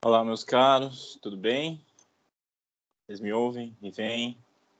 Olá, meus caros, tudo bem? Vocês me ouvem? Me veem?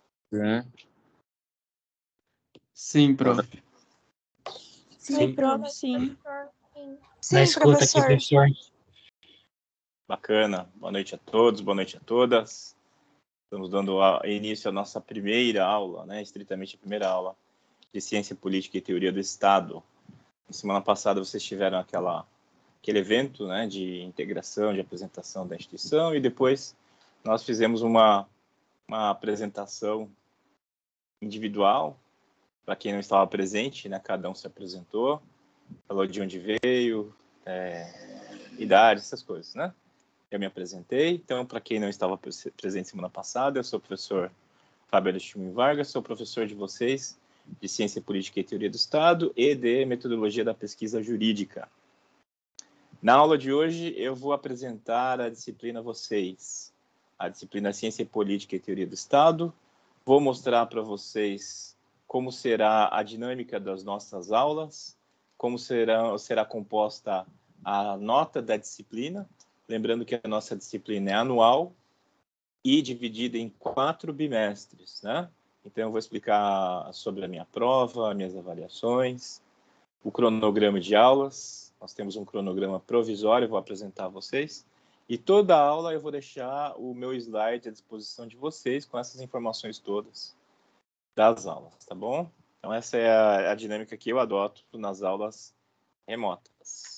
Sim, prof. Sim, prof, sim. Na escuta aqui, professor. Bacana. Boa noite a todos, boa noite a todas. Estamos dando início à nossa primeira aula, estritamente a primeira aula de Ciência Política e Teoria do Estado. Na semana passada vocês tiveram aquele evento, de integração, de apresentação da instituição, e depois nós fizemos uma apresentação individual para quem não estava presente, cada um se apresentou, falou de onde veio, idade, essas coisas, Eu me apresentei. Então, para quem não estava presente semana passada, eu sou o professor Fábio Alexandre Vargas, sou professor de vocês de Ciência Política e Teoria do Estado e de Metodologia da Pesquisa Jurídica. Na aula de hoje, eu vou apresentar a disciplina a vocês, a disciplina Ciência Política e Teoria do Estado. Vou mostrar para vocês como será a dinâmica das nossas aulas, como será composta a nota da disciplina. Lembrando que a nossa disciplina é anual e dividida em 4 bimestres, Então, eu vou explicar sobre a minha prova, minhas avaliações, o cronograma de aulas. Nós temos um cronograma provisório, eu vou apresentar a vocês. E toda a aula eu vou deixar o meu slide à disposição de vocês com essas informações todas das aulas, tá bom? Então, essa é a dinâmica que eu adoto nas aulas remotas.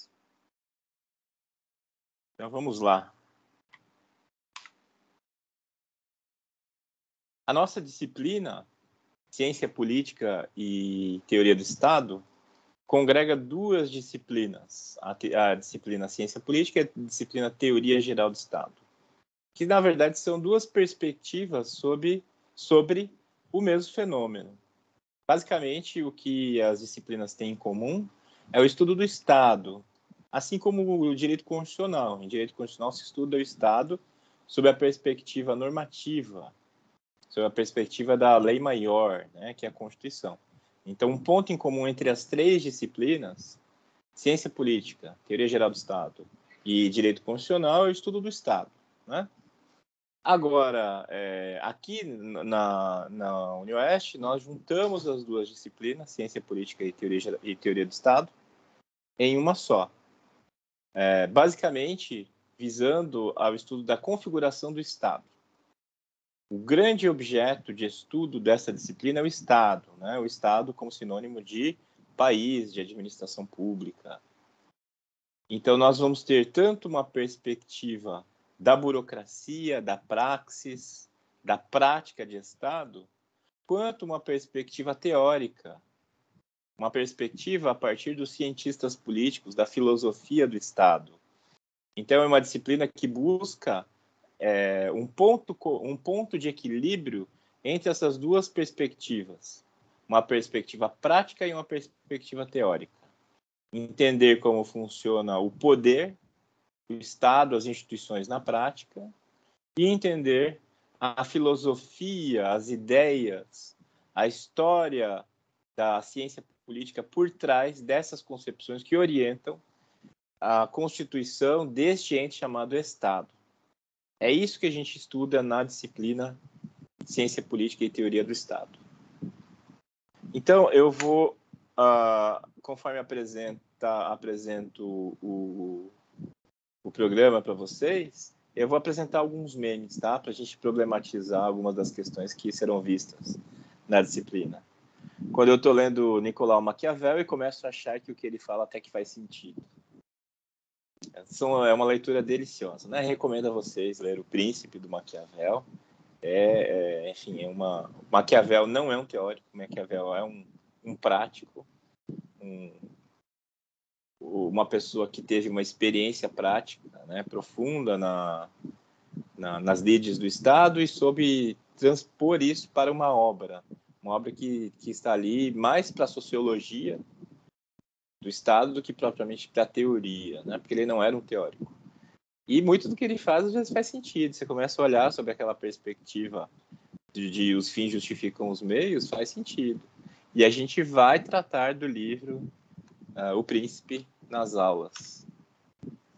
Então, vamos lá. A nossa disciplina, Ciência Política e Teoria do Estado, congrega 2 disciplinas, a disciplina Ciência Política e a disciplina Teoria Geral do Estado, que, na verdade, são 2 perspectivas sobre o mesmo fenômeno. Basicamente, o que as disciplinas têm em comum é o estudo do Estado, assim como o direito constitucional. Em direito constitucional se estuda o Estado sob a perspectiva normativa, sob a perspectiva da lei maior, que é a Constituição. Então, um ponto em comum entre as 3 disciplinas, Ciência Política, Teoria Geral do Estado e Direito Constitucional, é o estudo do Estado, Agora, aqui na UniOeste, nós juntamos as 2 disciplinas, Ciência Política e Teoria do Estado, em uma só. Basicamente, visando ao estudo da configuração do Estado. O grande objeto de estudo dessa disciplina é o Estado, O Estado como sinônimo de país, de administração pública. Então, nós vamos ter tanto uma perspectiva da burocracia, da praxis, da prática de Estado, quanto uma perspectiva teórica, uma perspectiva a partir dos cientistas políticos, da filosofia do Estado. Então, é uma disciplina que busca um ponto de equilíbrio entre essas 2 perspectivas, uma perspectiva prática e uma perspectiva teórica. Entender como funciona o poder, o Estado, as instituições na prática, e entender a filosofia, as ideias, a história da ciência política por trás dessas concepções que orientam a constituição deste ente chamado Estado. É isso que a gente estuda na disciplina Ciência Política e Teoria do Estado. Então, eu vou, conforme apresento o programa para vocês, eu vou apresentar alguns memes, para a gente problematizar algumas das questões que serão vistas na disciplina. Quando eu estou lendo Nicolau Maquiavel e começo a achar que o que ele fala até que faz sentido. É uma leitura deliciosa, Recomendo a vocês ler O Príncipe, do Maquiavel. Maquiavel não é um teórico, Maquiavel é um prático, uma pessoa que teve uma experiência prática, profunda nas lides do Estado e soube transpor isso para uma obra que está ali mais para a sociologia do Estado do que propriamente para a teoria, porque ele não era um teórico. E muito do que ele faz, às vezes, faz sentido. Você começa a olhar sobre aquela perspectiva de os fins justificam os meios, faz sentido. E a gente vai tratar do livro O Príncipe nas aulas.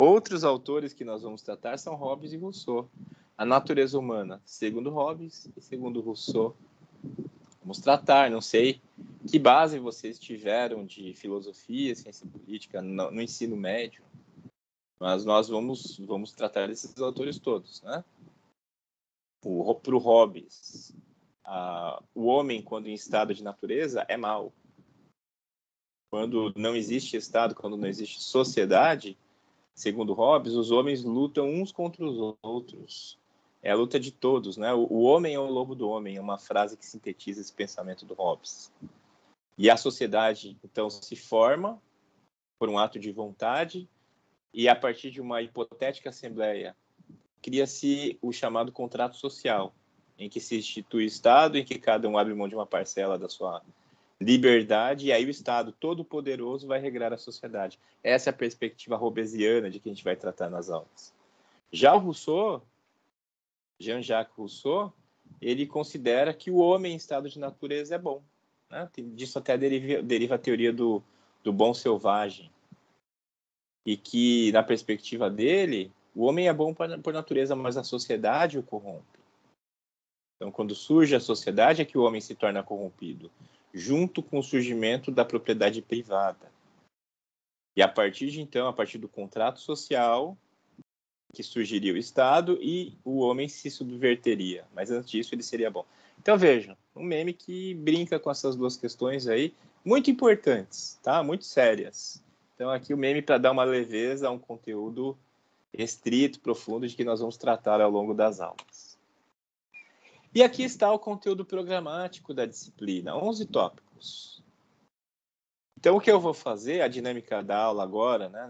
Outros autores que nós vamos tratar são Hobbes e Rousseau. A natureza humana, segundo Hobbes e segundo Rousseau. Vamos tratar, não sei que base vocês tiveram de filosofia, ciência política no ensino médio, mas nós vamos tratar desses autores todos, né? Para o Hobbes, o homem, quando em estado de natureza, é mau. Quando não existe estado, quando não existe sociedade, segundo Hobbes, os homens lutam uns contra os outros. É a luta de todos, né? O homem é o lobo do homem, é uma frase que sintetiza esse pensamento do Hobbes. E a sociedade, então, se forma por um ato de vontade e, a partir de uma hipotética assembleia, cria-se o chamado contrato social, em que se institui o Estado, em que cada um abre mão de uma parcela da sua liberdade, e aí o Estado todo-poderoso vai regrar a sociedade. Essa é a perspectiva hobbesiana de que a gente vai tratar nas aulas. Já o Rousseau, Jean-Jacques Rousseau, ele considera que o homem em estado de natureza é bom, né? Disso até deriva a teoria do bom selvagem. E que, na perspectiva dele, o homem é bom por natureza, mas a sociedade o corrompe. Então, quando surge a sociedade, é que o homem se torna corrompido, junto com o surgimento da propriedade privada. E a partir de então, a partir do contrato social, que surgiria o Estado e o homem se subverteria. Mas antes disso, ele seria bom. Então, vejam, um meme que brinca com essas duas questões aí, muito importantes, tá? Muito sérias. Então, aqui o meme para dar uma leveza a um conteúdo restrito, profundo, de que nós vamos tratar ao longo das aulas. E aqui está o conteúdo programático da disciplina, 11 tópicos. Então, o que eu vou fazer, a dinâmica da aula agora, né,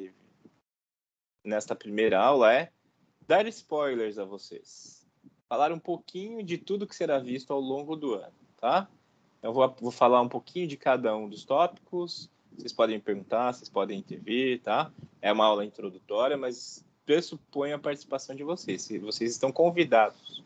nesta primeira aula, é dar spoilers a vocês. Falar um pouquinho de tudo que será visto ao longo do ano, tá? Eu vou falar um pouquinho de cada um dos tópicos. Vocês podem me perguntar, vocês podem intervir, tá? É uma aula introdutória, mas pressupõe a participação de vocês. Vocês estão convidados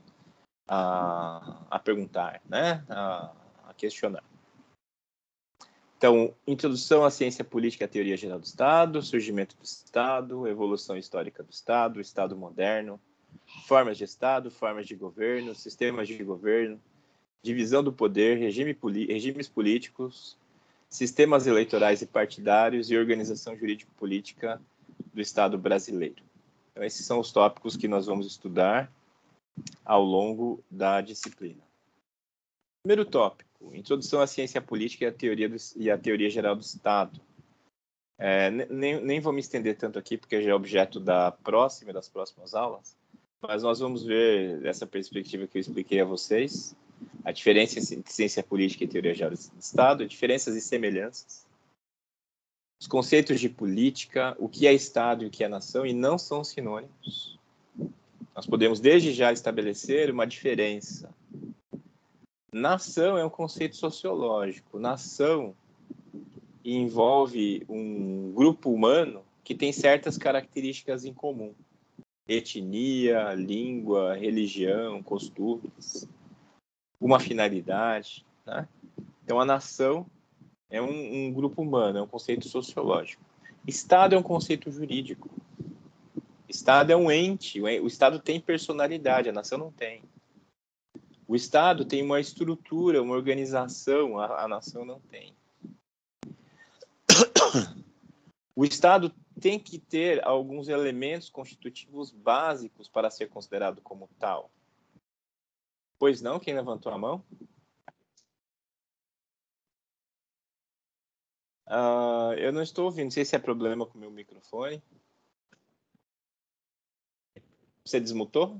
a perguntar, né? A questionar. Então, introdução à ciência política e à teoria geral do Estado, surgimento do Estado, evolução histórica do Estado, Estado moderno, formas de Estado, formas de governo, sistemas de governo, divisão do poder, regimes políticos, sistemas eleitorais e partidários e organização jurídico-política do Estado brasileiro. Então, esses são os tópicos que nós vamos estudar ao longo da disciplina. Primeiro tópico, introdução à ciência política e à teoria geral do Estado. Nem vou me estender tanto aqui, porque já é objeto das próximas aulas, mas nós vamos ver essa perspectiva que eu expliquei a vocês, a diferença entre ciência política e teoria geral do Estado, diferenças e semelhanças, os conceitos de política, o que é Estado e o que é nação, e não são sinônimos. Nós podemos, desde já, estabelecer uma diferença. Nação é um conceito sociológico. Nação envolve um grupo humano que tem certas características em comum. Etnia, língua, religião, costumes, uma finalidade, né? Então, a nação é um grupo humano, é um conceito sociológico. Estado é um conceito jurídico. Estado é um ente, o Estado tem personalidade, a nação não tem. O Estado tem uma estrutura, uma organização, a nação não tem. O Estado tem que ter alguns elementos constitutivos básicos para ser considerado como tal. Pois não? Quem levantou a mão? Eu não estou ouvindo. Não sei se é problema com o meu microfone. Você desmutou?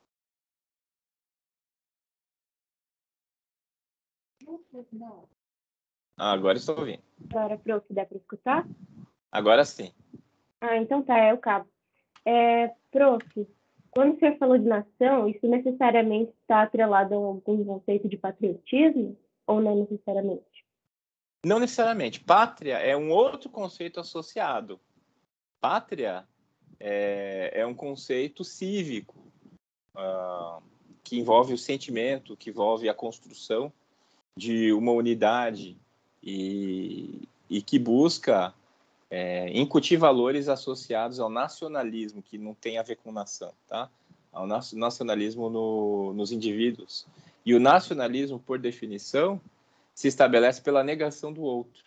Agora estou ouvindo. Agora, prof, dá para escutar? Agora sim. Então tá, é o cabo. Prof, quando o senhor falou de nação, isso necessariamente está atrelado a algum conceito de patriotismo? Ou não necessariamente? Não necessariamente. Pátria é um outro conceito associado. Pátria é um conceito cívico, que envolve o sentimento, que envolve a construção de uma unidade e que busca incutir valores associados ao nacionalismo, que não tem a ver com nação, tá? Ao nacionalismo nos indivíduos. E o nacionalismo, por definição, se estabelece pela negação do outro.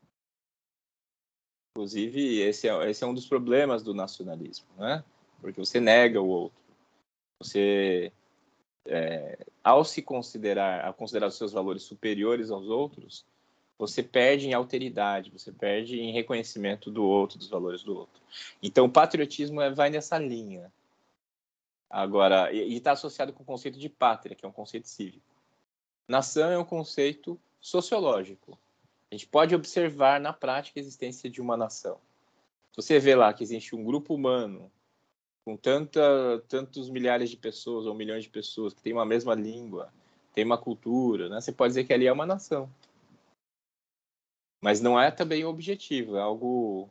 Inclusive, esse é um dos problemas do nacionalismo, né? Porque você nega o outro. Você, ao considerar os seus valores superiores aos outros, você perde em alteridade, você perde em reconhecimento do outro, dos valores do outro. Então, o patriotismo vai nessa linha. Agora, e está associado com o conceito de pátria, que é um conceito cívico. Nação é um conceito sociológico. A gente pode observar na prática a existência de uma nação. Se você vê lá que existe um grupo humano com tantos milhares de pessoas ou milhões de pessoas que tem uma mesma língua, tem uma cultura, né? Você pode dizer que ali é uma nação. Mas não é também o objetivo, é algo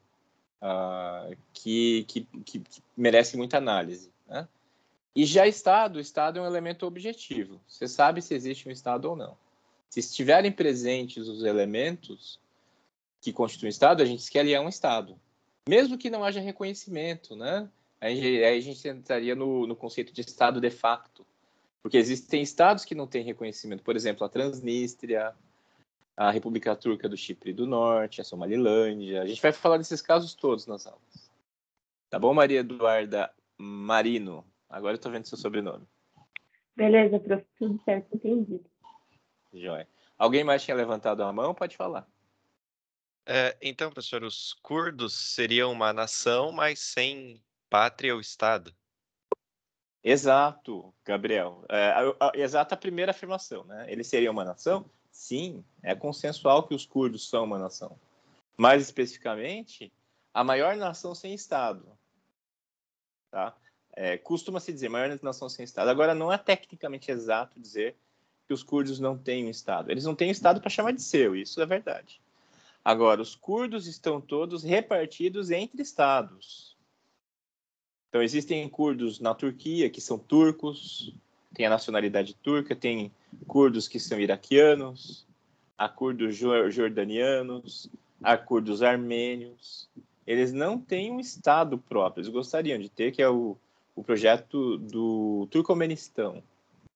que merece muita análise, né? E já o Estado é um elemento objetivo. Você sabe se existe um Estado ou não. Se estiverem presentes os elementos que constituem o Estado, a gente diz que ali é um Estado. Mesmo que não haja reconhecimento, né? Aí a gente entraria no conceito de Estado de facto. Porque existem Estados que não têm reconhecimento. Por exemplo, a Transnistria, a República Turca do Chipre do Norte, a Somalilândia. A gente vai falar desses casos todos nas aulas. Tá bom, Maria Eduarda Marino? Agora eu estou vendo seu sobrenome. Beleza, prof. Tudo certo, entendido. Joia. Alguém mais tinha levantado a mão? Pode falar. Então, professor, os curdos seriam uma nação, mas sem pátria ou Estado? Exato, Gabriel. Exata a primeira afirmação, né? Eles seriam uma nação? Sim, é consensual que os curdos são uma nação. Mais especificamente, a maior nação sem Estado. Tá? Costuma-se dizer maior nação sem Estado. Agora, não é tecnicamente exato dizer que os curdos não têm um Estado. Eles não têm Estado para chamar de seu, isso é verdade. Agora, os curdos estão todos repartidos entre estados. Então, existem curdos na Turquia, que são turcos, tem a nacionalidade turca, tem curdos que são iraquianos, há curdos jordanianos, há curdos armênios. Eles não têm um estado próprio, eles gostariam de ter, que é o projeto do Turcomenistão.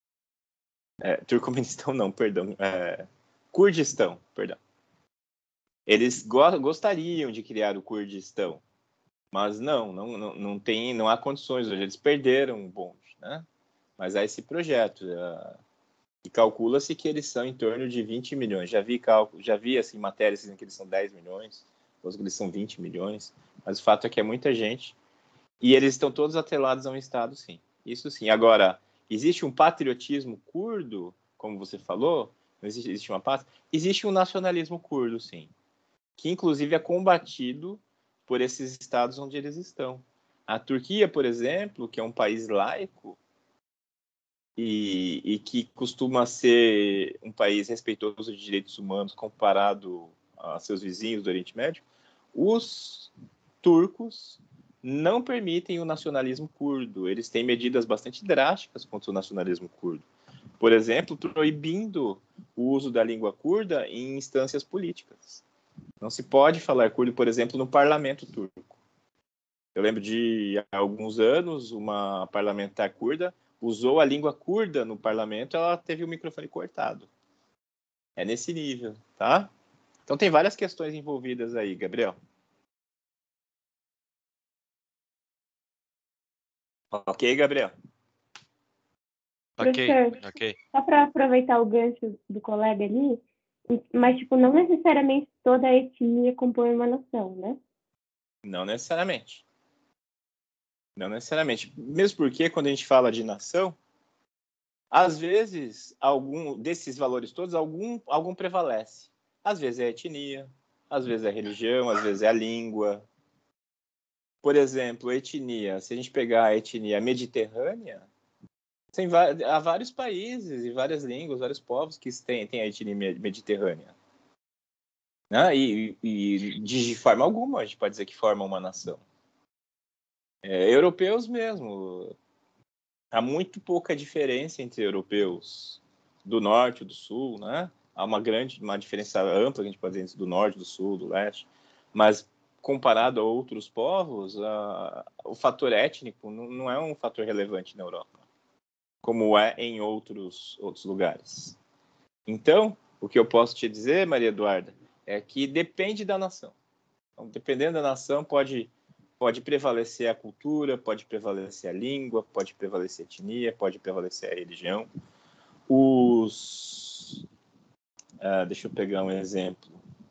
Turcomenistão não, perdão. Kurdistão, perdão. Eles gostariam de criar o Kurdistão, mas não há condições hoje. Eles perderam o bonde, né? Mas há esse projeto. E calcula-se que eles são em torno de 20 milhões. Já vi assim, matérias dizendo que eles são 10 milhões, outras que eles são 20 milhões, mas o fato é que é muita gente. E eles estão todos atrelados a um Estado, sim. Isso sim. Agora, existe um patriotismo curdo, como você falou? Não existe uma pátria? Existe um nacionalismo curdo, sim, que inclusive é combatido por esses estados onde eles estão. A Turquia, por exemplo, que é um país laico e que costuma ser um país respeitoso de direitos humanos comparado a seus vizinhos do Oriente Médio, os turcos não permitem o nacionalismo curdo. Eles têm medidas bastante drásticas contra o nacionalismo curdo. Por exemplo, proibindo o uso da língua curda em instâncias políticas. Não se pode falar curdo, por exemplo, no parlamento turco. Eu lembro de, há alguns anos, uma parlamentar curda usou a língua curda no parlamento, ela teve o microfone cortado. É nesse nível, tá? Então tem várias questões envolvidas aí, Gabriel. Ok, Gabriel? Ok. Só para aproveitar o gancho do colega ali, mas, tipo, não necessariamente toda a etnia compõe uma nação, né? Não necessariamente. Não necessariamente. Mesmo porque, quando a gente fala de nação, às vezes, algum desses valores todos, algum prevalece. Às vezes é a etnia, às vezes é a religião, às vezes é a língua. Por exemplo, etnia. Se a gente pegar a etnia mediterrânea, há vários países e várias línguas, vários povos que têm a etnia mediterrânea. Né? E de forma alguma a gente pode dizer que formam uma nação. Europeus mesmo. Há muito pouca diferença entre europeus do norte e do sul, né? Há uma diferença ampla que a gente pode dizer entre do norte, do sul, do leste. Mas comparado a outros povos, o fator étnico não é um fator relevante na Europa, como é em outros lugares. Então, o que eu posso te dizer, Maria Eduarda, é que depende da nação. Então, dependendo da nação, pode prevalecer a cultura, pode prevalecer a língua, pode prevalecer a etnia, pode prevalecer a religião. Deixa eu pegar um exemplo.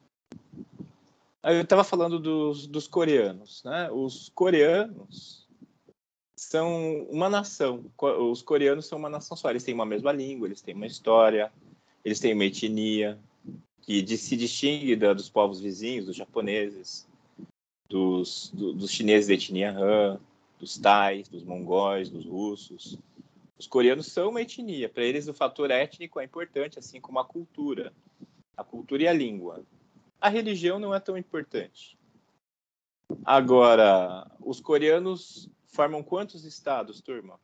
Eu estava falando dos coreanos, né? Os coreanos são uma nação. Os coreanos são uma nação só. Eles têm uma mesma língua, eles têm uma história, eles têm uma etnia que se distingue dos povos vizinhos, dos japoneses, dos chineses da etnia Han, dos thais, dos mongóis, dos russos. Os coreanos são uma etnia. Para eles, o fator étnico é importante, assim como a cultura e a língua. A religião não é tão importante. Agora, os coreanos formam quantos estados, turma?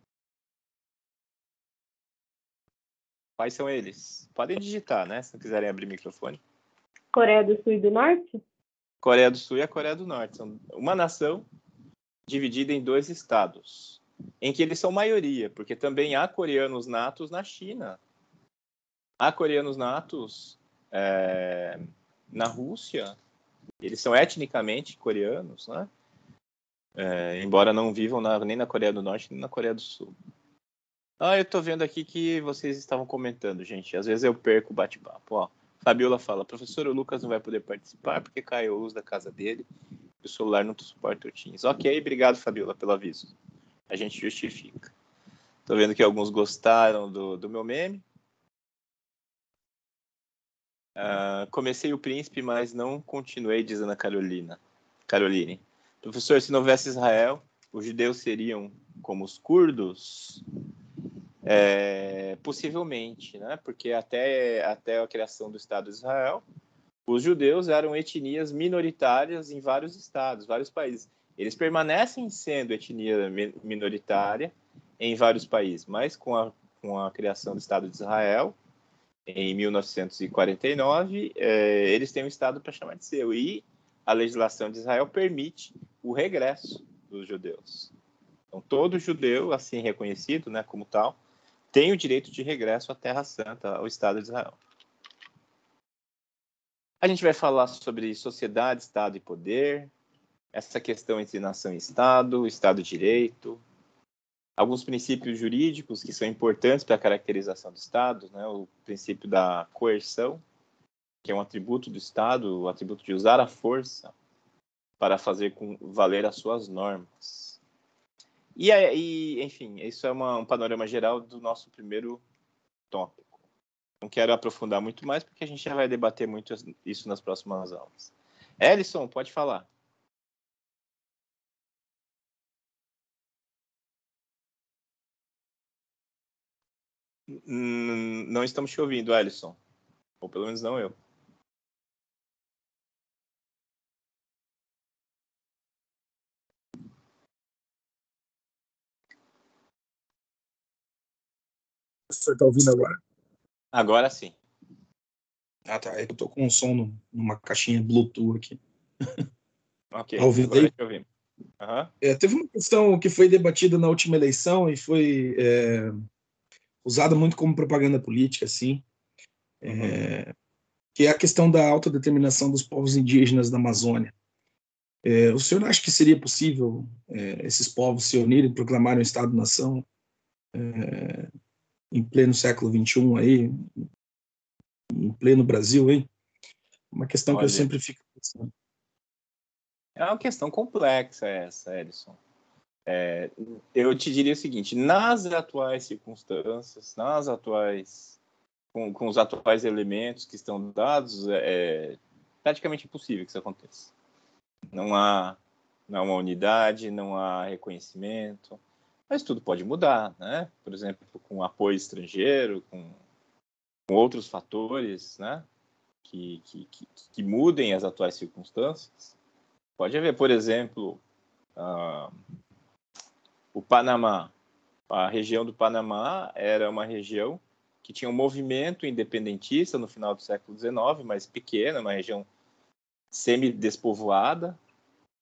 Quais são eles? Podem digitar, né? Se não quiserem abrir o microfone. Coreia do Sul e do Norte? Coreia do Sul e a Coreia do Norte. São uma nação dividida em 2 estados, em que eles são maioria, porque também há coreanos natos na China. Há coreanos natos na Rússia. Eles são etnicamente coreanos, né? Embora não vivam nem na Coreia do Norte, nem na Coreia do Sul. Eu estou vendo aqui que vocês estavam comentando, gente. Às vezes eu perco o bate-papo. Fabiola fala, professor, o Lucas não vai poder participar porque caiu a luz da casa dele e o celular não suporta o Teams. Ok, obrigado, Fabiola, pelo aviso. A gente justifica. Estou vendo que alguns gostaram do meu meme. Comecei o Príncipe, mas não continuei, diz Ana Caroline. Professor, se não houvesse Israel, os judeus seriam como os curdos? Possivelmente, né? Porque até a criação do Estado de Israel, os judeus eram etnias minoritárias em vários estados, vários países. Eles permanecem sendo etnia minoritária em vários países, mas com a criação do Estado de Israel, em 1949, eles têm um Estado para chamar de seu. E a legislação de Israel permite o regresso dos judeus. Então, todo judeu, assim reconhecido, né, como tal, tem o direito de regresso à Terra Santa, ao Estado de Israel. A gente vai falar sobre sociedade, Estado e poder, essa questão entre nação e Estado, Estado de Direito, alguns princípios jurídicos que são importantes para a caracterização do Estado, né? O princípio da coerção, que é um atributo do Estado, o atributo de usar a força para fazer valer as suas normas. E enfim, isso é um panorama geral do nosso primeiro tópico. Não quero aprofundar muito mais, porque a gente já vai debater muito isso nas próximas aulas. Ellison, pode falar. Não estamos te ouvindo, Ellison. Ou pelo menos não eu. O senhor está ouvindo agora? Agora sim. Tá. É que eu tô com um som numa caixinha Bluetooth aqui. Ok, Tá ouvindo agora aí? te ouvimos. Uhum. Teve uma questão que foi debatida na última eleição e foi usada muito como propaganda política, assim, que é a questão da autodeterminação dos povos indígenas da Amazônia. O senhor acha que seria possível esses povos se unirem e proclamarem um Estado-nação em pleno século XXI, aí, em pleno Brasil? Hein? Uma questão que eu sempre fico pensando. É uma questão complexa essa, Edson. Eu te diria o seguinte, nas atuais circunstâncias, com os atuais elementos que estão dados, é praticamente impossível que isso aconteça. Não há uma unidade, não há reconhecimento, mas tudo pode mudar, né? Por exemplo, com apoio estrangeiro, com outros fatores, né? Que mudem as atuais circunstâncias. Pode haver, por exemplo, o Panamá. A região do Panamá era uma região que tinha um movimento independentista no final do século XIX, mas pequena, uma região semi-despovoada,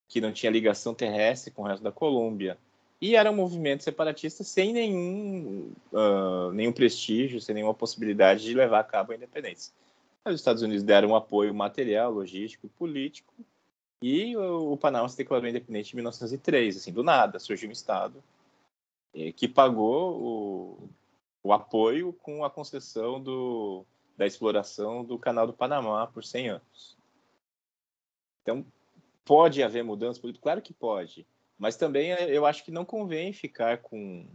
que não tinha ligação terrestre com o resto da Colômbia. E era um movimento separatista sem nenhum prestígio, sem nenhuma possibilidade de levar a cabo a independência. Os Estados Unidos deram um apoio material, logístico, político, e o Panamá se declarou independente em 1903. Assim, do nada, surgiu um Estado que pagou o apoio com a concessão da exploração do Canal do Panamá por 100 anos. Então, pode haver mudança política? Claro que pode. Mas também eu acho que não convém ficar com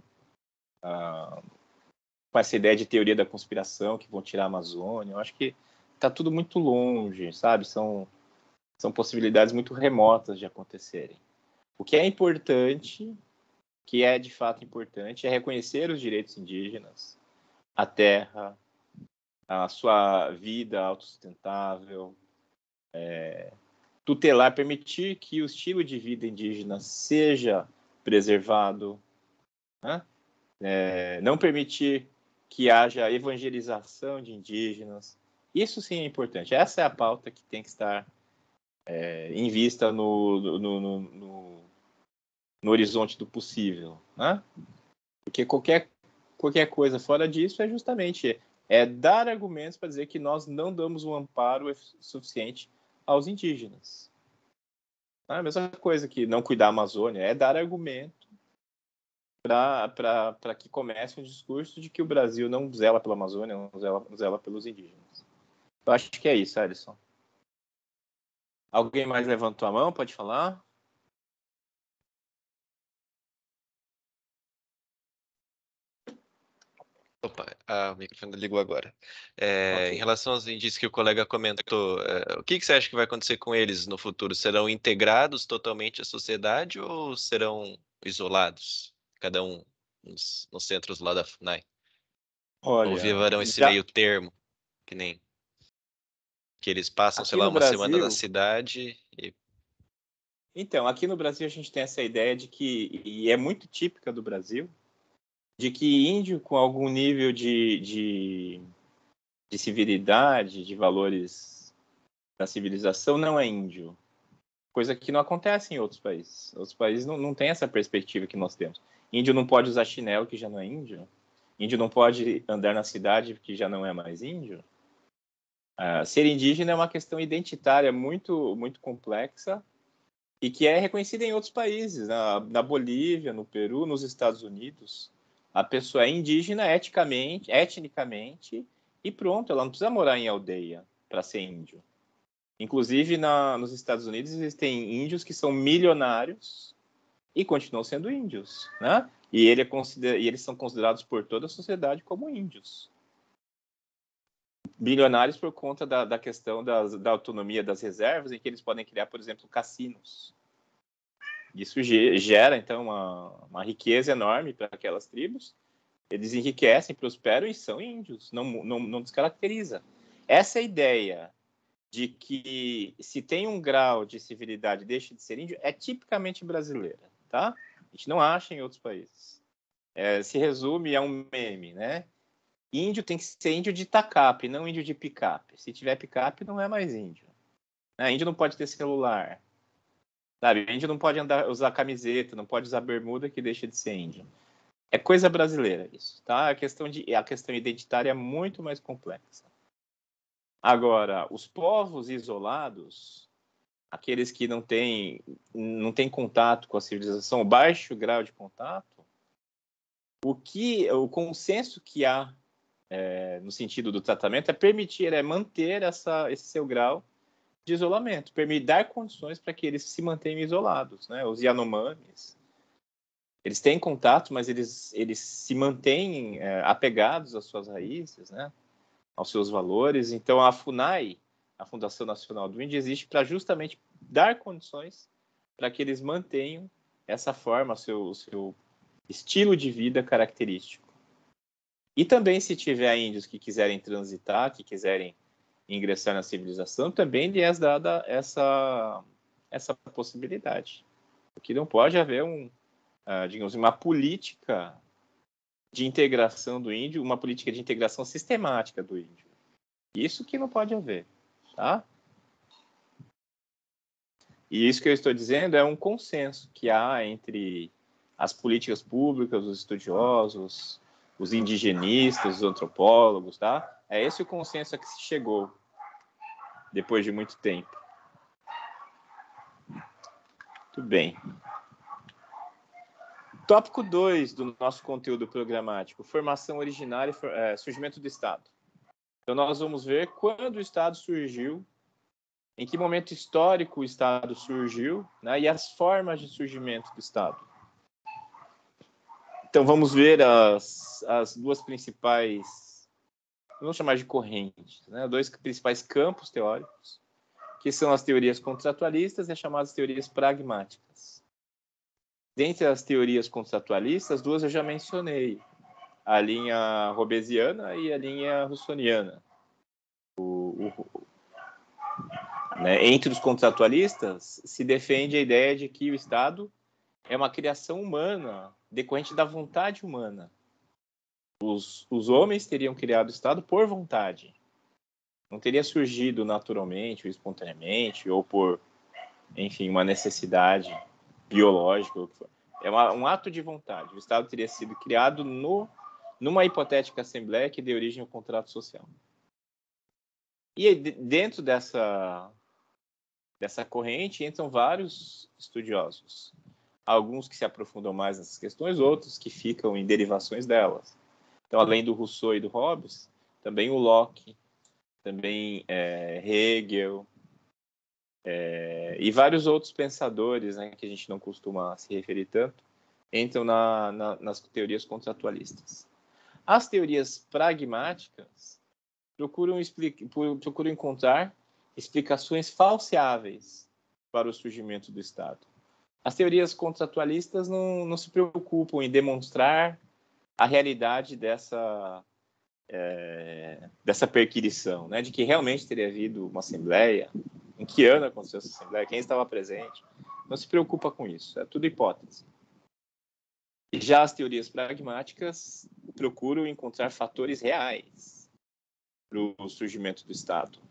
essa ideia de teoria da conspiração, que vão tirar a Amazônia. Eu acho que está tudo muito longe, sabe? São possibilidades muito remotas de acontecerem. O que é importante, que é de fato importante, é reconhecer os direitos indígenas, a terra, a sua vida autossustentável, tutelar, permitir que o estilo de vida indígena seja preservado, né? Não permitir que haja evangelização de indígenas. Isso sim é importante. Essa é a pauta que tem que estar em vista no horizonte do possível, né? Porque qualquer coisa fora disso é justamente dar argumentos para dizer que nós não damos um amparo suficiente aos indígenas. A mesma coisa que não cuidar da Amazônia, é dar argumento para que comece um discurso de que o Brasil não zela pela Amazônia, não zela pelos indígenas. Eu acho que é isso, Alisson. Alguém mais levantou a mão? Pode falar? Opa, o microfone ligou agora. Okay. Em relação aos indícios que o colega comentou, o que você acha que vai acontecer com eles no futuro? Serão integrados totalmente à sociedade ou serão isolados, cada um nos centros lá da FUNAI? Ou Olha, viverão esse meio termo, que eles passam, sei lá, uma semana na cidade e... Então, aqui no Brasil a gente tem essa ideia de que, e é muito típica do Brasil, de que índio com algum nível de civilidade, de valores da civilização, não é índio. Coisa que não acontece em outros países. Outros países não têm essa perspectiva que nós temos. Índio não pode usar chinelo, que já não é índio. Índio não pode andar na cidade, que já não é mais índio. Ser indígena é uma questão identitária muito, muito complexa e que é reconhecida em outros países. Na Bolívia, no Peru, nos Estados Unidos. A pessoa é indígena etnicamente, e pronto, ela não precisa morar em aldeia para ser índio. Inclusive, nos Estados Unidos, existem índios que são milionários e continuam sendo índios, né? E eles são considerados por toda a sociedade como índios. Milionários por conta da questão da autonomia das reservas, em que eles podem criar, por exemplo, cassinos. Isso gera, então, uma riqueza enorme para aquelas tribos. Eles enriquecem, prosperam e são índios. Não descaracteriza. Essa ideia de que se tem um grau de civilidade deixa de ser índio é tipicamente brasileira, tá? A gente não acha em outros países. Se resume a um meme, né? Índio tem que ser índio de tacape, não índio de picape. Se tiver picape, não é mais índio. Índio não pode ter celular. Sabe? Índio não pode usar camiseta, não pode usar bermuda, que deixa de ser índio. É coisa brasileira isso, tá? A questão identitária é muito mais complexa. Agora, os povos isolados, aqueles que não têm contato com a civilização, baixo grau de contato, o consenso que há no sentido do tratamento é manter esse seu grau de isolamento, dar condições para que eles se mantenham isolados, né? Os Yanomamis, eles têm contato, mas eles se mantêm apegados às suas raízes, né? Aos seus valores. Então, a FUNAI, a Fundação Nacional do Índio, existe para justamente dar condições para que eles mantenham essa forma, o seu estilo de vida característico. E também, se tiver índios que quiserem transitar, que quiserem ingressar na civilização, também lhe é dada essa possibilidade. Porque não pode haver digamos, uma política de integração do índio, uma política de integração sistemática do índio. Isso que não pode haver, tá? E isso que eu estou dizendo é um consenso que há entre as políticas públicas, os estudiosos, os indigenistas, os antropólogos, tá? É esse o consenso a que se chegou depois de muito tempo. Muito bem. Tópico 2 do nosso conteúdo programático, formação originária e surgimento do Estado. Então, nós vamos ver quando o Estado surgiu, em que momento histórico o Estado surgiu, né, e as formas de surgimento do Estado. Então, vamos ver as duas principais, vamos chamar de correntes, né, dois principais campos teóricos, que são as teorias contratualistas e as chamadas teorias pragmáticas. Dentre as teorias contratualistas, duas eu já mencionei, a linha hobbesiana e a linha russoniana. Né? Entre os contratualistas, se defende a ideia de que o Estado é uma criação humana, decorrente da vontade humana. Os homens teriam criado o Estado por vontade. Não teria surgido naturalmente ou espontaneamente, ou por, enfim, uma necessidade biológica. É um ato de vontade. O Estado teria sido criado numa hipotética assembleia que dê origem ao contrato social. E dentro dessa corrente entram vários estudiosos. Alguns que se aprofundam mais nessas questões, outros que ficam em derivações delas. Então, além do Rousseau e do Hobbes, também o Locke, também Hegel, e vários outros pensadores, né, que a gente não costuma se referir tanto, entram nas teorias contratualistas. As teorias pragmáticas procuram encontrar explicações falseáveis para o surgimento do Estado. As teorias contratualistas não se preocupam em demonstrar a realidade dessa perquisição, né, de que realmente teria havido uma assembleia, em que ano aconteceu essa assembleia, quem estava presente. Não se preocupa com isso, é tudo hipótese. E já as teorias pragmáticas procuram encontrar fatores reais para o surgimento do Estado.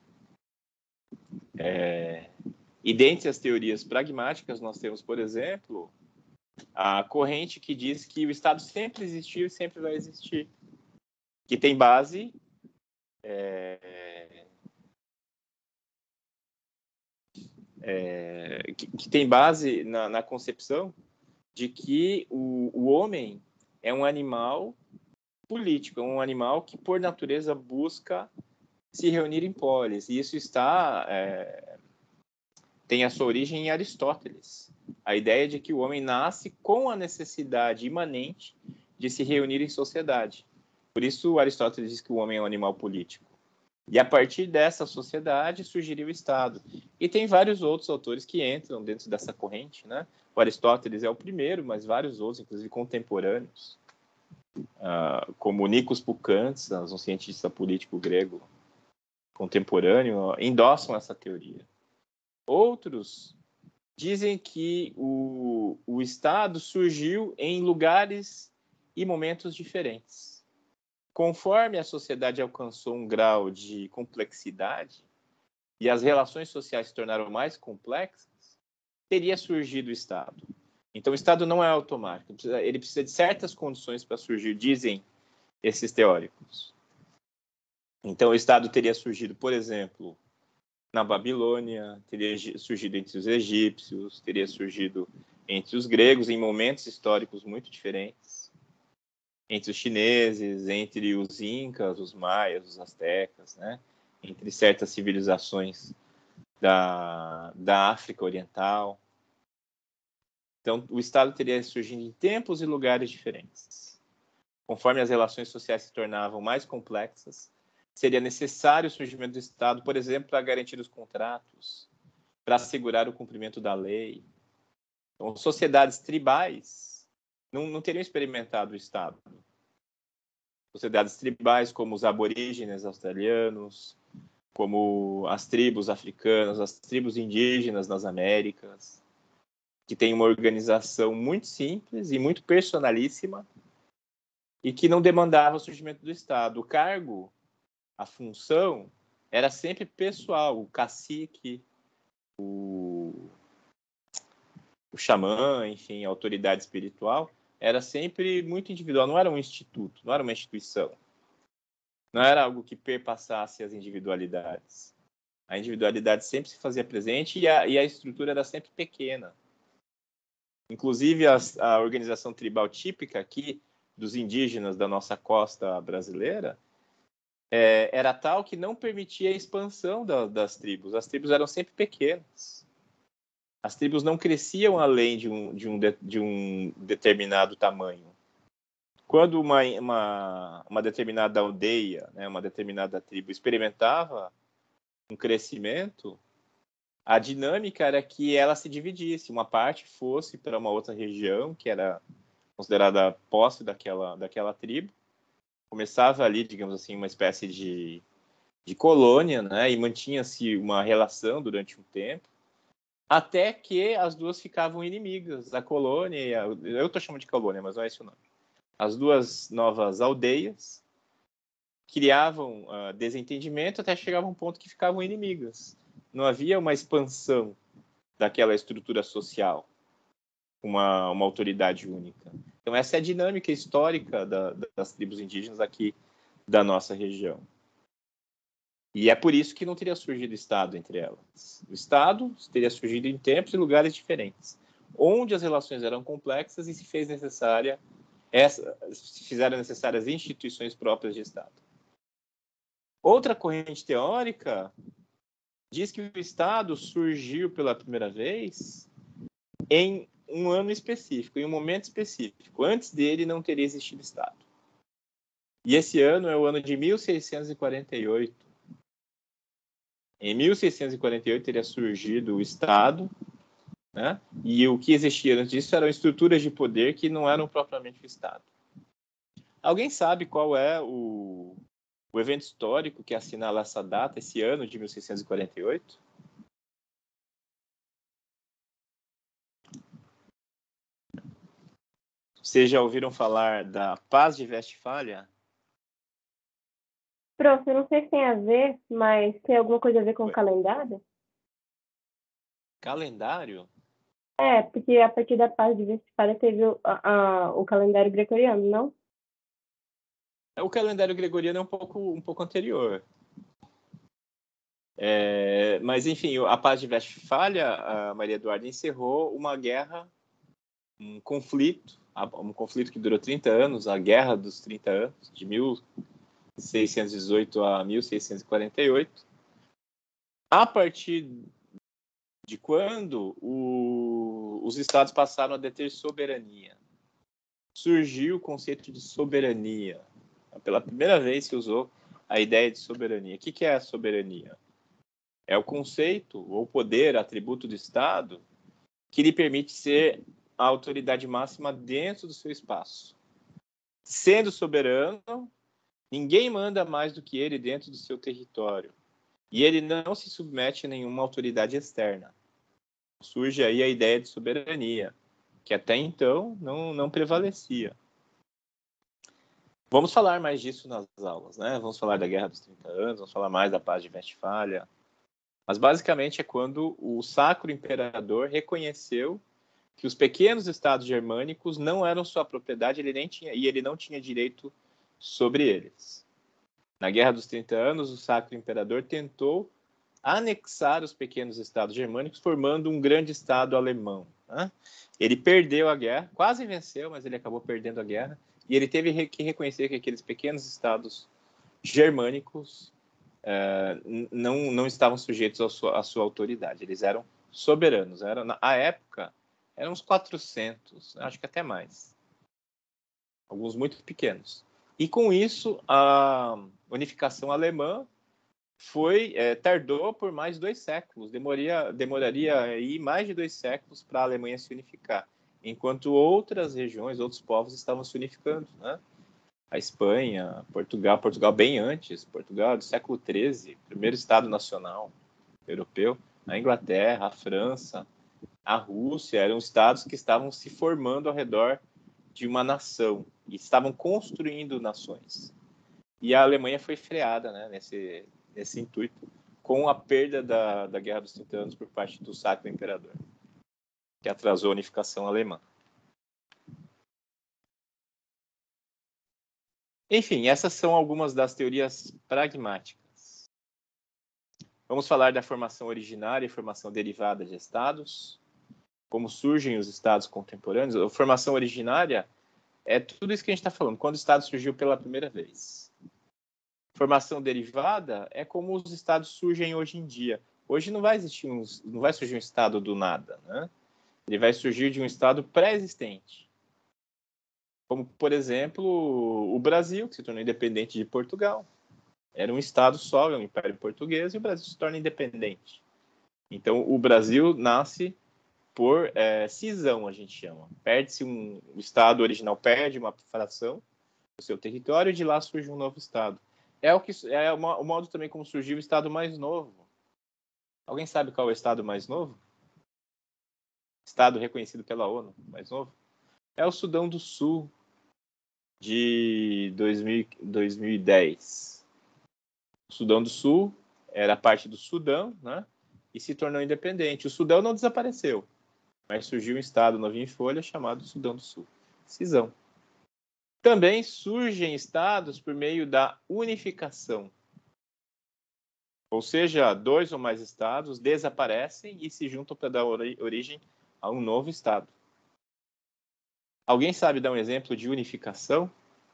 E dentre as teorias pragmáticas, nós temos, por exemplo, a corrente que diz que o Estado sempre existiu e sempre vai existir, que tem base que tem base na concepção de que o homem é um animal político, é um animal que, por natureza, busca se reunir em polis. E isso tem a sua origem em Aristóteles. A ideia de que o homem nasce com a necessidade imanente de se reunir em sociedade. Por isso, Aristóteles diz que o homem é um animal político. E a partir dessa sociedade surgiria o Estado. E tem vários outros autores que entram dentro dessa corrente, né? O Aristóteles é o primeiro, mas vários outros, inclusive contemporâneos, como Nikos Poukantzas, um cientista político grego contemporâneo, endossam essa teoria. Outros dizem que o Estado surgiu em lugares e momentos diferentes. Conforme a sociedade alcançou um grau de complexidade e as relações sociais se tornaram mais complexas, teria surgido o Estado. Então, o Estado não é automático. Ele precisa de certas condições para surgir, dizem esses teóricos. Então, o Estado teria surgido, por exemplo, na Babilônia, teria surgido entre os egípcios, teria surgido entre os gregos, em momentos históricos muito diferentes, entre os chineses, entre os incas, os maias, os astecas, né? Entre certas civilizações da África Oriental. Então, o Estado teria surgido em tempos e lugares diferentes. Conforme as relações sociais se tornavam mais complexas, seria necessário o surgimento do Estado, por exemplo, para garantir os contratos, para assegurar o cumprimento da lei. Então, sociedades tribais não teriam experimentado o Estado. Sociedades tribais como os aborígenes australianos, como as tribos africanas, as tribos indígenas nas Américas, que têm uma organização muito simples e muito personalíssima e que não demandava o surgimento do Estado. O cargo, a função, era sempre pessoal. O cacique, o xamã, enfim, a autoridade espiritual, era sempre muito individual, não era um instituto, não era uma instituição. Não era algo que perpassasse as individualidades. A individualidade sempre se fazia presente e a estrutura era sempre pequena. Inclusive, a organização tribal típica aqui dos indígenas da nossa costa brasileira era tal que não permitia a expansão das tribos. As tribos eram sempre pequenas. As tribos não cresciam além de um determinado tamanho. Quando uma determinada aldeia, né, uma determinada tribo experimentava um crescimento, a dinâmica era que ela se dividisse. Uma parte fosse para uma outra região, que era considerada posse daquela tribo. Começava ali, digamos assim, uma espécie de colônia, né? E mantinha-se uma relação durante um tempo, até que as duas ficavam inimigas. A colônia, eu estou chamando de colônia, mas não é esse o nome. As duas novas aldeias criavam desentendimento até chegar a um ponto que ficavam inimigas. Não havia uma expansão daquela estrutura social, uma autoridade única. Então, essa é a dinâmica histórica das tribos indígenas aqui da nossa região. E é por isso que não teria surgido Estado entre elas. O Estado teria surgido em tempos e lugares diferentes, onde as relações eram complexas e se fizeram necessárias instituições próprias de Estado. Outra corrente teórica diz que o Estado surgiu pela primeira vez em um ano específico, em um momento específico. Antes dele não teria existido Estado. E esse ano é o ano de 1648. Em 1648 teria surgido o Estado, né? E o que existia antes disso eram estruturas de poder que não eram propriamente o Estado. Alguém sabe qual é o evento histórico que assinala essa data, esse ano de 1648? Vocês já ouviram falar da Paz de Westfália? Prof, eu não sei se tem a ver, mas tem alguma coisa a ver com o calendário? Calendário? Porque a partir da Paz de Westfália teve o calendário gregoriano, não? O calendário gregoriano é um pouco anterior. Mas, enfim, a Paz de Westfália, a Maria Eduarda, encerrou uma guerra, um conflito que durou 30 anos, a Guerra dos 30 anos, de 1618 a 1648. A partir de quando os estados passaram a deter soberania, surgiu o conceito de soberania. Pela primeira vez se usou a ideia de soberania. O que é a soberania? É o conceito, ou poder, atributo do Estado, que lhe permite ser a autoridade máxima dentro do seu espaço. Sendo soberano, ninguém manda mais do que ele dentro do seu território. E ele não se submete a nenhuma autoridade externa. Surge aí a ideia de soberania, que até então não prevalecia. Vamos falar mais disso nas aulas, né? Vamos falar da Guerra dos 30 anos, vamos falar mais da Paz de Westfália. Mas, basicamente, é quando o Sacro Imperador reconheceu que os pequenos estados germânicos não eram sua propriedade, ele não tinha direito sobre eles. Na Guerra dos 30 anos, o Sacro Imperador tentou anexar os pequenos estados germânicos, formando um grande estado alemão, né? Ele perdeu a guerra, quase venceu, mas ele acabou perdendo a guerra, e ele teve que reconhecer que aqueles pequenos estados germânicos não estavam sujeitos à sua autoridade. Eles eram soberanos. À época, eram uns 400, acho que até mais. Alguns muito pequenos. E com isso, a unificação alemã tardou por mais 2 séculos. Demoraria aí mais de 2 séculos para a Alemanha se unificar, enquanto outras regiões, outros povos estavam se unificando, né? A Espanha, Portugal bem antes, Portugal do século XIII, primeiro Estado nacional europeu, a Inglaterra, a França, a Rússia, eram estados que estavam se formando ao redor de uma nação e estavam construindo nações. E a Alemanha foi freada, né, nesse intuito, com a perda da Guerra dos 30 anos por parte do Sacro Imperador. que atrasou a unificação alemã. Enfim, essas são algumas das teorias pragmáticas. Vamos falar da formação originária e formação derivada de estados, como surgem os estados contemporâneos. A formação originária é tudo isso que a gente está falando, quando o estado surgiu pela primeira vez. Formação derivada é como os estados surgem hoje em dia. Hoje não vai surgir um estado do nada, né? Ele vai surgir de um estado pré-existente. Como, por exemplo, o Brasil, que se tornou independente de Portugal. Era um estado só, um império português, e o Brasil se torna independente. Então, o Brasil nasce por cisão, a gente chama. Perde-se o estado original perde uma fração do seu território, e de lá surge um novo estado. O modo também como surgiu o estado mais novo. Alguém sabe qual é o estado mais novo? Estado reconhecido pela ONU, mais novo? É o Sudão do Sul, de 2010. O Sudão do Sul era parte do Sudão, né? E se tornou independente. O Sudão não desapareceu, mas surgiu um estado novinho em folha chamado Sudão do Sul. Cisão. Também surgem estados por meio da unificação. Ou seja, 2 ou mais estados desaparecem e se juntam para dar origem a um novo estado. Alguém sabe dar um exemplo de unificação?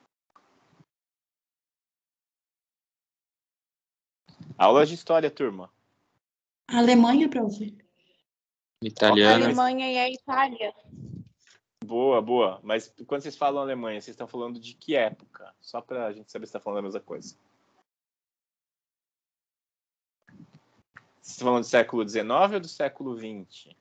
Aulas de história, turma. A Alemanha, prof. Italiana. A Alemanha e a Itália. Boa, boa. Mas quando vocês falam Alemanha, vocês estão falando de que época? Só para a gente saber se está falando a mesma coisa. Vocês estão falando do século XIX ou do século XX?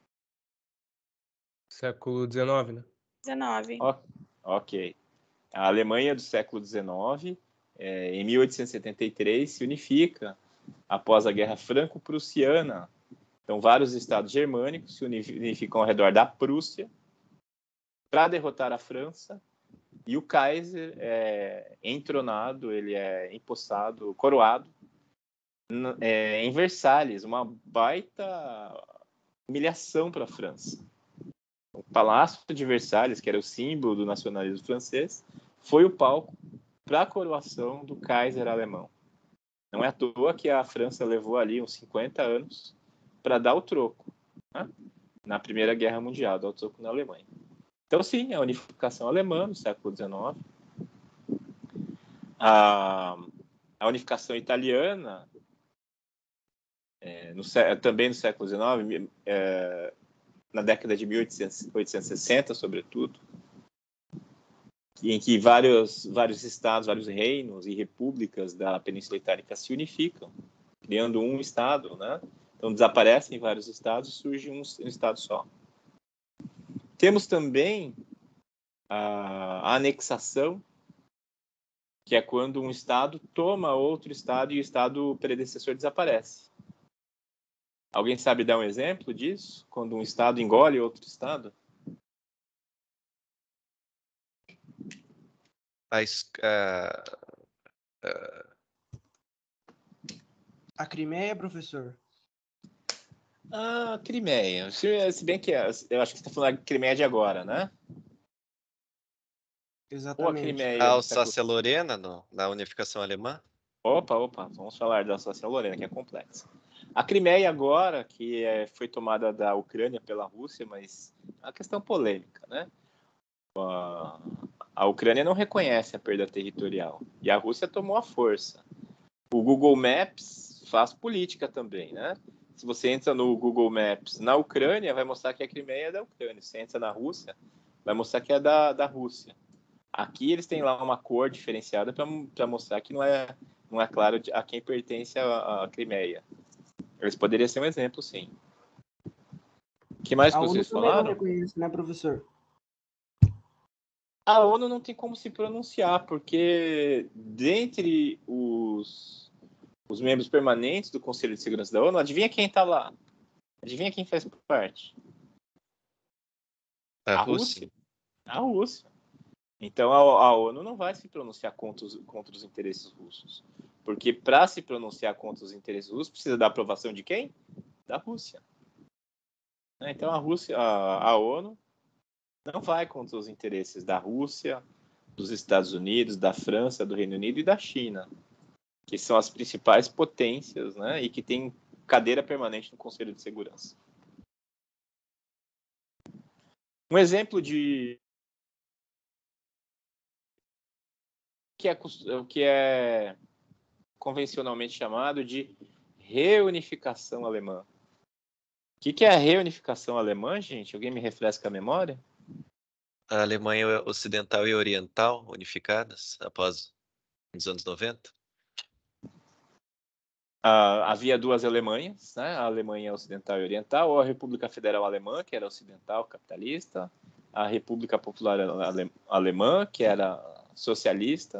Século XIX, né? 19. Ok. A Alemanha do século XIX, em 1873, se unifica após a Guerra Franco-Prussiana. Então, vários estados germânicos se unificam ao redor da Prússia para derrotar a França, e o Kaiser é entronado, ele é empossado, coroado, em Versalhes, uma baita humilhação para a França. O Palácio de Versalhes, que era o símbolo do nacionalismo francês, foi o palco para a coroação do Kaiser alemão. Não é à toa que a França levou ali uns 50 anos para dar o troco, né? Na Primeira Guerra Mundial, dar o troco na Alemanha. Então, sim, a unificação alemã no século XIX. A unificação italiana, também no século XIX, na década de 1860, sobretudo, em que vários estados, vários reinos e repúblicas da Península Itálica se unificam, criando um estado, né? Então, desaparecem vários estados e surge um estado só. Temos também a anexação, que é quando um estado toma outro estado e o estado predecessor desaparece. Alguém sabe dar um exemplo disso? Quando um estado engole outro estado? A Crimeia, professor? Ah, Crimeia. Se bem que eu acho que você está falando da Crimeia de agora, né? Exatamente. Ou a Crimeia A Alsácia-Lorena, na unificação alemã? Opa, vamos falar da Alsácia-Lorena, que é complexa. A Crimeia agora, que foi tomada da Ucrânia pela Rússia, mas é uma questão polêmica, né? A Ucrânia não reconhece a perda territorial e a Rússia tomou a força. O Google Maps faz política também, né? Se você entra no Google Maps na Ucrânia, vai mostrar que a Crimeia é da Ucrânia. Se você entra na Rússia, vai mostrar que é da Rússia. Aqui eles têm lá uma cor diferenciada para mostrar que não é claro a quem pertence a Crimeia. Eles poderiam ser um exemplo, sim. O que mais que vocês falaram? A ONU também não reconhece, né, professor? A ONU não tem como se pronunciar, porque dentre os membros permanentes do Conselho de Segurança da ONU, adivinha quem está lá? Adivinha quem faz parte? A Rússia. A Rússia. Então, a ONU não vai se pronunciar contra os interesses russos. Porque para se pronunciar contra os interesses russos, precisa da aprovação de quem? Da Rússia. né? Então a ONU não vai contra os interesses da Rússia, dos Estados Unidos, da França, do Reino Unido e da China, que são as principais potências, né? E que têm cadeira permanente no Conselho de Segurança. Um exemplo de o que é convencionalmente chamado de reunificação alemã. O que é a reunificação alemã, gente? Alguém me refresca a memória? A Alemanha Ocidental e Oriental unificadas após os anos 90? Havia duas Alemanhas, né? A Alemanha Ocidental e Oriental, ou a República Federal Alemã, que era ocidental, capitalista, a República Popular Alemã, que era socialista,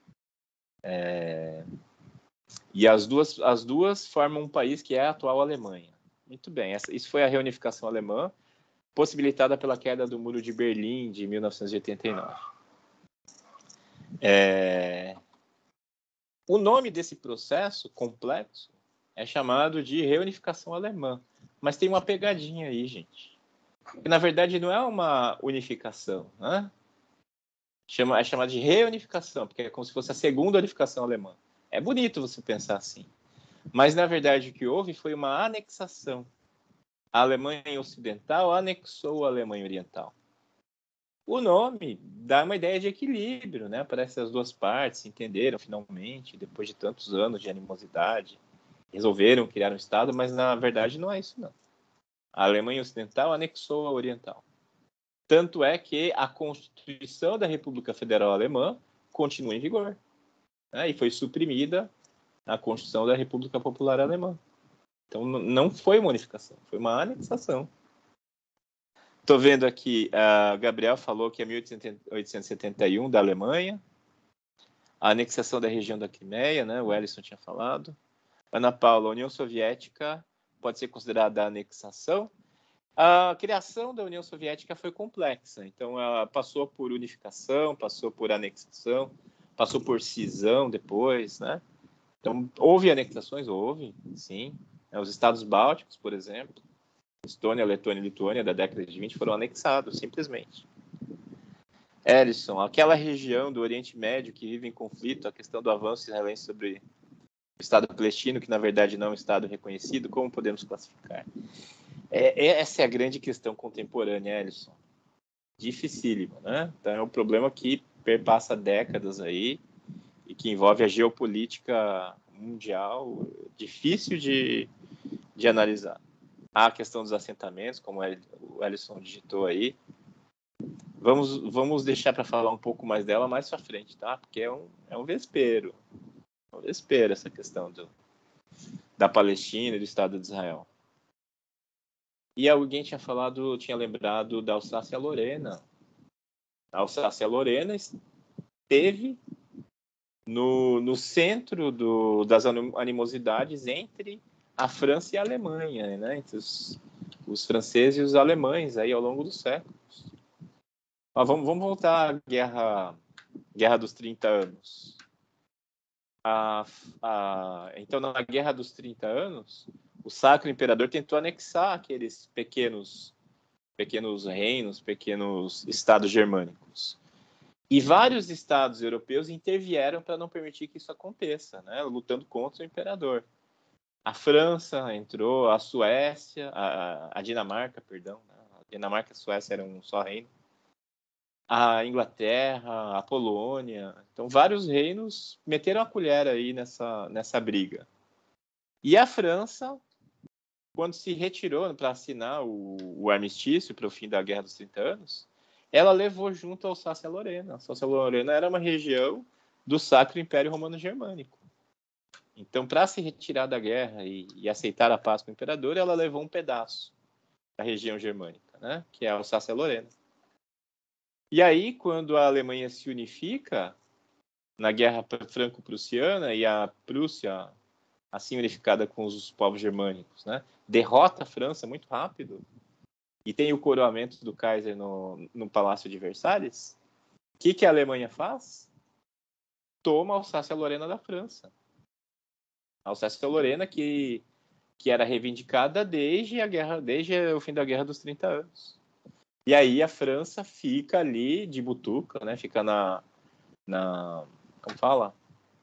e as duas formam um país que é a atual Alemanha. Muito bem, isso foi a reunificação alemã, possibilitada pela queda do Muro de Berlim de 1989. O nome desse processo complexo é chamado de reunificação alemã, mas tem uma pegadinha aí, gente. Que, na verdade, não é uma unificação, né? É chamado de reunificação, porque é como se fosse a segunda unificação alemã. É bonito você pensar assim. Mas, na verdade, o que houve foi uma anexação. A Alemanha Ocidental anexou a Alemanha Oriental. O nome dá uma ideia de equilíbrio, né? Parece que as duas partes se entenderam finalmente, depois de tantos anos de animosidade. Resolveram criar um Estado, mas na verdade não é isso, não. A Alemanha Ocidental anexou a Oriental. Tanto é que a Constituição da República Federal Alemã continua em vigor, né? E foi suprimida a Constituição da República Popular Alemã. Então não foi uma unificação, foi uma anexação. Estou vendo aqui, Gabriel falou que é 1871 da Alemanha, a anexação da região da Crimeia, né? O Ellison tinha falado. Ana Paula, a União Soviética pode ser considerada a anexação. A criação da União Soviética foi complexa, então ela passou por unificação, passou por anexação, passou por cisão depois, né? Então, houve anexações? Houve, sim. Os Estados Bálticos, por exemplo, Estônia, Letônia e Lituânia, da década de 20, foram anexados, simplesmente. Ellison, aquela região do Oriente Médio que vive em conflito, a questão do avanço israelense sobre o Estado palestino, que na verdade não é um Estado reconhecido, como podemos classificar? Essa é a grande questão contemporânea, Ellison. Dificílima, né? Então é um problema que perpassa décadas aí e que envolve a geopolítica mundial, difícil de analisar. Há a questão dos assentamentos, como o Ellison digitou aí. Vamos deixar para falar um pouco mais dela mais para frente, tá? Porque é um vespeiro. É um vespeiro essa questão da Palestina e do Estado de Israel. E alguém tinha lembrado da Alsácia-Lorena. A Alsácia-Lorena esteve no centro das animosidades entre a França e a Alemanha, né? Entre os franceses e os alemães aí ao longo dos séculos. Mas vamos voltar à Guerra dos 30 anos. Então, na Guerra dos 30 anos, o Sacro Imperador tentou anexar aqueles pequenos reinos, pequenos estados germânicos. E vários estados europeus intervieram para não permitir que isso aconteça, né? Lutando contra o imperador. A França entrou, a Suécia, a Dinamarca, perdão. A Dinamarca e a Suécia eram um só reino. A Inglaterra, a Polônia. Então, vários reinos meteram a colher aí nessa briga. E a França, quando se retirou para assinar o armistício para o fim da Guerra dos 30 Anos, ela levou junto a Alsácia-Lorena. A Alsácia-Lorena era uma região do Sacro Império Romano Germânico. Então, para se retirar da guerra e aceitar a paz com o imperador, ela levou um pedaço da região germânica, né? Que é a Alsácia-Lorena. E aí, quando a Alemanha se unifica na Guerra Franco-Prussiana e a Prússia, assim unificada com os povos germânicos, né, derrota a França muito rápido e tem o coroamento do Kaiser no Palácio de Versalhes, o que a Alemanha faz? Toma a Alsácia-Lorena da França. A Alsácia-Lorena que que era reivindicada desde o fim da Guerra dos 30 anos. E aí a França fica ali de butuca, né? Fica como fala?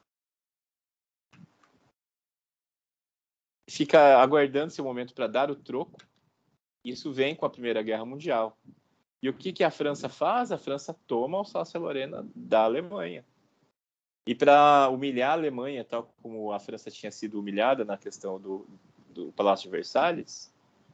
Fica aguardando seu momento para dar o troco. Isso vem com a Primeira Guerra Mundial. E o que a França faz? A França toma Alsácia-Lorena da Alemanha. E para humilhar a Alemanha, tal como a França tinha sido humilhada na questão do Palácio de Versalhes,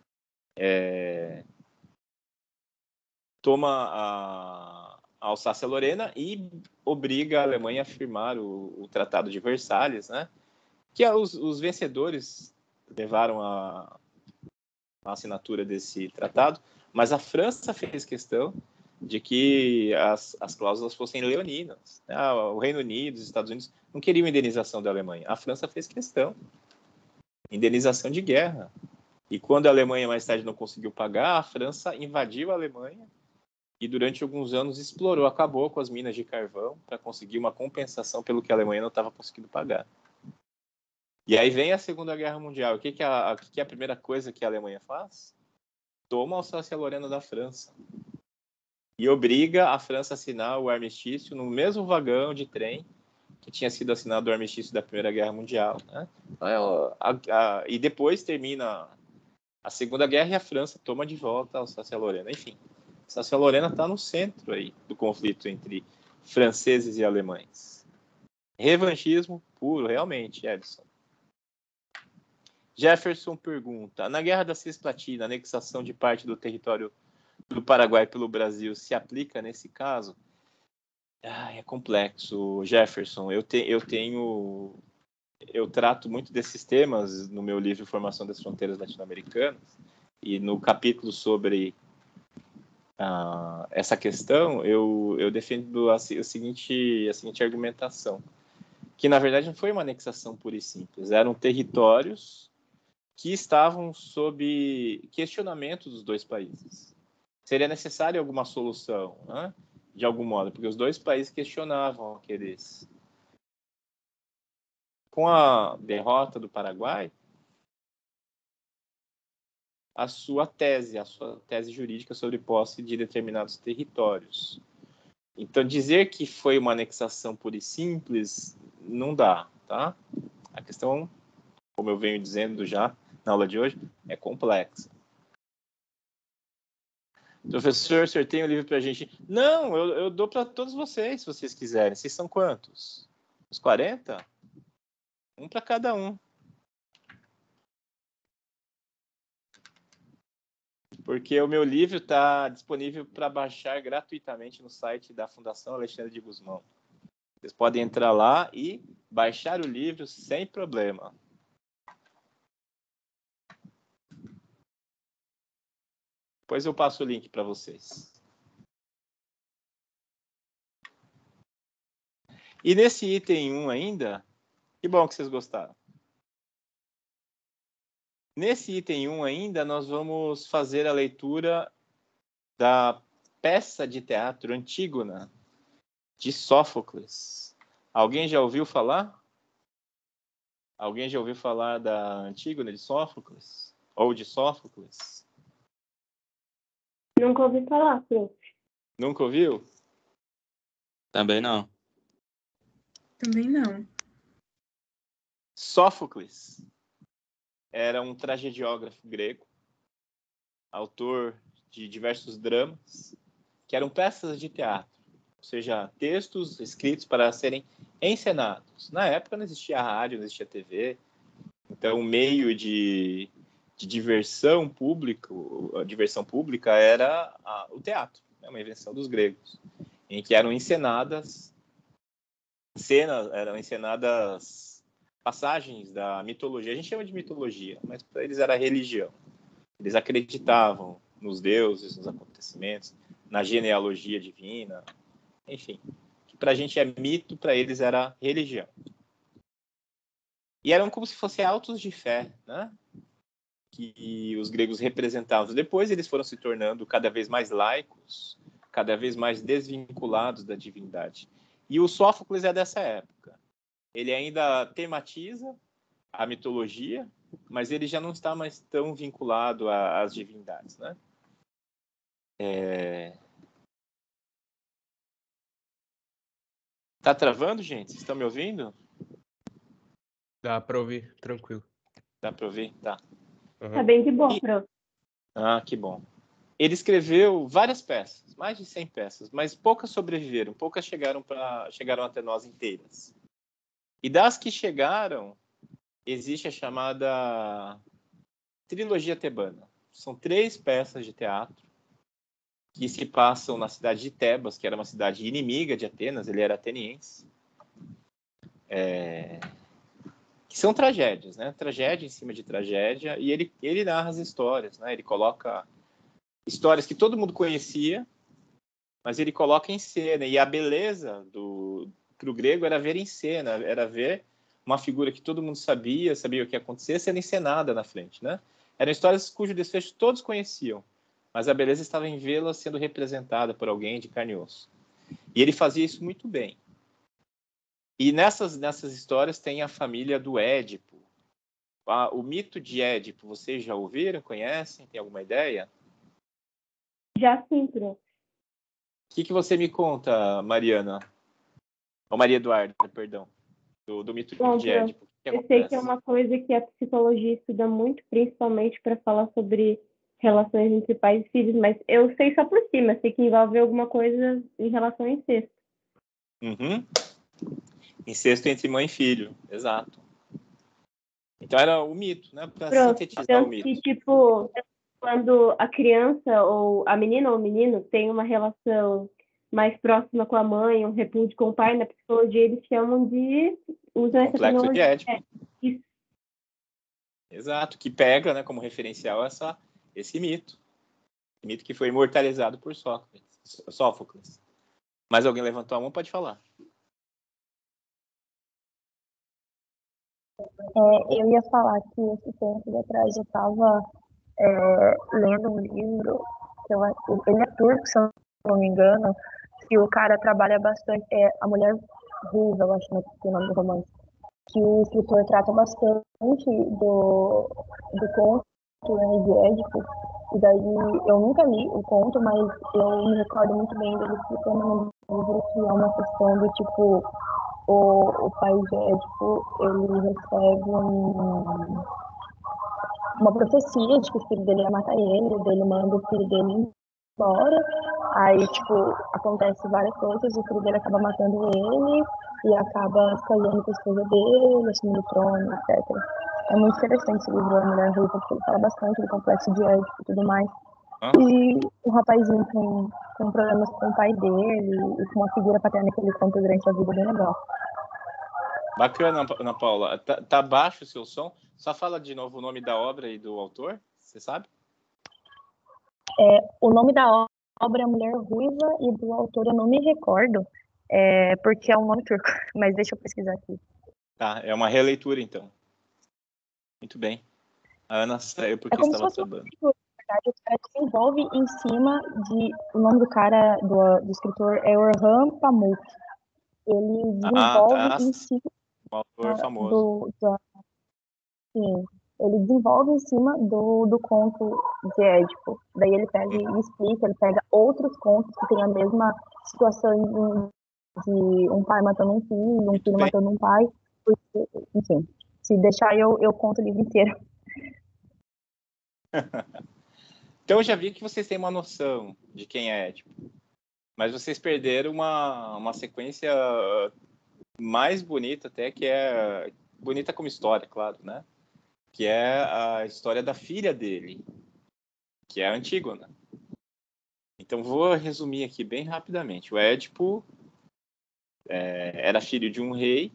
toma a Alsácia-Lorena e obriga a Alemanha a firmar o Tratado de Versalhes, né? Que os vencedores levaram a assinatura desse tratado, mas a França fez questão de que as cláusulas fossem leoninas. Né? O Reino Unido, os Estados Unidos não queriam indenização da Alemanha. A França fez questão. Indenização de guerra. E quando a Alemanha mais tarde não conseguiu pagar, a França invadiu a Alemanha e durante alguns anos acabou com as minas de carvão para conseguir uma compensação pelo que a Alemanha não estava conseguindo pagar. E aí vem a Segunda Guerra Mundial. O que é a primeira coisa que a Alemanha faz? Toma a Alsácia-Lorena da França. E obriga a França a assinar o armistício no mesmo vagão de trem que tinha sido assinado o armistício da Primeira Guerra Mundial. Né? E depois termina a Segunda Guerra e a França toma de volta a Alsácia-Lorena. Enfim, a Alsácia-Lorena está no centro aí do conflito entre franceses e alemães. Revanchismo puro, realmente, Edson. Jefferson pergunta: na Guerra da Cisplatina, a anexação de parte do território do Paraguai pelo Brasil se aplica nesse caso? É complexo, Jefferson. Eu trato muito desses temas no meu livro Formação das Fronteiras Latino-Americanas e no capítulo sobre essa questão eu defendo a seguinte argumentação, que na verdade não foi uma anexação pura e simples, eram territórios que estavam sob questionamento dos dois países. Seria necessária alguma solução, né? De algum modo, porque os dois países questionavam aqueles. Com a derrota do Paraguai, a sua tese jurídica sobre posse de determinados territórios. Então, dizer que foi uma anexação pura e simples não dá, tá? A questão, como eu venho dizendo já na aula de hoje, é complexa. Professor, o senhor tem um livro para a gente? Não, eu dou para todos vocês, se vocês quiserem. Vocês são quantos? Os 40? Um para cada um. Porque o meu livro está disponível para baixar gratuitamente no site da Fundação Alexandre de Gusmão. Vocês podem entrar lá e baixar o livro sem problema. Depois eu passo o link para vocês. E nesse item 1 ainda, que bom que vocês gostaram. Nesse item 1 ainda, nós vamos fazer a leitura da peça de teatro Antígona, de Sófocles. Alguém já ouviu falar? Alguém já ouviu falar da Antígona de Sófocles? Ou de Sófocles? Nunca ouvi falar, prof. Nunca ouviu? Também não. Também não. Sófocles era um tragediógrafo grego, autor de diversos dramas, que eram peças de teatro, ou seja, textos escritos para serem encenados. Na época não existia rádio, não existia TV, então o meio de diversão pública era o teatro, uma invenção dos gregos, em que eram encenadas passagens da mitologia. A gente chama de mitologia, mas para eles era religião. Eles acreditavam nos deuses, nos acontecimentos, na genealogia divina, enfim. Que para a gente é mito, para eles era religião. E eram como se fossem autos de fé, né? Que os gregos representavam. Depois eles foram se tornando cada vez mais laicos, cada vez mais desvinculados da divindade. E o Sófocles é dessa época. Ele ainda tematiza a mitologia, mas ele já não está mais tão vinculado às divindades, né? Tá travando, gente? Vocês estão me ouvindo? Dá pra ouvir, tranquilo. Dá para ouvir? Tá. Uhum. Tá bem de boa, prof. Ah, que bom. Ele escreveu várias peças, mais de 100 peças, mas poucas sobreviveram, poucas chegaram até nós inteiras. E das que chegaram, existe a chamada trilogia tebana. São 3 peças de teatro que se passam na cidade de Tebas, que era uma cidade inimiga de Atenas, ele era ateniense. Que são tragédias, né? Tragédia em cima de tragédia, e ele narra as histórias, né? Ele coloca histórias que todo mundo conhecia, mas ele coloca em cena, e a beleza para o grego era ver em cena, era ver uma figura que todo mundo sabia o que ia acontecer, sendo encenada na frente, né? Eram histórias cujo desfecho todos conheciam, mas a beleza estava em vê-la sendo representada por alguém de carne e osso. E ele fazia isso muito bem. E nessas histórias tem a família do Édipo. O mito de Édipo, vocês já ouviram, conhecem? Tem alguma ideia? Já sim, prof. O que você me conta, Mariana? Ou Maria Eduarda, perdão. Do mito Bom, de prof, Édipo. O que eu sei acontece? que é uma coisa que a psicologia estuda muito, principalmente para falar sobre relações entre pais e filhos, mas eu sei só por cima, sei que envolve alguma coisa em relação a incesto. Uhum. Incesto entre mãe e filho, exato. Então era o mito, né? Para sintetizar o Tanto mito. que, tipo, quando a criança ou a menina ou o menino tem uma relação mais próxima com a mãe, um repúdio com o pai, na psicologia eles chamam de... usam essa Complexo de terminologia. Édipo. Isso. Exato, que pega, né, como referencial esse mito. Mito que foi imortalizado por Sófocles. Mas alguém levantou a mão, pode falar. Eu ia falar que esse tempo atrás eu estava lendo um livro, ele é turco, se eu não me engano, que o cara trabalha bastante, A Mulher Ruiva, eu acho que é o nome do romance, que o escritor trata bastante do conto, né, de Édipo, e daí eu nunca li o conto, mas eu me recordo muito bem dele explicando no livro que é uma questão do tipo, o pai de Édipo, ele recebe uma profecia de que o filho dele ia matar ele manda o filho dele embora, aí, tipo, acontece várias coisas, o filho dele acaba matando ele e acaba casando com a esposa dele, assumindo o trono, etc. É muito interessante esse livro, A Mulher Ruiva, porque ele fala bastante do complexo de Édipo e tudo mais. E o rapazinho com problemas com o pai dele e com uma figura paterna que ele conta durante a vida, bem legal. Bacana, Ana Paula. Tá baixo o seu som? Só fala de novo o nome da obra e do autor, você sabe? O nome da obra é Mulher Ruiva e do autor eu não me recordo, porque é um nome turco, mas deixa eu pesquisar aqui. Tá, é uma releitura, então. Muito bem. A Ana saiu porque estava sabendo. O cara desenvolve em cima o nome do cara, do escritor é Orhan Pamuk. Ele desenvolve em cima um autor famoso. Sim, ele desenvolve em cima do conto de Édipo. Daí ele pega e explica, ele pega outros contos que tem a mesma situação de um pai matando um filho matando um pai. Porque, enfim, se deixar eu conto o livro inteiro. Então eu já vi que vocês têm uma noção de quem é Édipo. Mas vocês perderam uma sequência mais bonita até, que é bonita como história, claro, né? Que é a história da filha dele, que é a Antígona. Então vou resumir aqui bem rapidamente. O Édipo era filho de um rei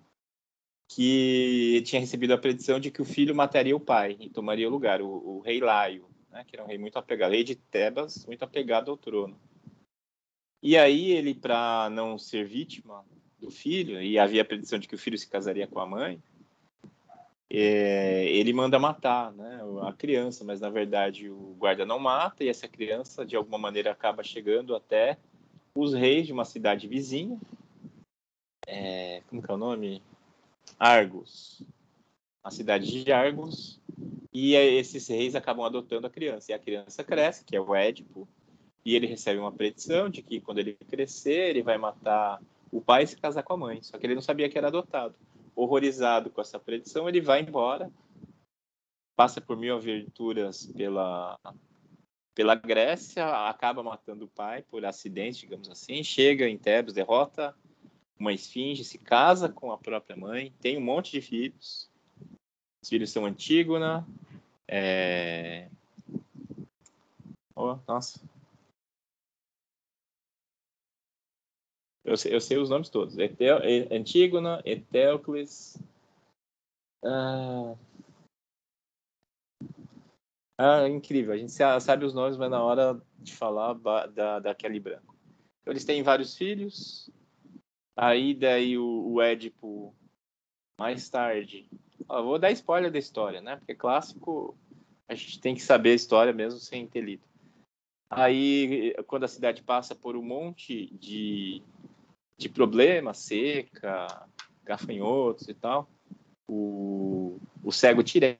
que tinha recebido a predição de que o filho mataria o pai e tomaria o lugar, o rei Laio, né? Que era um rei muito apegado, rei de Tebas, muito apegado ao trono. E aí ele, para não ser vítima do filho, e havia a predição de que o filho se casaria com a mãe, ele manda matar, né, a criança, mas na verdade o guarda não mata, e essa criança de alguma maneira acaba chegando até os reis de uma cidade vizinha, como que é o nome? Argos. a cidade de Argos, e esses reis acabam adotando a criança. E a criança cresce, que é o Édipo, e ele recebe uma predição de que quando ele crescer, ele vai matar o pai e se casar com a mãe. Só que ele não sabia que era adotado. Horrorizado com essa predição, ele vai embora, passa por 1000 aventuras pela Grécia, acaba matando o pai por acidente, digamos assim, chega em Tebas, derrota uma esfinge, se casa com a própria mãe, tem um monte de filhos. Os filhos são Antígona, Oh, nossa. Eu sei os nomes todos. Antígona, Etéocles. Incrível. A gente sabe os nomes, mas na hora de falar da Kelly Branco. Então, eles têm vários filhos. Aí, daí, o Édipo, mais tarde... vou dar spoiler da história, né? Porque clássico, a gente tem que saber a história mesmo sem ter lido. Aí, quando a cidade passa por um monte de problemas, seca, gafanhotos e tal, o cego Tiresias,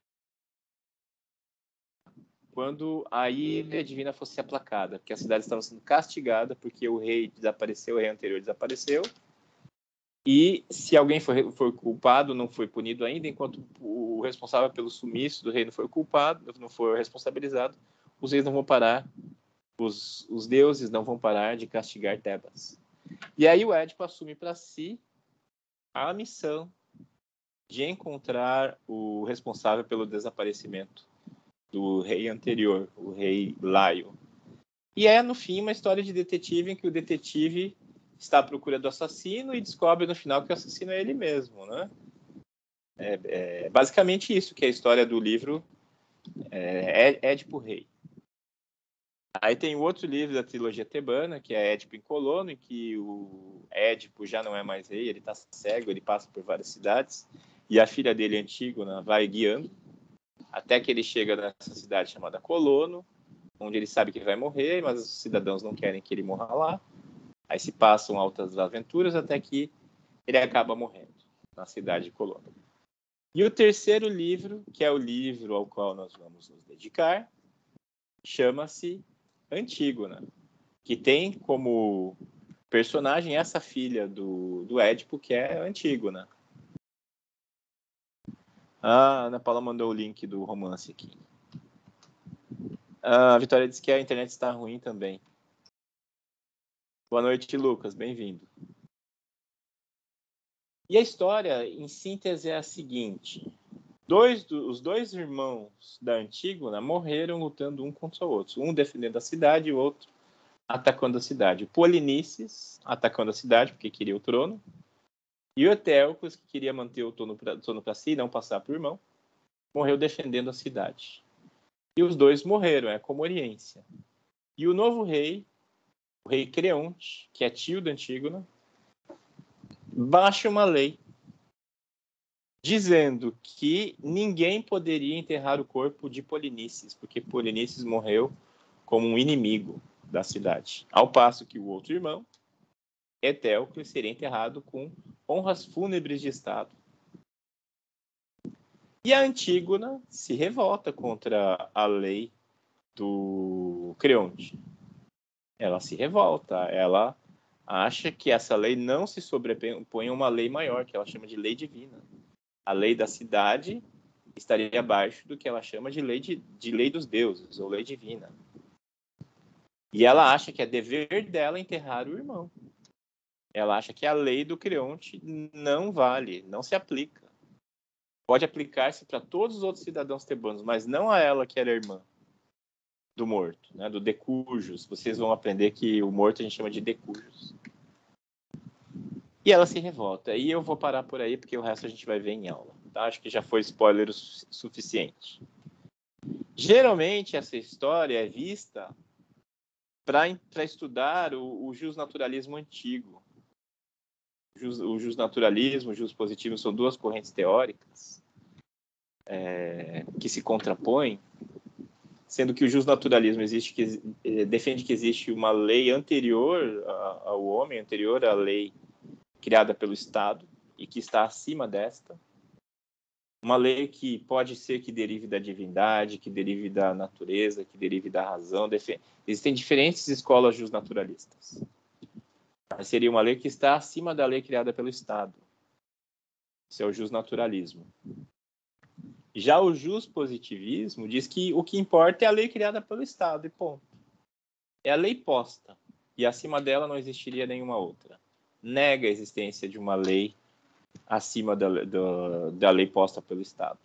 quando a ira divina fosse aplacada, porque a cidade estava sendo castigada porque o rei desapareceu, o rei anterior desapareceu, e se alguém for culpado, não foi punido ainda, enquanto o responsável pelo sumiço do rei não for culpado, não for responsabilizado, os reis não vão parar, os deuses não vão parar de castigar Tebas. E aí o Édipo assume para si a missão de encontrar o responsável pelo desaparecimento do rei anterior, o rei Laio. E é, no fim, uma história de detetive em que o detetive está à procura do assassino e descobre no final que o assassino é ele mesmo, né? É basicamente isso que é a história do livro Édipo Rei. Aí tem o outro livro da trilogia tebana, que é Édipo em Colono, em que o Édipo já não é mais rei, ele está cego, ele passa por várias cidades, e a filha dele, Antígona, vai guiando, até que ele chega nessa cidade chamada Colono, onde ele sabe que vai morrer, mas os cidadãos não querem que ele morra lá. Aí se passam altas aventuras até que ele acaba morrendo na cidade de Colono. E o terceiro livro, que é o livro ao qual nós vamos nos dedicar, chama-se Antígona, que tem como personagem essa filha do Édipo, que é Antígona. A Ana Paula mandou o link do romance aqui. A Vitória disse que a internet está ruim também. Boa noite, Lucas. Bem-vindo. E a história, em síntese, é a seguinte. Os dois irmãos da Antígona morreram lutando um contra o outro. Um defendendo a cidade e o outro atacando a cidade. O Polinices atacando a cidade porque queria o trono. E o Etéocles, que queria manter o trono para si e não passar para o irmão, morreu defendendo a cidade. E os dois morreram, como Oriência. E o novo rei, o rei Creonte, que é tio da Antígona, baixa uma lei dizendo que ninguém poderia enterrar o corpo de Polinices, porque Polinices morreu como um inimigo da cidade. Ao passo que o outro irmão, Etéocles, seria enterrado com honras fúnebres de Estado. E a Antígona se revolta contra a lei do Creonte. Ela se revolta, ela acha que essa lei não se sobrepõe a uma lei maior, que ela chama de lei divina. A lei da cidade estaria abaixo do que ela chama de lei dos deuses, ou lei divina. E ela acha que é dever dela enterrar o irmão. Ela acha que a lei do Creonte não vale, não se aplica. Pode aplicar-se para todos os outros cidadãos tebanos, mas não a ela que era irmã do morto, né, do decujus. Vocês vão aprender que o morto a gente chama de decujus. E ela se revolta. E eu vou parar por aí, porque o resto a gente vai ver em aula. Tá? Acho que já foi spoiler o suficiente. Geralmente, essa história é vista para estudar o justnaturalismo antigo. O justnaturalismo e o justpositivismo são duas correntes teóricas que se contrapõem, sendo que o justnaturalismo defende que existe uma lei anterior ao homem, anterior à lei criada pelo Estado e que está acima desta. Uma lei que pode ser que derive da divindade, que derive da natureza, que derive da razão. Existem diferentes escolas justnaturalistas. Mas seria uma lei que está acima da lei criada pelo Estado. Isso é o justnaturalismo. Já o justpositivismo diz que o que importa é a lei criada pelo Estado, e ponto. É a lei posta, e acima dela não existiria nenhuma outra. Nega a existência de uma lei acima da lei posta pelo Estado.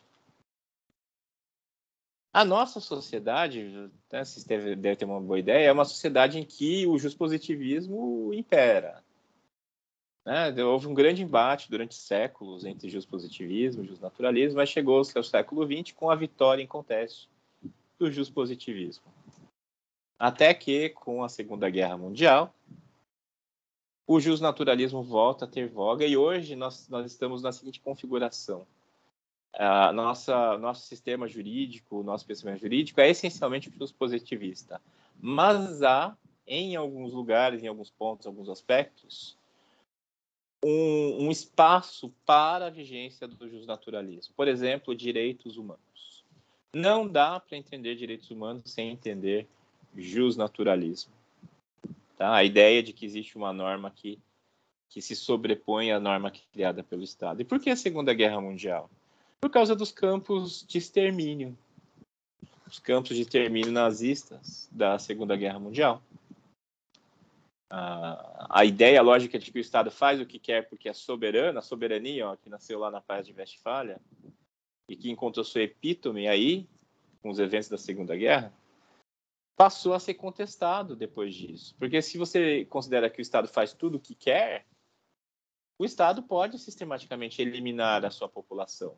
A nossa sociedade, né, vocês devem ter uma boa ideia, é uma sociedade em que o justpositivismo impera. Né? Houve um grande embate durante séculos entre justpositivismo e justnaturalismo, mas chegou-se ao século XX com a vitória inconteste do justpositivismo. Até que, com a Segunda Guerra Mundial, o justnaturalismo volta a ter voga, e hoje nós estamos na seguinte configuração. Nosso sistema jurídico, nosso pensamento jurídico é essencialmente justpositivista. Mas há, em alguns lugares, em alguns pontos, alguns aspectos, um espaço para a vigência do justnaturalismo. Por exemplo, direitos humanos. Não dá para entender direitos humanos sem entender justnaturalismo. Tá? A ideia de que existe uma norma que se sobrepõe à norma criada pelo Estado. E por que a Segunda Guerra Mundial? Por causa dos campos de extermínio. Os campos de extermínio nazistas da Segunda Guerra Mundial. A ideia lógica de que o Estado faz o que quer porque é soberano, a soberania, que nasceu lá na Paz de Westfália, e que encontrou sua epítome aí, com os eventos da Segunda Guerra, passou a ser contestado depois disso. Porque se você considera que o Estado faz tudo o que quer, o Estado pode sistematicamente eliminar a sua população.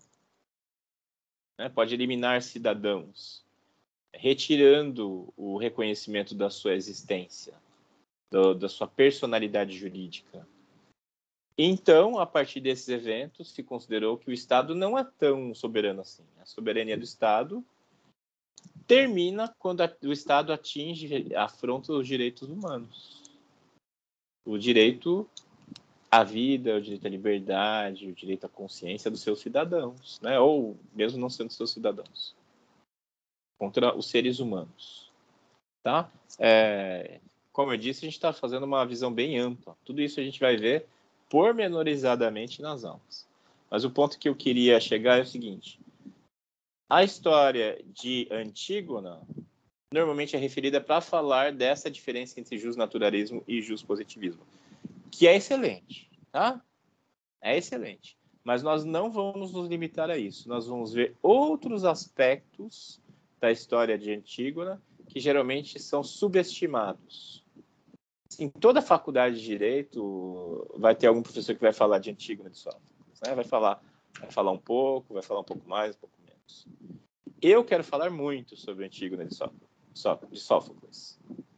Né? Pode eliminar cidadãos, retirando o reconhecimento da sua existência, da sua personalidade jurídica. Então, a partir desses eventos, se considerou que o Estado não é tão soberano assim. A soberania do Estado termina quando o Estado afronta os direitos humanos. O direito à vida, o direito à liberdade, o direito à consciência dos seus cidadãos, né? Ou mesmo não sendo seus cidadãos, contra os seres humanos. Tá? Como eu disse, a gente está fazendo uma visão bem ampla. Tudo isso a gente vai ver pormenorizadamente nas aulas. Mas o ponto que eu queria chegar é o seguinte. A história de Antígona normalmente é referida para falar dessa diferença entre justnaturalismo e justpositivismo, que é excelente, tá? É excelente. Mas nós não vamos nos limitar a isso. Nós vamos ver outros aspectos da história de Antígona que geralmente são subestimados. Em toda faculdade de Direito vai ter algum professor que vai falar de Antígona de Sófocles, né? Vai falar um pouco, vai falar um pouco mais, um pouco menos. Eu quero falar muito sobre Antígona de Sófocles.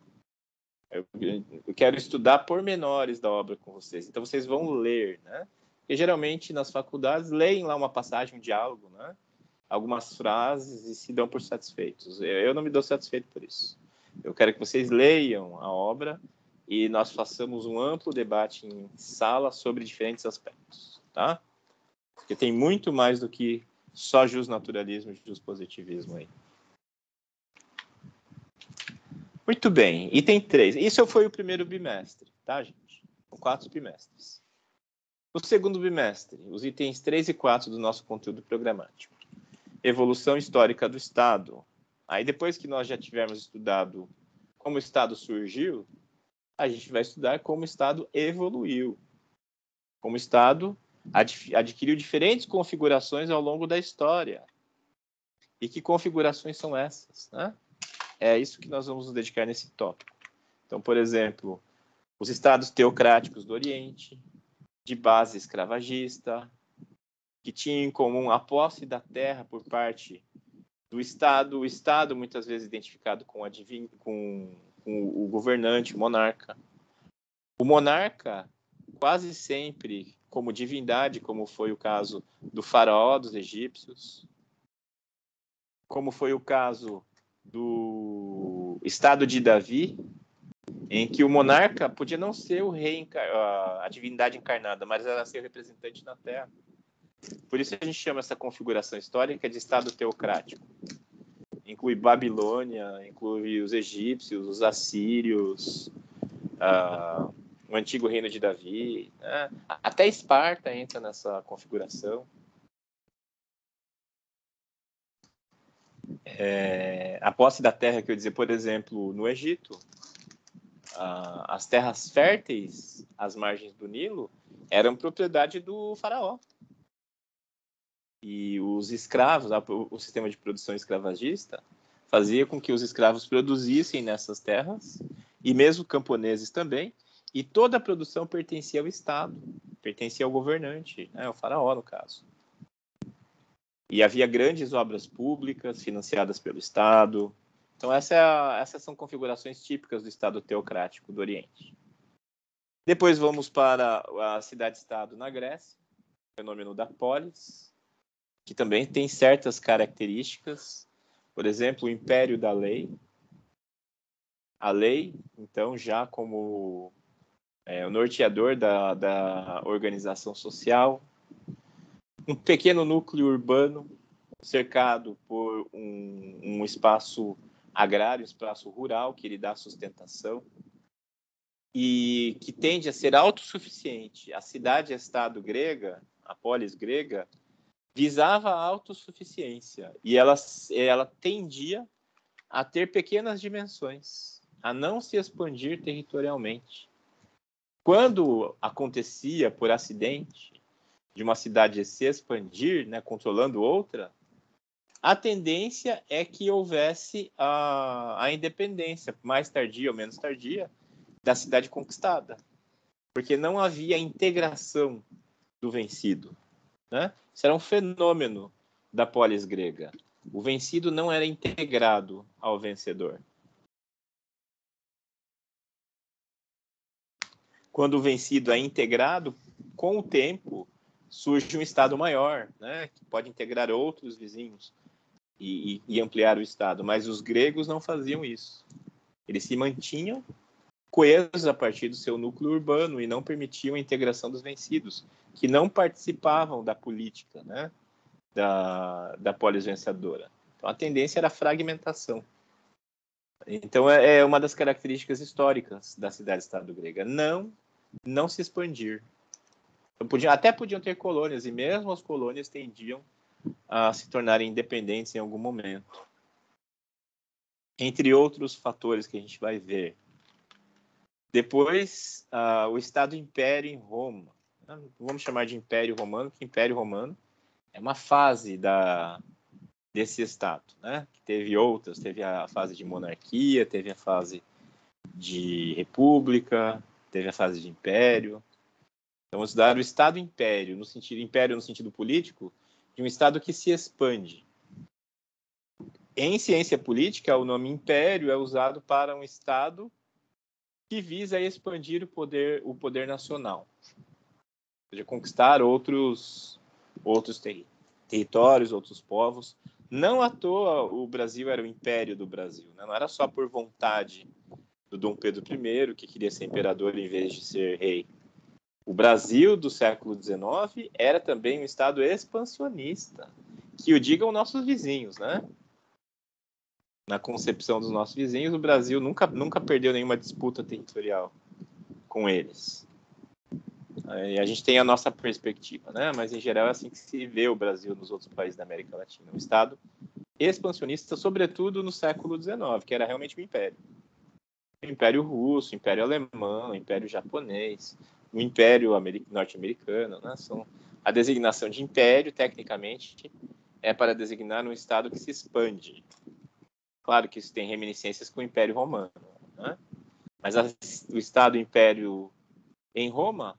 Eu quero estudar pormenores da obra com vocês. Então, vocês vão ler, né? Porque, geralmente, nas faculdades, leem lá uma passagem, um diálogo, né? Algumas frases e se dão por satisfeitos. Eu não me dou satisfeito por isso. Eu quero que vocês leiam a obra e nós façamos um amplo debate em sala sobre diferentes aspectos, tá? Porque tem muito mais do que só justnaturalismo e justpositivismo aí. Muito bem, item 3. Isso foi o primeiro bimestre, tá, gente? São 4 bimestres. O segundo bimestre, os itens 3 e 4 do nosso conteúdo programático. Evolução histórica do Estado. Aí, depois que nós já tivermos estudado como o Estado surgiu, a gente vai estudar como o Estado evoluiu. Como o Estado adquiriu diferentes configurações ao longo da história. E que configurações são essas, né? É isso que nós vamos nos dedicar nesse tópico. Então, por exemplo, os estados teocráticos do Oriente, de base escravagista, que tinham em comum a posse da terra por parte do Estado, o Estado muitas vezes identificado com o governante, o monarca. O monarca, quase sempre como divindade, como foi o caso do faraó dos egípcios, como foi o caso do Estado de Davi, em que o monarca podia não ser o rei, a divindade encarnada, mas era ser o representante na terra. Por isso a gente chama essa configuração histórica de Estado teocrático. Inclui Babilônia, inclui os egípcios, os assírios, o antigo reino de Davi, né? Até Esparta entra nessa configuração. A posse da terra, que eu dizer, por exemplo, no Egito, as terras férteis às margens do Nilo eram propriedade do faraó. E os escravos, o sistema de produção escravagista, fazia com que os escravos produzissem nessas terras, e mesmo camponeses também, e toda a produção pertencia ao Estado, pertencia ao governante, né, ao faraó, no caso. E havia grandes obras públicas financiadas pelo Estado. Então, essas são configurações típicas do Estado teocrático do Oriente. Depois vamos para a cidade-estado na Grécia, o fenômeno da polis, que também tem certas características. Por exemplo, o império da lei. A lei, então, já como o norteador da organização social. Um pequeno núcleo urbano cercado por um espaço agrário, um espaço rural que lhe dá sustentação e que tende a ser autossuficiente. A cidade-estado grega, a polis grega, visava a autossuficiência e ela tendia a ter pequenas dimensões, a não se expandir territorialmente. Quando acontecia por acidente de uma cidade se expandir, né, controlando outra, a tendência é que houvesse a independência, mais tardia ou menos tardia, da cidade conquistada, porque não havia integração do vencido, né? Isso era um fenômeno da polis grega. O vencido não era integrado ao vencedor. Quando o vencido é integrado, com o tempo, surge um estado maior, né, que pode integrar outros vizinhos e ampliar o estado. Mas os gregos não faziam isso. Eles se mantinham coesos a partir do seu núcleo urbano e não permitiam a integração dos vencidos, que não participavam da política, né, da polis vencedora. Então, a tendência era a fragmentação. Então, é uma das características históricas da cidade-estado grega. Não se expandir. Até podiam ter colônias, e mesmo as colônias tendiam a se tornarem independentes em algum momento. Entre outros fatores que a gente vai ver. Depois, o Estado-Império em Roma. Vamos chamar de Império Romano, porque Império Romano é uma fase desse Estado, né? Que teve outras, teve a fase de monarquia, teve a fase de república, teve a fase de império. Então, vamos dar o Estado-Império, império no sentido político, de um Estado que se expande. Em ciência política, o nome império é usado para um Estado que visa expandir o poder nacional. Ou seja, conquistar outros territórios, outros povos. Não à toa o Brasil era o império do Brasil, né? Não era só por vontade do Dom Pedro I, que queria ser imperador em vez de ser rei. O Brasil do século XIX era também um Estado expansionista, que o digam nossos vizinhos, né? Na concepção dos nossos vizinhos, o Brasil nunca perdeu nenhuma disputa territorial com eles. E a gente tem a nossa perspectiva, né? Mas em geral é assim que se vê o Brasil nos outros países da América Latina. Um Estado expansionista, sobretudo no século XIX, que era realmente um império. O Império Russo, o Império Alemão, o Império Japonês, o Império Norte-Americano, né? A designação de império, tecnicamente, é para designar um Estado que se expande. Claro que isso tem reminiscências com o Império Romano, né? Mas o Estado-Império em Roma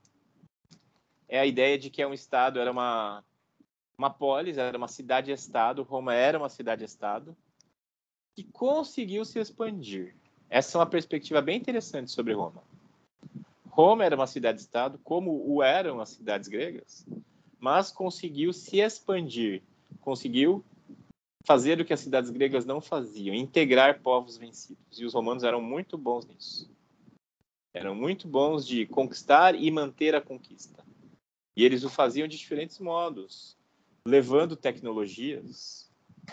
é a ideia de que é um Estado, era uma polis, era uma cidade-estado, Roma era uma cidade-estado, que conseguiu se expandir. Essa é uma perspectiva bem interessante sobre Roma. Roma era uma cidade-estado, como o eram as cidades gregas, mas conseguiu se expandir, conseguiu fazer o que as cidades gregas não faziam, integrar povos vencidos. E os romanos eram muito bons nisso. Eram muito bons de conquistar e manter a conquista. E eles o faziam de diferentes modos, levando tecnologias,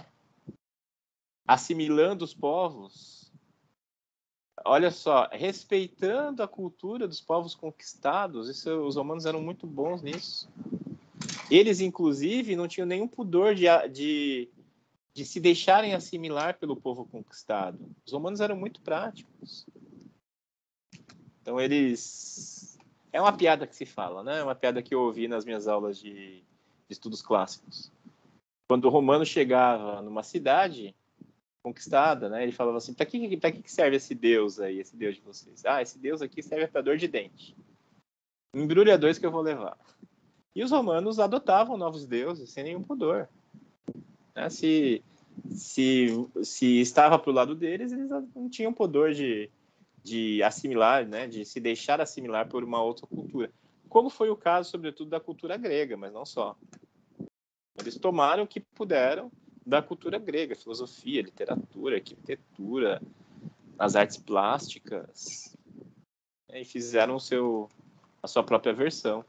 assimilando os povos. Olha só, respeitando a cultura dos povos conquistados. Os romanos eram muito bons nisso. Eles, inclusive, não tinham nenhum pudor de se deixarem assimilar pelo povo conquistado. Os romanos eram muito práticos. Então, eles... É uma piada que se fala, né? É uma piada que eu ouvi nas minhas aulas de estudos clássicos. Quando o romano chegava numa cidade conquistada, né? Ele falava assim, para que serve esse deus aí, esse deus de vocês? Ah, esse deus aqui serve para dor de dente. Embrulha dois que eu vou levar. E os romanos adotavam novos deuses sem nenhum pudor. Né? Se estava para o lado deles, eles não tinham pudor de assimilar, né? De se deixar assimilar por uma outra cultura. Como foi o caso, sobretudo, da cultura grega, mas não só. Eles tomaram o que puderam da cultura grega, filosofia, literatura, arquitetura, as artes plásticas, né? E fizeram a sua própria versão.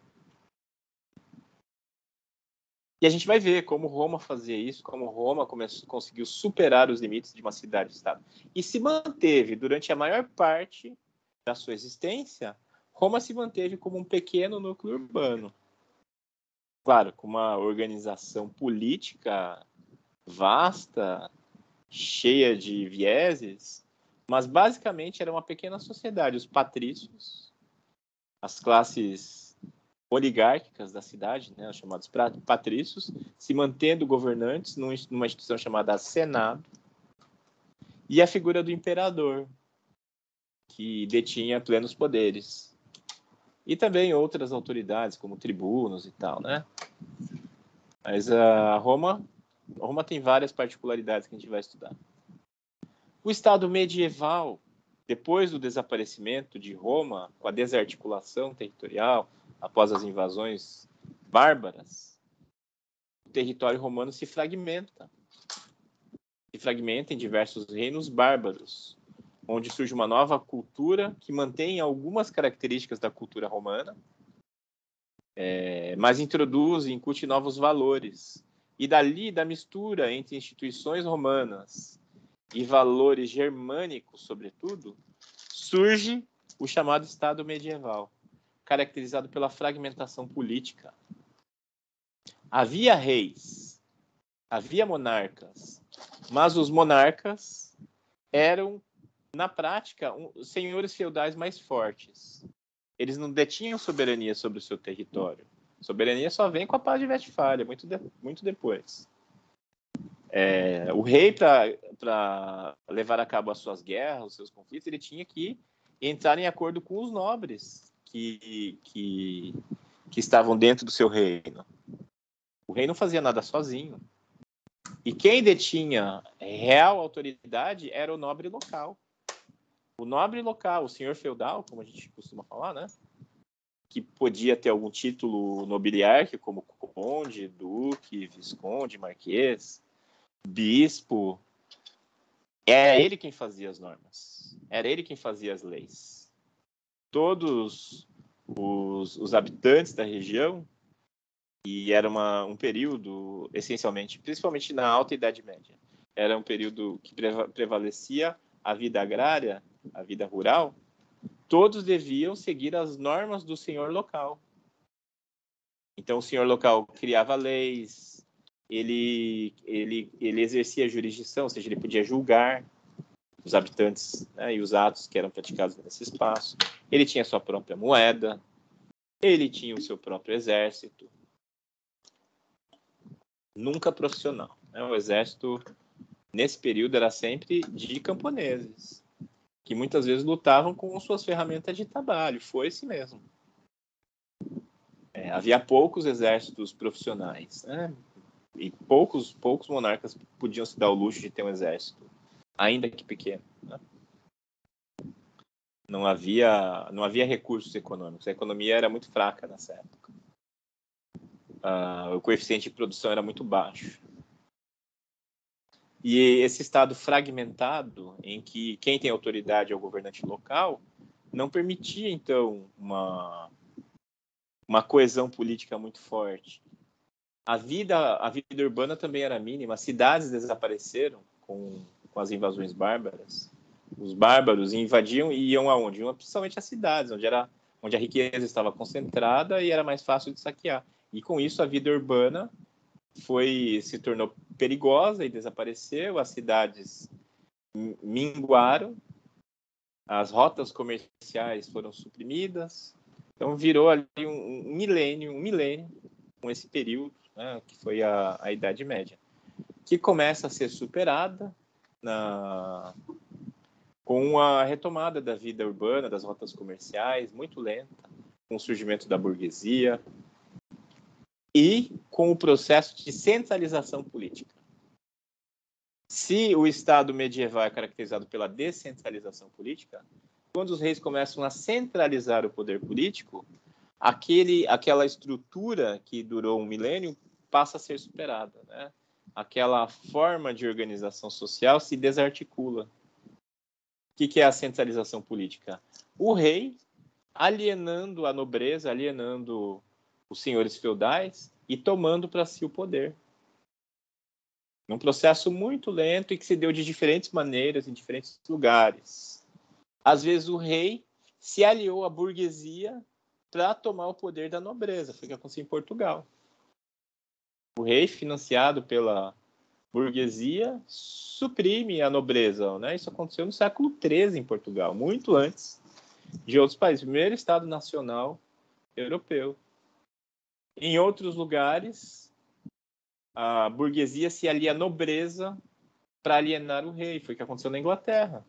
E a gente vai ver como Roma fazia isso, como Roma conseguiu superar os limites de uma cidade-estado. E se manteve durante a maior parte da sua existência, Roma se manteve como um pequeno núcleo urbano. Claro, com uma organização política vasta, cheia de vieses, mas basicamente era uma pequena sociedade. Os patrícios, as classes oligárquicas da cidade, né, os chamados patrícios, se mantendo governantes numa instituição chamada Senado, e a figura do imperador, que detinha plenos poderes. E também outras autoridades, como tribunos e tal, né? Mas Roma tem várias particularidades que a gente vai estudar. O Estado medieval, depois do desaparecimento de Roma, com a desarticulação territorial, após as invasões bárbaras, o território romano se fragmenta. Se fragmenta em diversos reinos bárbaros, onde surge uma nova cultura que mantém algumas características da cultura romana, mas introduz e incute novos valores. E dali, da mistura entre instituições romanas e valores germânicos, sobretudo, surge o chamado Estado medieval, caracterizado pela fragmentação política. Havia reis, havia monarcas, mas os monarcas eram, na prática, senhores feudais mais fortes. Eles não detinham soberania sobre o seu território. Soberania só vem com a paz de Westfália, muito depois. O rei, para levar a cabo as suas guerras, os seus conflitos, ele tinha que entrar em acordo com os nobres que estavam dentro do seu reino. O rei não fazia nada sozinho. E quem detinha real autoridade era o nobre local. O nobre local, o senhor feudal, como a gente costuma falar, né? Que podia ter algum título nobiliárquico, como conde, duque, visconde, marquês, bispo. Era ele quem fazia as normas. Era ele quem fazia as leis. Todos os habitantes da região, e era um período, essencialmente, principalmente na Alta Idade Média, era um período que prevalecia a vida agrária, a vida rural, todos deviam seguir as normas do senhor local. Então, o senhor local criava leis, ele exercia jurisdição, ou seja, ele podia julgar os habitantes, né, e os atos que eram praticados nesse espaço. Ele tinha sua própria moeda, ele tinha o seu próprio exército. Nunca profissional, né? O exército, nesse período, era sempre de camponeses, que muitas vezes lutavam com suas ferramentas de trabalho, foice mesmo. Havia poucos exércitos profissionais, né? E poucos monarcas podiam se dar o luxo de ter um exército, ainda que pequeno, né? Não havia recursos econômicos, a economia era muito fraca nessa época. O coeficiente de produção era muito baixo. E esse estado fragmentado, em que quem tem autoridade é o governante local, não permitia, então, uma uma coesão política muito forte. A vida urbana também era mínima. As cidades desapareceram com as invasões bárbaras. Os bárbaros invadiam e iam aonde? Iam principalmente as cidades, onde a riqueza estava concentrada e era mais fácil de saquear. E com isso a vida urbana se tornou perigosa e desapareceu. As cidades minguaram, as rotas comerciais foram suprimidas. Então virou ali um milênio com esse período, né, que foi a Idade Média, que começa a ser superada com a retomada da vida urbana, das rotas comerciais, muito lenta, com o surgimento da burguesia e com o processo de centralização política. Se o Estado medieval é caracterizado pela descentralização política, quando os reis começam a centralizar o poder político, aquela estrutura que durou um milênio passa a ser superada, né? Aquela forma de organização social se desarticula. O que é a centralização política? O rei alienando a nobreza, alienando os senhores feudais e tomando para si o poder. Num processo muito lento e que se deu de diferentes maneiras em diferentes lugares. Às vezes o rei se aliou à burguesia para tomar o poder da nobreza. Foi o que aconteceu em Portugal. O rei, financiado pela burguesia, suprime a nobreza, né? Isso aconteceu no século XIII em Portugal, muito antes de outros países. Primeiro Estado nacional europeu. Em outros lugares, a burguesia se alia à nobreza para alienar o rei. Foi o que aconteceu na Inglaterra,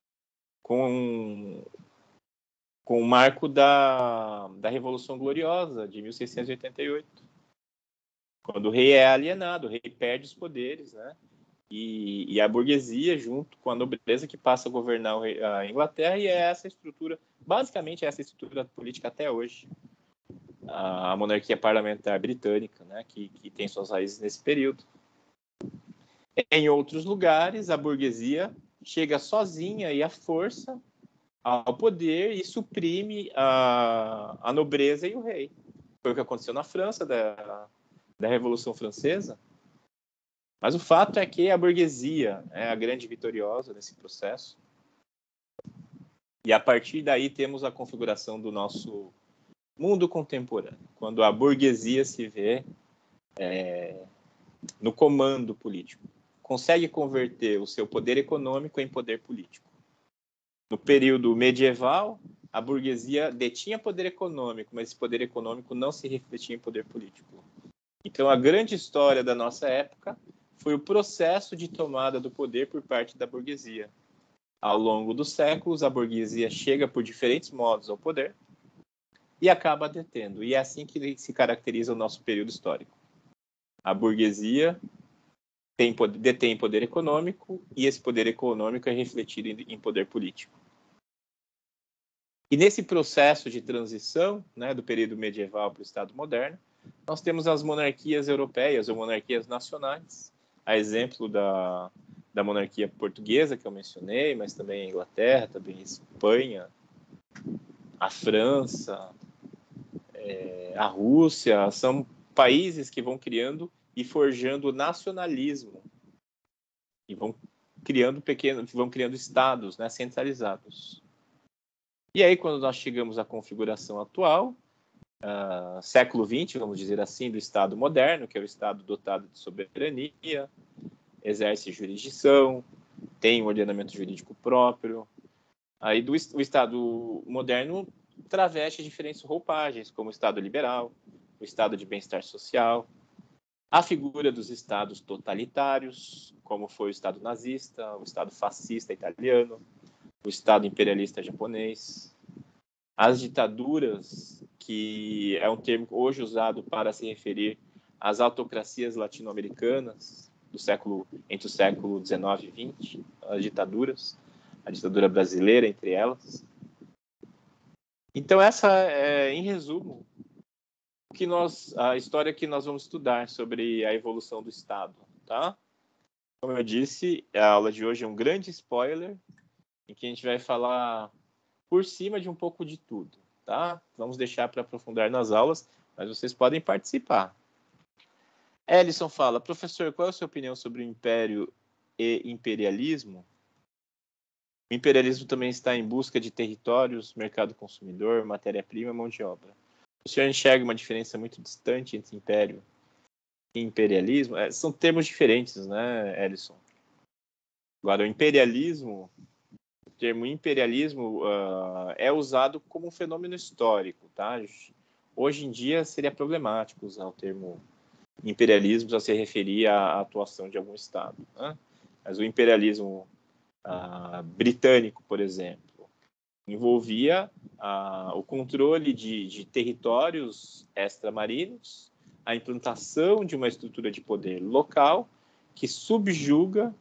com o marco da Revolução Gloriosa, de 1688. Quando o rei é alienado, o rei perde os poderes, né? E a burguesia, junto com a nobreza, que passa a governar a Inglaterra, e é essa estrutura, basicamente essa estrutura política até hoje. A monarquia parlamentar britânica, né? Que tem suas raízes nesse período. Em outros lugares, a burguesia chega sozinha e à força ao poder e suprime a nobreza e o rei. Foi o que aconteceu na França, da Revolução Francesa. Mas o fato é que a burguesia é a grande vitoriosa nesse processo. E a partir daí temos a configuração do nosso mundo contemporâneo, quando a burguesia se vê no comando político. Consegue converter o seu poder econômico em poder político. No período medieval, a burguesia detinha poder econômico, mas esse poder econômico não se refletia em poder político. Então, a grande história da nossa época foi o processo de tomada do poder por parte da burguesia. Ao longo dos séculos, a burguesia chega por diferentes modos ao poder e acaba detendo. E é assim que se caracteriza o nosso período histórico. A burguesia detém poder econômico e esse poder econômico é refletido em poder político. E nesse processo de transição, né, do período medieval para o Estado moderno, nós temos as monarquias europeias ou monarquias nacionais, a exemplo da monarquia portuguesa que eu mencionei, mas também a Inglaterra, também a Espanha, a França, a Rússia, são países que vão criando e forjando o nacionalismo e vão criando estados, né, centralizados. E aí, quando nós chegamos à configuração atual, século XX, vamos dizer assim, do Estado moderno, que é o Estado dotado de soberania, exerce jurisdição, tem um ordenamento jurídico próprio. Aí o Estado moderno traveste diferentes roupagens, como o Estado liberal, o Estado de bem-estar social, a figura dos Estados totalitários, como foi o Estado nazista, o Estado fascista italiano, o Estado imperialista japonês, as ditaduras, que é um termo hoje usado para se referir às autocracias latino-americanas entre o século XIX e XX, as ditaduras, a ditadura brasileira entre elas. Então essa é, em resumo, a história que nós vamos estudar sobre a evolução do Estado, tá? Como eu disse, a aula de hoje é um grande spoiler, em que a gente vai falar por cima de um pouco de tudo, tá? tá? Vamos deixar para aprofundar nas aulas, mas vocês podem participar. Ellison fala, professor, qual é a sua opinião sobre o império e imperialismo? O imperialismo também está em busca de territórios, mercado consumidor, matéria-prima, mão de obra. O senhor enxerga uma diferença muito distante entre império e imperialismo? São termos diferentes, né, Ellison? Agora, o termo imperialismo é usado como um fenômeno histórico, tá? Hoje em dia seria problemático usar o termo imperialismo para se referir à atuação de algum Estado, né? Mas o imperialismo britânico, por exemplo, envolvia o controle de territórios extramarinos, a implantação de uma estrutura de poder local que subjuga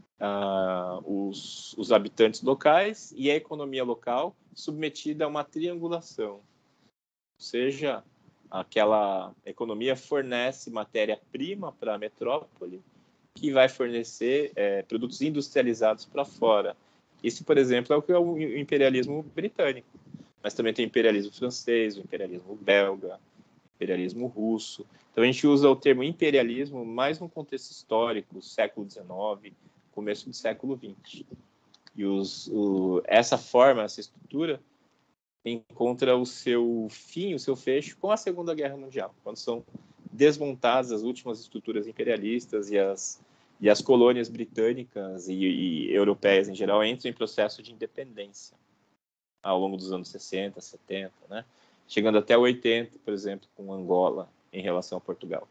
os habitantes locais e a economia local submetida a uma triangulação. Ou seja, aquela economia fornece matéria-prima para a metrópole, que vai fornecer produtos industrializados para fora. Isso, por exemplo, é o que é o imperialismo britânico. Mas também tem o imperialismo francês, o imperialismo belga, o imperialismo russo. Então, a gente usa o termo imperialismo mais num contexto histórico, século XIX, começo do século XX. E essa forma, essa estrutura, encontra o seu fim, o seu fecho com a Segunda Guerra Mundial, quando são desmontadas as últimas estruturas imperialistas e as colônias britânicas e europeias em geral entram em processo de independência ao longo dos anos 60, 70, né? Chegando até 80, por exemplo, com Angola em relação a Portugal.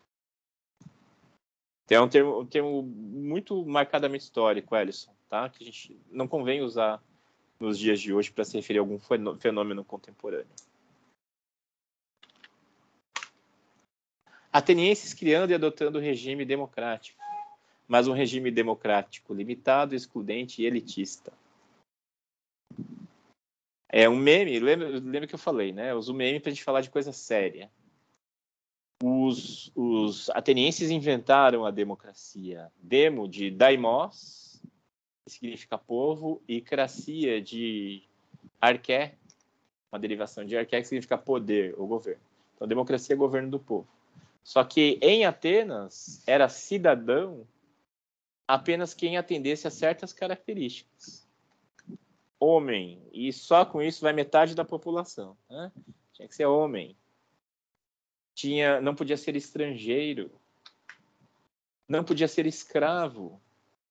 Então, é um termo muito marcadamente histórico, Ellison, tá? Que a gente não convém usar nos dias de hoje para se referir a algum fenômeno contemporâneo. Atenienses criando e adotando o regime democrático, mas um regime democrático limitado, excludente e elitista. É um meme, lembra que eu falei, né? Eu uso o meme para a gente falar de coisa séria. Os atenienses inventaram a democracia. Demo de daimos, que significa povo, e cracia de arché, uma derivação de arché, que significa poder ou governo. Então, democracia é governo do povo. Só que em Atenas era cidadão apenas quem atendesse a certas características. Homem, e só com isso vai metade da população, né? Tinha que ser homem. Não podia ser estrangeiro. Não podia ser escravo.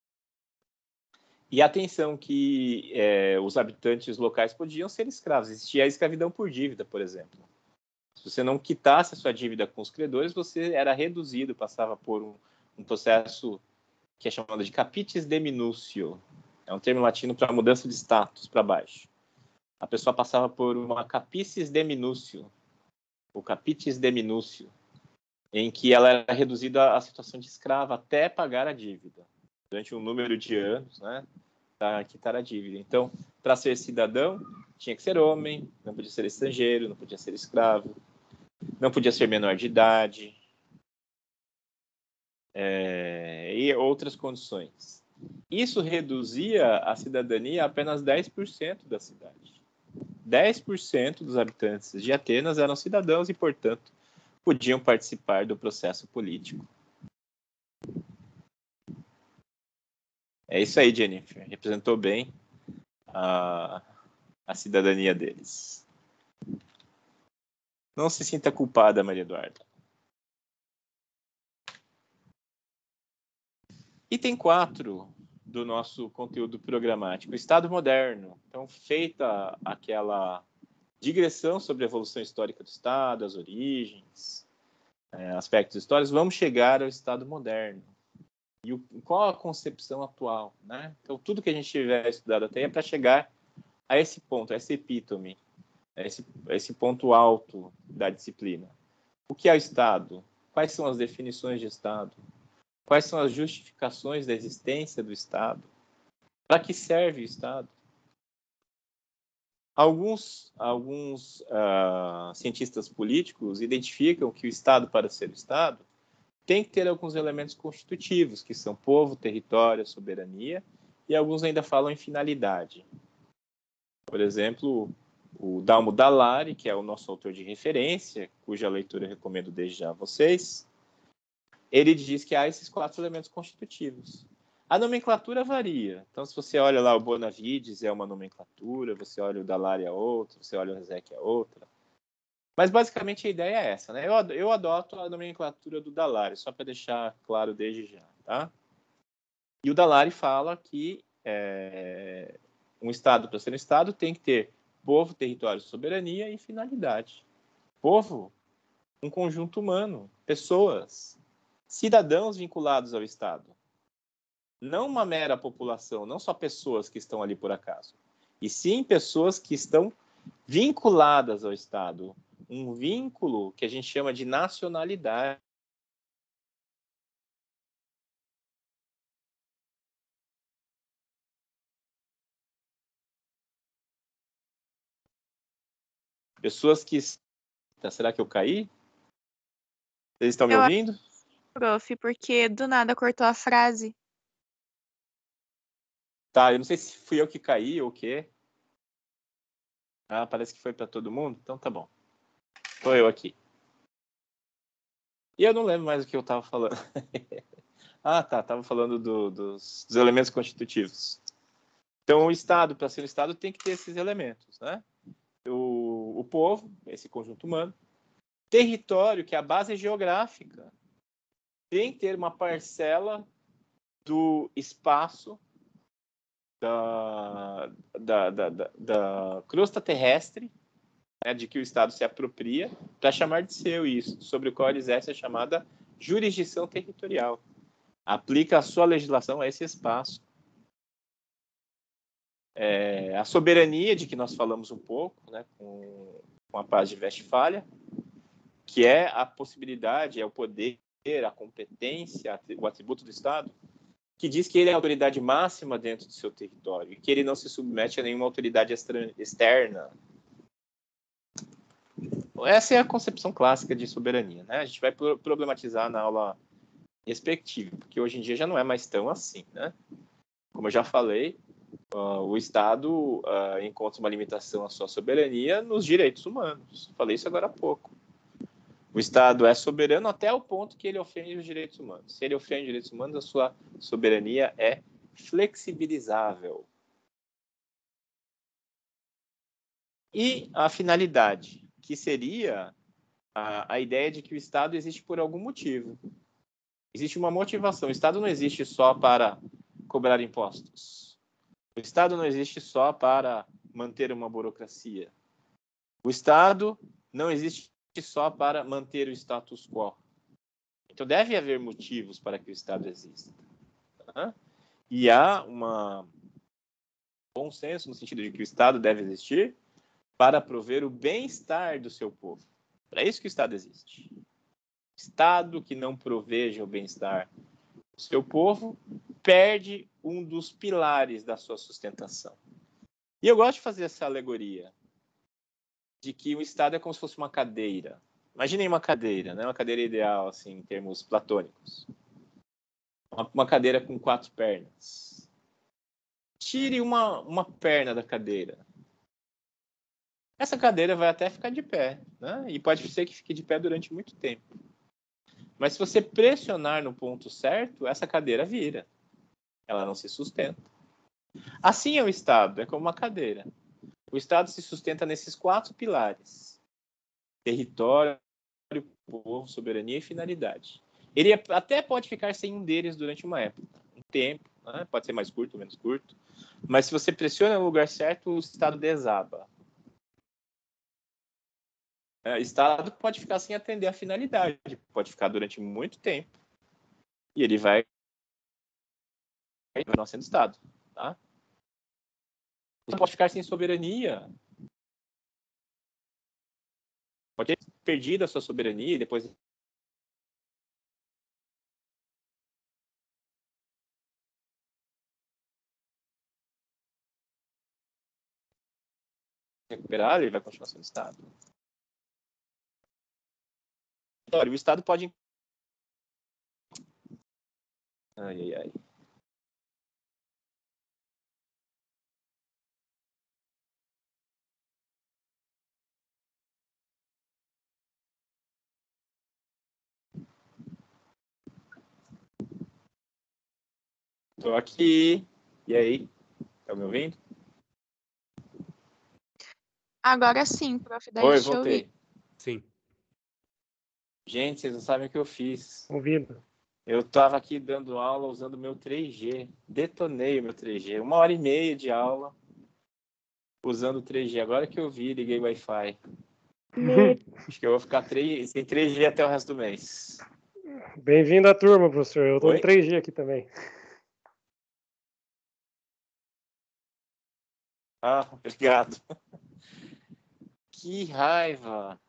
E atenção que os habitantes locais podiam ser escravos. Existia a escravidão por dívida, por exemplo. Se você não quitasse a sua dívida com os credores, você era reduzido, passava por um processo que é chamado de capitis deminutio. É um termo latino para mudança de status para baixo. A pessoa passava por uma capitis deminutio, o capitis deminutio, em que ela era reduzida à situação de escrava até pagar a dívida, durante um número de anos, né, para quitar a dívida. Então, para ser cidadão, tinha que ser homem, não podia ser estrangeiro, não podia ser escravo, não podia ser menor de idade, e outras condições. Isso reduzia a cidadania a apenas 10% da cidade. 10% dos habitantes de Atenas eram cidadãos e, portanto, podiam participar do processo político. É isso aí, Jennifer. Representou bem a cidadania deles. Não se sinta culpada, Maria Eduarda. Item 4 do nosso conteúdo programático, Estado moderno. Então, feita aquela digressão sobre a evolução histórica do Estado, as origens, aspectos históricos, vamos chegar ao Estado moderno. E qual a concepção atual, né? Então, tudo que a gente tiver estudado até é para chegar a esse ponto, a essa epítome, a esse ponto alto da disciplina. O que é o Estado? Quais são as definições de Estado? Quais são as justificações da existência do Estado? Para que serve o Estado? Alguns cientistas políticos identificam que o Estado, para ser o Estado, tem que ter alguns elementos constitutivos, que são povo, território, soberania, e alguns ainda falam em finalidade. Por exemplo, O Dalmo Dallari, que é o nosso autor de referência, cuja leitura eu recomendo desde já a vocês, ele diz que há esses 4 elementos constitutivos. A nomenclatura varia. Então, se você olha lá o Bonavides, é uma nomenclatura, você olha o Dallari é outra, você olha o Rezec é outra. Mas, basicamente, a ideia é essa, né? Eu adoto a nomenclatura do Dallari, só para deixar claro desde já, tá? E o Dallari fala que um Estado, para ser um Estado, tem que ter povo, território, soberania e finalidade. Povo, um conjunto humano, pessoas, cidadãos vinculados ao Estado. Não uma mera população, não só pessoas que estão ali por acaso, e sim pessoas que estão vinculadas ao Estado. Um vínculo que a gente chama de nacionalidade. Pessoas que... Será que eu caí? Vocês estão me Eu ouvindo? Prof, porque do nada cortou a frase. Tá, eu não sei se fui eu que caí ou o quê. Ah, parece que foi para todo mundo? Então tá bom. Estou eu aqui. E eu não lembro mais o que eu estava falando. Ah, tá. Estava falando dos elementos constitutivos. Então, o Estado, para ser um Estado, tem que ter esses elementos, né? O povo, esse conjunto humano. Território, que é a base geográfica. Tem que ter uma parcela do espaço da crosta terrestre, né, de que o Estado se apropria, para chamar de seu isso, sobre o qual ele exerce a chamada jurisdição territorial. Aplica a sua legislação a esse espaço. A soberania, de que nós falamos um pouco, né, com a paz de Westfália, que é a possibilidade, é o poder, a competência, o atributo do Estado, que diz que ele é a autoridade máxima dentro do seu território e que ele não se submete a nenhuma autoridade externa. Essa é a concepção clássica de soberania, né? A gente vai problematizar na aula respectiva, porque hoje em dia já não é mais tão assim, né? Como eu já falei, o Estado encontra uma limitação à sua soberania nos direitos humanos. Falei isso agora há pouco. O Estado é soberano até o ponto que ele ofende os direitos humanos. Se ele ofende os direitos humanos, a sua soberania é flexibilizável. E a finalidade, que seria a ideia de que o Estado existe por algum motivo. Existe uma motivação. O Estado não existe só para cobrar impostos. O Estado não existe só para manter uma burocracia. O Estado não existe só para manter o status quo. Então, deve haver motivos para que o Estado exista. Tá? E há bom senso no sentido de que o Estado deve existir para prover o bem-estar do seu povo. Para isso que o Estado existe. Estado que não proveja o bem-estar do seu povo perde um dos pilares da sua sustentação. E eu gosto de fazer essa alegoria de que o Estado é como se fosse uma cadeira. Imaginem uma cadeira, né? Uma cadeira ideal, assim, em termos platônicos. Uma cadeira com 4 pernas. Tire uma perna da cadeira. Essa cadeira vai até ficar de pé, né? E pode ser que fique de pé durante muito tempo. Mas se você pressionar no ponto certo, essa cadeira vira. Ela não se sustenta. Assim é o Estado, é como uma cadeira. O Estado se sustenta nesses 4 pilares: território, povo, soberania e finalidade. Ele até pode ficar sem um deles durante uma época, um tempo, né? Pode ser mais curto ou menos curto, mas se você pressiona no lugar certo, o Estado desaba. O Estado pode ficar sem atender a finalidade, pode ficar durante muito tempo, e ele vai não sendo Estado. Tá? Você pode ficar sem soberania, pode ter perdido a sua soberania e depois recuperar, ele vai continuar sendo Estado. O Estado pode... Ai. Tô aqui. E aí? Tá me ouvindo? Agora sim, prof. Daí Oi, deixa eu voltei. ouvir. Sim. Gente, vocês não sabem o que eu fiz. Ouvindo. Eu tava aqui dando aula usando o meu 3G. Detonei o meu 3G. 1h30 de aula usando o 3G. Agora que eu vi, liguei o Wi-Fi. Acho que eu vou ficar sem 3G até o resto do mês. Bem-vindo à turma, professor. Eu tô Oi? no 3G aqui também. Ah, obrigado. Que raiva.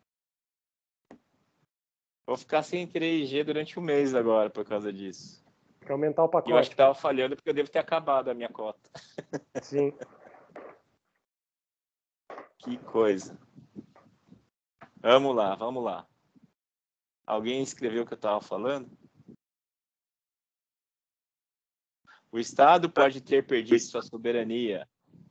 Vou ficar sem 3G durante um mês agora por causa disso. Tem que aumentar o E eu acho que pacote. tava falhando porque eu devo ter acabado a minha cota. Sim. Que coisa. Vamos lá, vamos lá. Alguém escreveu o que eu estava falando? O Estado pode ter perdido sua soberania.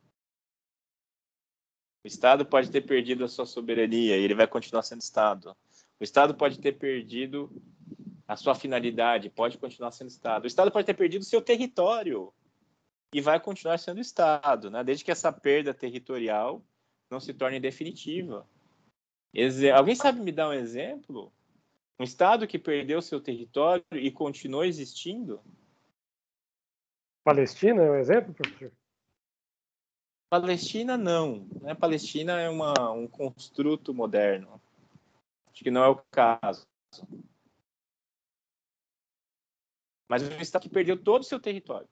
O Estado pode ter perdido a sua soberania e ele vai continuar sendo Estado. O Estado pode ter perdido a sua finalidade, pode continuar sendo Estado. O Estado pode ter perdido o seu território e vai continuar sendo Estado, né? Desde que essa perda territorial não se torne definitiva. Alguém sabe me dar um exemplo? Um Estado que perdeu seu território e continuou existindo? Palestina é um exemplo, professor? Palestina, não. Né? Palestina é um construto moderno. Acho que não é o caso. Mas um Estado que perdeu todo o seu território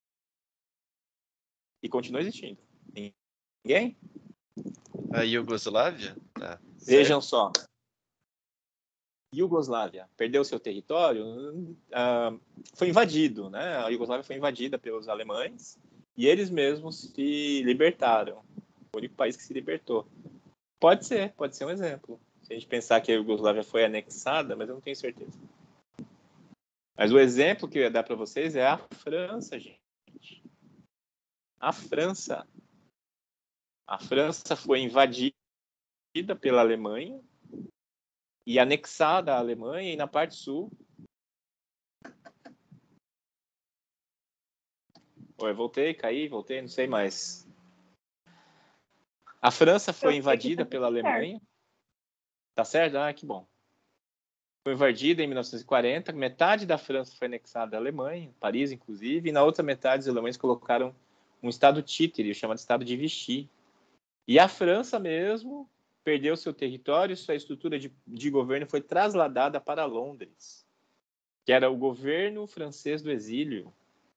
e continua existindo. Ninguém? A Iugoslávia? Tá. Vejam só. Iugoslávia perdeu seu território, foi invadido, né? A Iugoslávia foi invadida pelos alemães e eles mesmos se libertaram. O único país que se libertou. Pode ser um exemplo. Se a gente pensar que a Iugoslávia foi anexada, mas eu não tenho certeza. Mas o exemplo que eu ia dar para vocês é a França, gente. A França. A França foi invadida pela Alemanha e anexada à Alemanha, e na parte sul... Oi, voltei, não sei mais. A França foi invadida pela Alemanha. Tá certo? Ah, que bom. Foi invadida em 1940, metade da França foi anexada à Alemanha, Paris inclusive, e na outra metade os alemães colocaram um estado títere, chamado estado de Vichy. E a França mesmo perdeu seu território, sua estrutura de governo foi trasladada para Londres, que era o governo francês do exílio.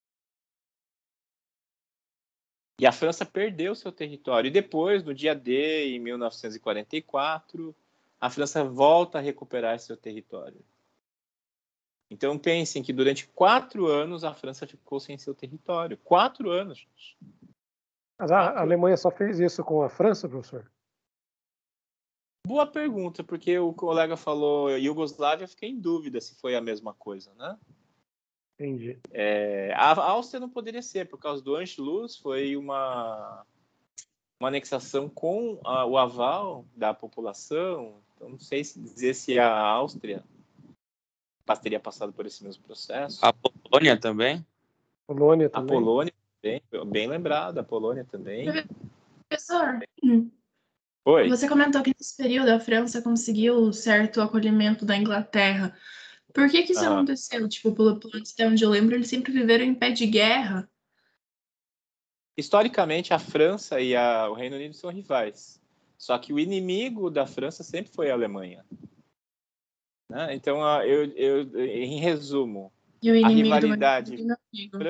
E a França perdeu seu território. E depois, no dia D, em 1944, a França volta a recuperar seu território. Então, pensem que durante 4 anos a França ficou sem seu território. 4 anos, gente. Mas a Alemanha só fez isso com a França, professor? Boa pergunta, porque o colega falou Iugoslávia, eu fiquei em dúvida se foi a mesma coisa, né? Entendi. A Áustria não poderia ser, por causa do Anschluss, foi uma anexação com o aval da população. Então, não sei dizer se a Áustria teria passado por esse mesmo processo. A Polônia também? Polônia também. A Polônia, bem lembrado, a Polônia também. Professor, Oi. você comentou que nesse período a França conseguiu certo acolhimento da Inglaterra. Por que isso aconteceu? Tipo, até onde eu lembro, eles sempre viveram em pé de guerra. Historicamente, a França e o Reino Unido são rivais. Só que o inimigo da França sempre foi a Alemanha. Né? Então, em resumo, E o a inimigo rivalidade do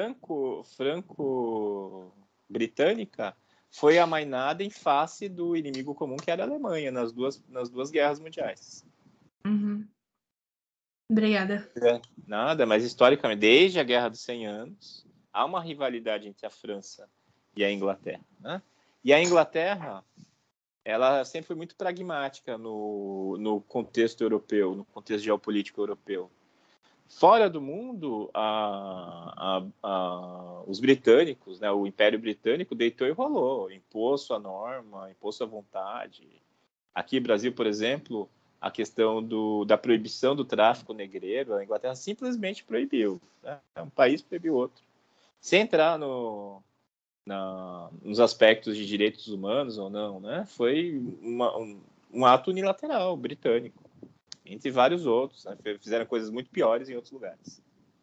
franco-britânica foi amainada em face do inimigo comum, que era a Alemanha, nas duas guerras mundiais. Uhum. Obrigada. Nada, mas historicamente, desde a Guerra dos 100 Anos, há uma rivalidade entre a França e a Inglaterra. Né? E a Inglaterra, ela sempre foi muito pragmática no contexto europeu, no contexto geopolítico europeu. Fora do mundo, os britânicos, né, o Império Britânico deitou e rolou, impôs sua norma, impôs sua vontade. Aqui no Brasil, por exemplo, a questão da proibição do tráfico negreiro, a Inglaterra simplesmente proibiu. Né? Um país proibiu outro. Sem entrar nos aspectos de direitos humanos ou não, né? Foi um ato unilateral britânico, entre vários outros, né? Fizeram coisas muito piores em outros lugares.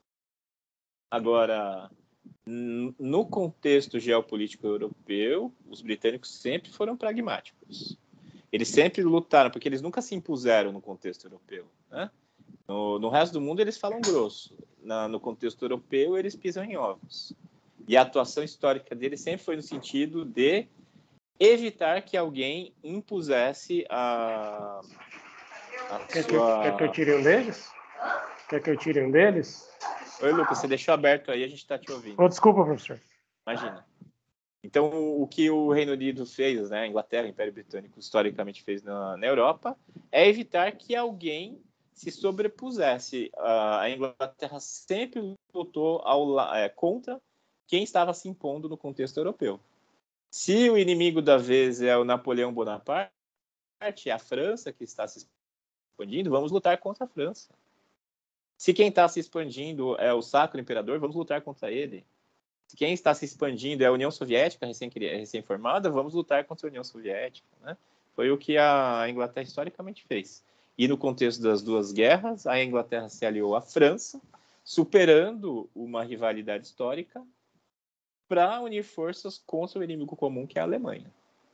Agora, no contexto geopolítico europeu, os britânicos sempre foram pragmáticos. Eles sempre lutaram, porque eles nunca se impuseram no contexto europeu, né? No resto do mundo, eles falam grosso. No contexto europeu, eles pisam em ovos. E a atuação histórica deles sempre foi no sentido de evitar que alguém impusesse a sua... Quer que eu tire um deles? Quer que eu tire um deles? Oi, Lucas, você deixou aberto aí, a gente está te ouvindo. Oh, desculpa, professor. Imagina. Então, o que o Reino Unido fez, né, a Inglaterra, o Império Britânico, historicamente fez na Europa, é evitar que alguém se sobrepusesse. A Inglaterra sempre lutou contra quem estava se impondo no contexto europeu. Se o inimigo da vez é o Napoleão Bonaparte, é a França que está se expandindo, vamos lutar contra a França. Se quem está se expandindo é o Sacro Imperador, vamos lutar contra ele. Se quem está se expandindo é a União Soviética, recém-formada, vamos lutar contra a União Soviética, né? Foi o que a Inglaterra historicamente fez. E no contexto das duas guerras, a Inglaterra se aliou à França, superando uma rivalidade histórica para unir forças contra o inimigo comum, que é a Alemanha.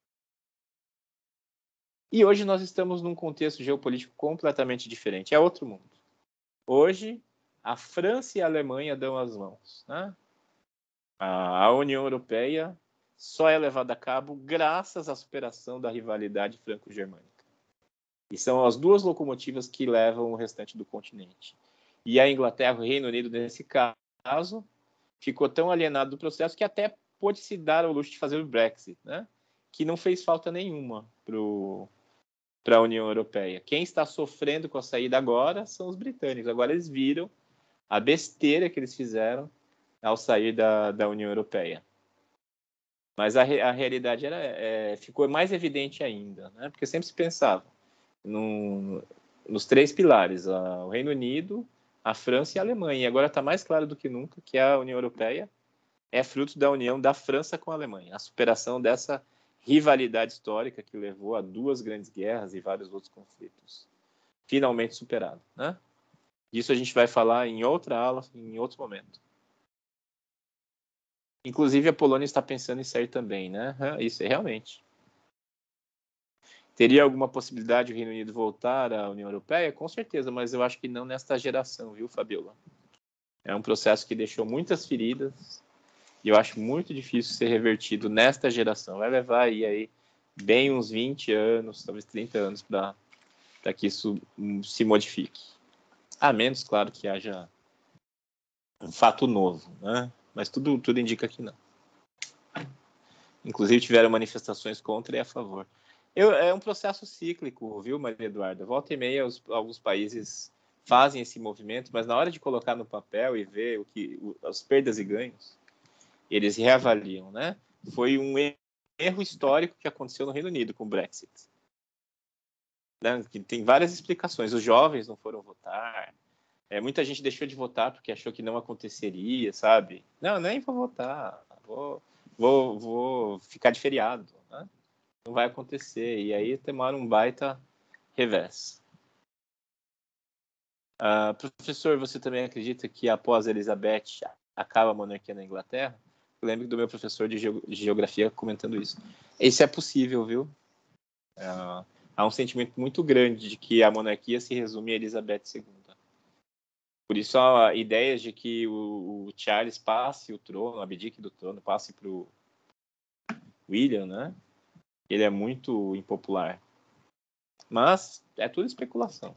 E hoje nós estamos num contexto geopolítico completamente diferente. É outro mundo. Hoje, a França e a Alemanha dão as mãos, né? A União Europeia só é levada a cabo graças à superação da rivalidade franco-germânica. E são as duas locomotivas que levam o restante do continente. E a Inglaterra, o Reino Unido, nesse caso, ficou tão alienado do processo que até pôde se dar ao luxo de fazer o Brexit, né? Que não fez falta nenhuma para a União Europeia. Quem está sofrendo com a saída agora são os britânicos. Agora eles viram a besteira que eles fizeram ao sair da União Europeia. Mas a realidade ficou mais evidente ainda, né? Porque sempre se pensava nos três pilares, o Reino Unido, a França e a Alemanha. E agora está mais claro do que nunca que a União Europeia é fruto da união da França com a Alemanha, a superação dessa rivalidade histórica que levou a duas grandes guerras e vários outros conflitos. Finalmente superado, né? Disso a gente vai falar em outra aula, em outro momento. Inclusive, a Polônia está pensando em sair também, né? Isso é realmente. Teria alguma possibilidade do Reino Unido voltar à União Europeia? Com certeza, mas eu acho que não nesta geração, viu, Fabiola? É um processo que deixou muitas feridas e eu acho muito difícil ser revertido nesta geração. Vai levar aí bem uns 20 anos, talvez 30 anos para que isso se modifique. A menos, claro, que haja um fato novo, né? Mas tudo indica que não. Inclusive tiveram manifestações contra e a favor. É um processo cíclico, viu, Maria Eduarda? Volta e meia, alguns países fazem esse movimento, mas na hora de colocar no papel e ver as perdas e ganhos, eles reavaliam, né? Foi um erro histórico que aconteceu no Reino Unido com o Brexit. Né? Tem várias explicações. Os jovens não foram votar. Muita gente deixou de votar porque achou que não aconteceria, sabe? Não, nem vou votar. Vou ficar de feriado. Né? Não vai acontecer. E aí tomaram um baita revés. Professor, você também acredita que após Elizabeth acaba a monarquia na Inglaterra? Eu lembro do meu professor de geografia comentando isso. Isso é possível, viu? Há um sentimento muito grande de que a monarquia se resume a Elizabeth II. Por isso, há ideias de que o Charles passe o trono, abdique do trono, passe para o William, né? Ele é muito impopular. Mas é tudo especulação.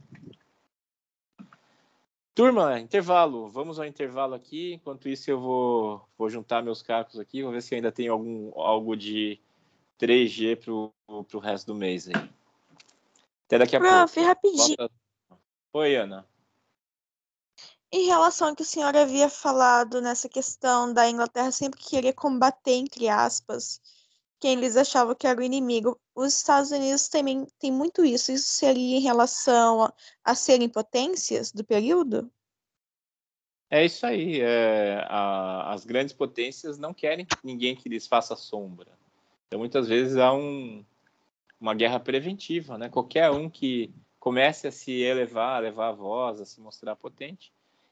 Turma, intervalo. Vamos ao intervalo aqui. Enquanto isso, eu vou juntar meus cacos aqui. Vou ver se ainda tem algo de 3G para o resto do mês aí. Até daqui a pouco. Prof, rapidinho. Oi, Ana. Em relação ao que o senhor havia falado nessa questão da Inglaterra sempre querer combater, entre aspas, quem eles achavam que era o inimigo, os Estados Unidos também tem muito isso. Isso seria em relação a serem potências do período? É isso aí. As grandes potências não querem ninguém que lhes faça sombra. Então, muitas vezes há uma guerra preventiva, né? Qualquer um que comece a se elevar, a levar a voz, a se mostrar potente,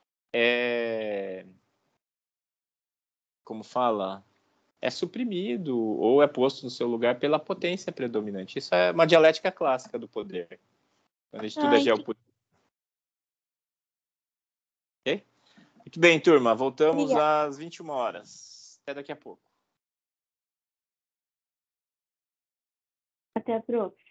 como fala, é suprimido ou é posto no seu lugar pela potência predominante. Isso é uma dialética clássica do poder. Quando a gente estuda geopolítica. Ok? Muito bem, turma. Voltamos Obrigada. às 21 horas. Até daqui a pouco. Até a próxima.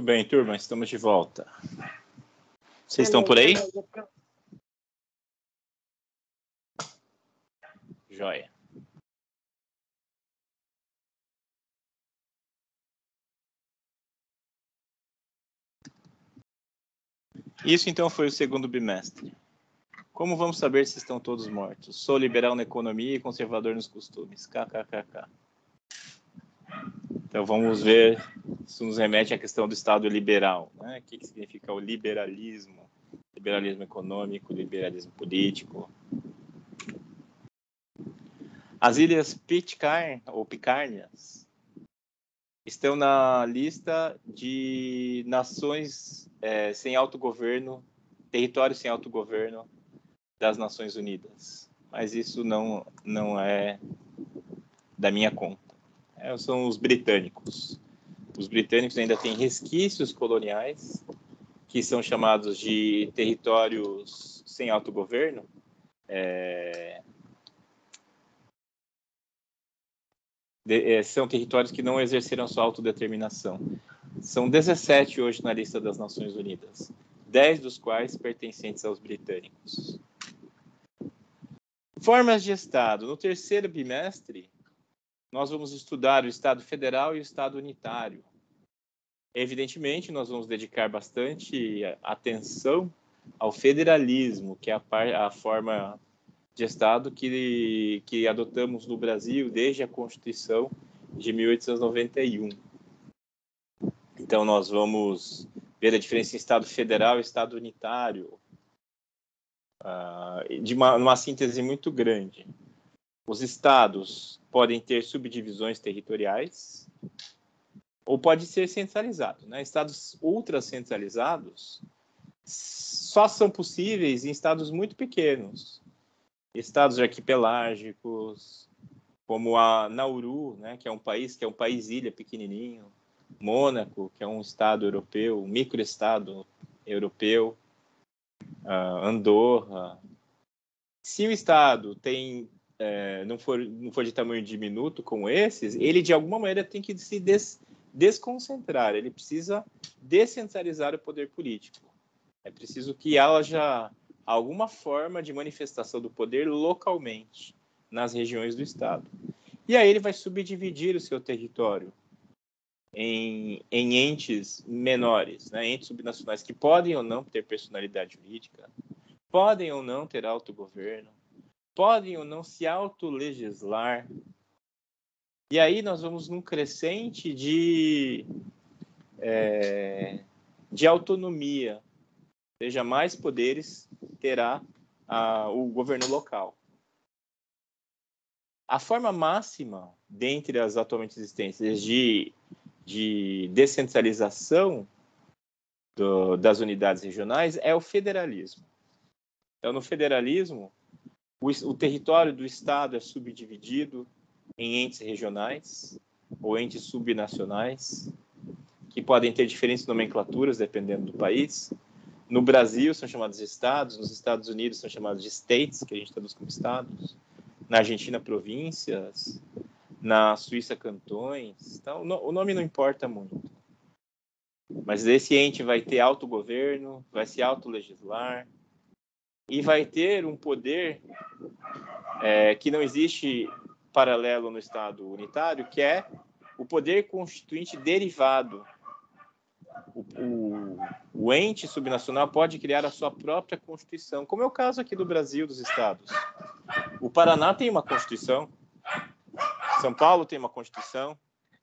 bem, turma, estamos de volta. Vocês estão por aí? Joia. Isso então foi o segundo bimestre. Como vamos saber se estão todos mortos? Sou liberal na economia e conservador nos costumes. KKKK. Então vamos ver se nos remete à questão do Estado liberal, né? O que significa o liberalismo? Liberalismo econômico, liberalismo político. As ilhas Pitcairn, ou Picárnias, estão na lista de nações sem autogoverno, territórios sem autogoverno das Nações Unidas. Mas isso não é da minha conta. São os britânicos. Os britânicos ainda têm resquícios coloniais, que são chamados de territórios sem autogoverno. São territórios que não exerceram sua autodeterminação. São 17 hoje na lista das Nações Unidas, 10 dos quais pertencentes aos britânicos. Formas de Estado. No terceiro bimestre, nós vamos estudar o Estado federal e o Estado unitário. Evidentemente, nós vamos dedicar bastante atenção ao federalismo, que é a forma de Estado que adotamos no Brasil desde a Constituição de 1891. Então, nós vamos ver a diferença em Estado federal e Estado unitário, numa síntese muito grande. Os estados podem ter subdivisões territoriais ou pode ser centralizado, né? Estados ultracentralizados só são possíveis em estados muito pequenos. Estados arquipelágicos, como a Nauru, né, que é um país ilha pequenininho, Mônaco, que é um estado europeu, um microestado europeu, Andorra. Se o estado não for de tamanho diminuto como esses, ele de alguma maneira tem que se desconcentrar, ele precisa descentralizar o poder político. É preciso que haja alguma forma de manifestação do poder localmente nas regiões do estado. E aí ele vai subdividir o seu território em entes menores, né? Entes subnacionais que podem ou não ter personalidade jurídica, podem ou não ter autogoverno, podem ou não se autolegislar. E aí nós vamos num crescente de autonomia, ou seja, mais poderes terá o governo local. A forma máxima, dentre as atualmente existentes, de descentralização das unidades regionais é o federalismo. Então, no federalismo, o território do Estado é subdividido em entes regionais ou entes subnacionais, que podem ter diferentes nomenclaturas dependendo do país. No Brasil são chamados de estados, nos Estados Unidos são chamados de states, que a gente traduz como estados, na Argentina províncias, na Suíça cantões. Então, o nome não importa muito. Mas esse ente vai ter autogoverno, vai se autolegislar e vai ter um poder que não existe paralelo no Estado unitário, que é o poder constituinte derivado. O ente subnacional pode criar a sua própria Constituição, como é o caso aqui do Brasil, dos estados. O Paraná tem uma Constituição, São Paulo tem uma Constituição,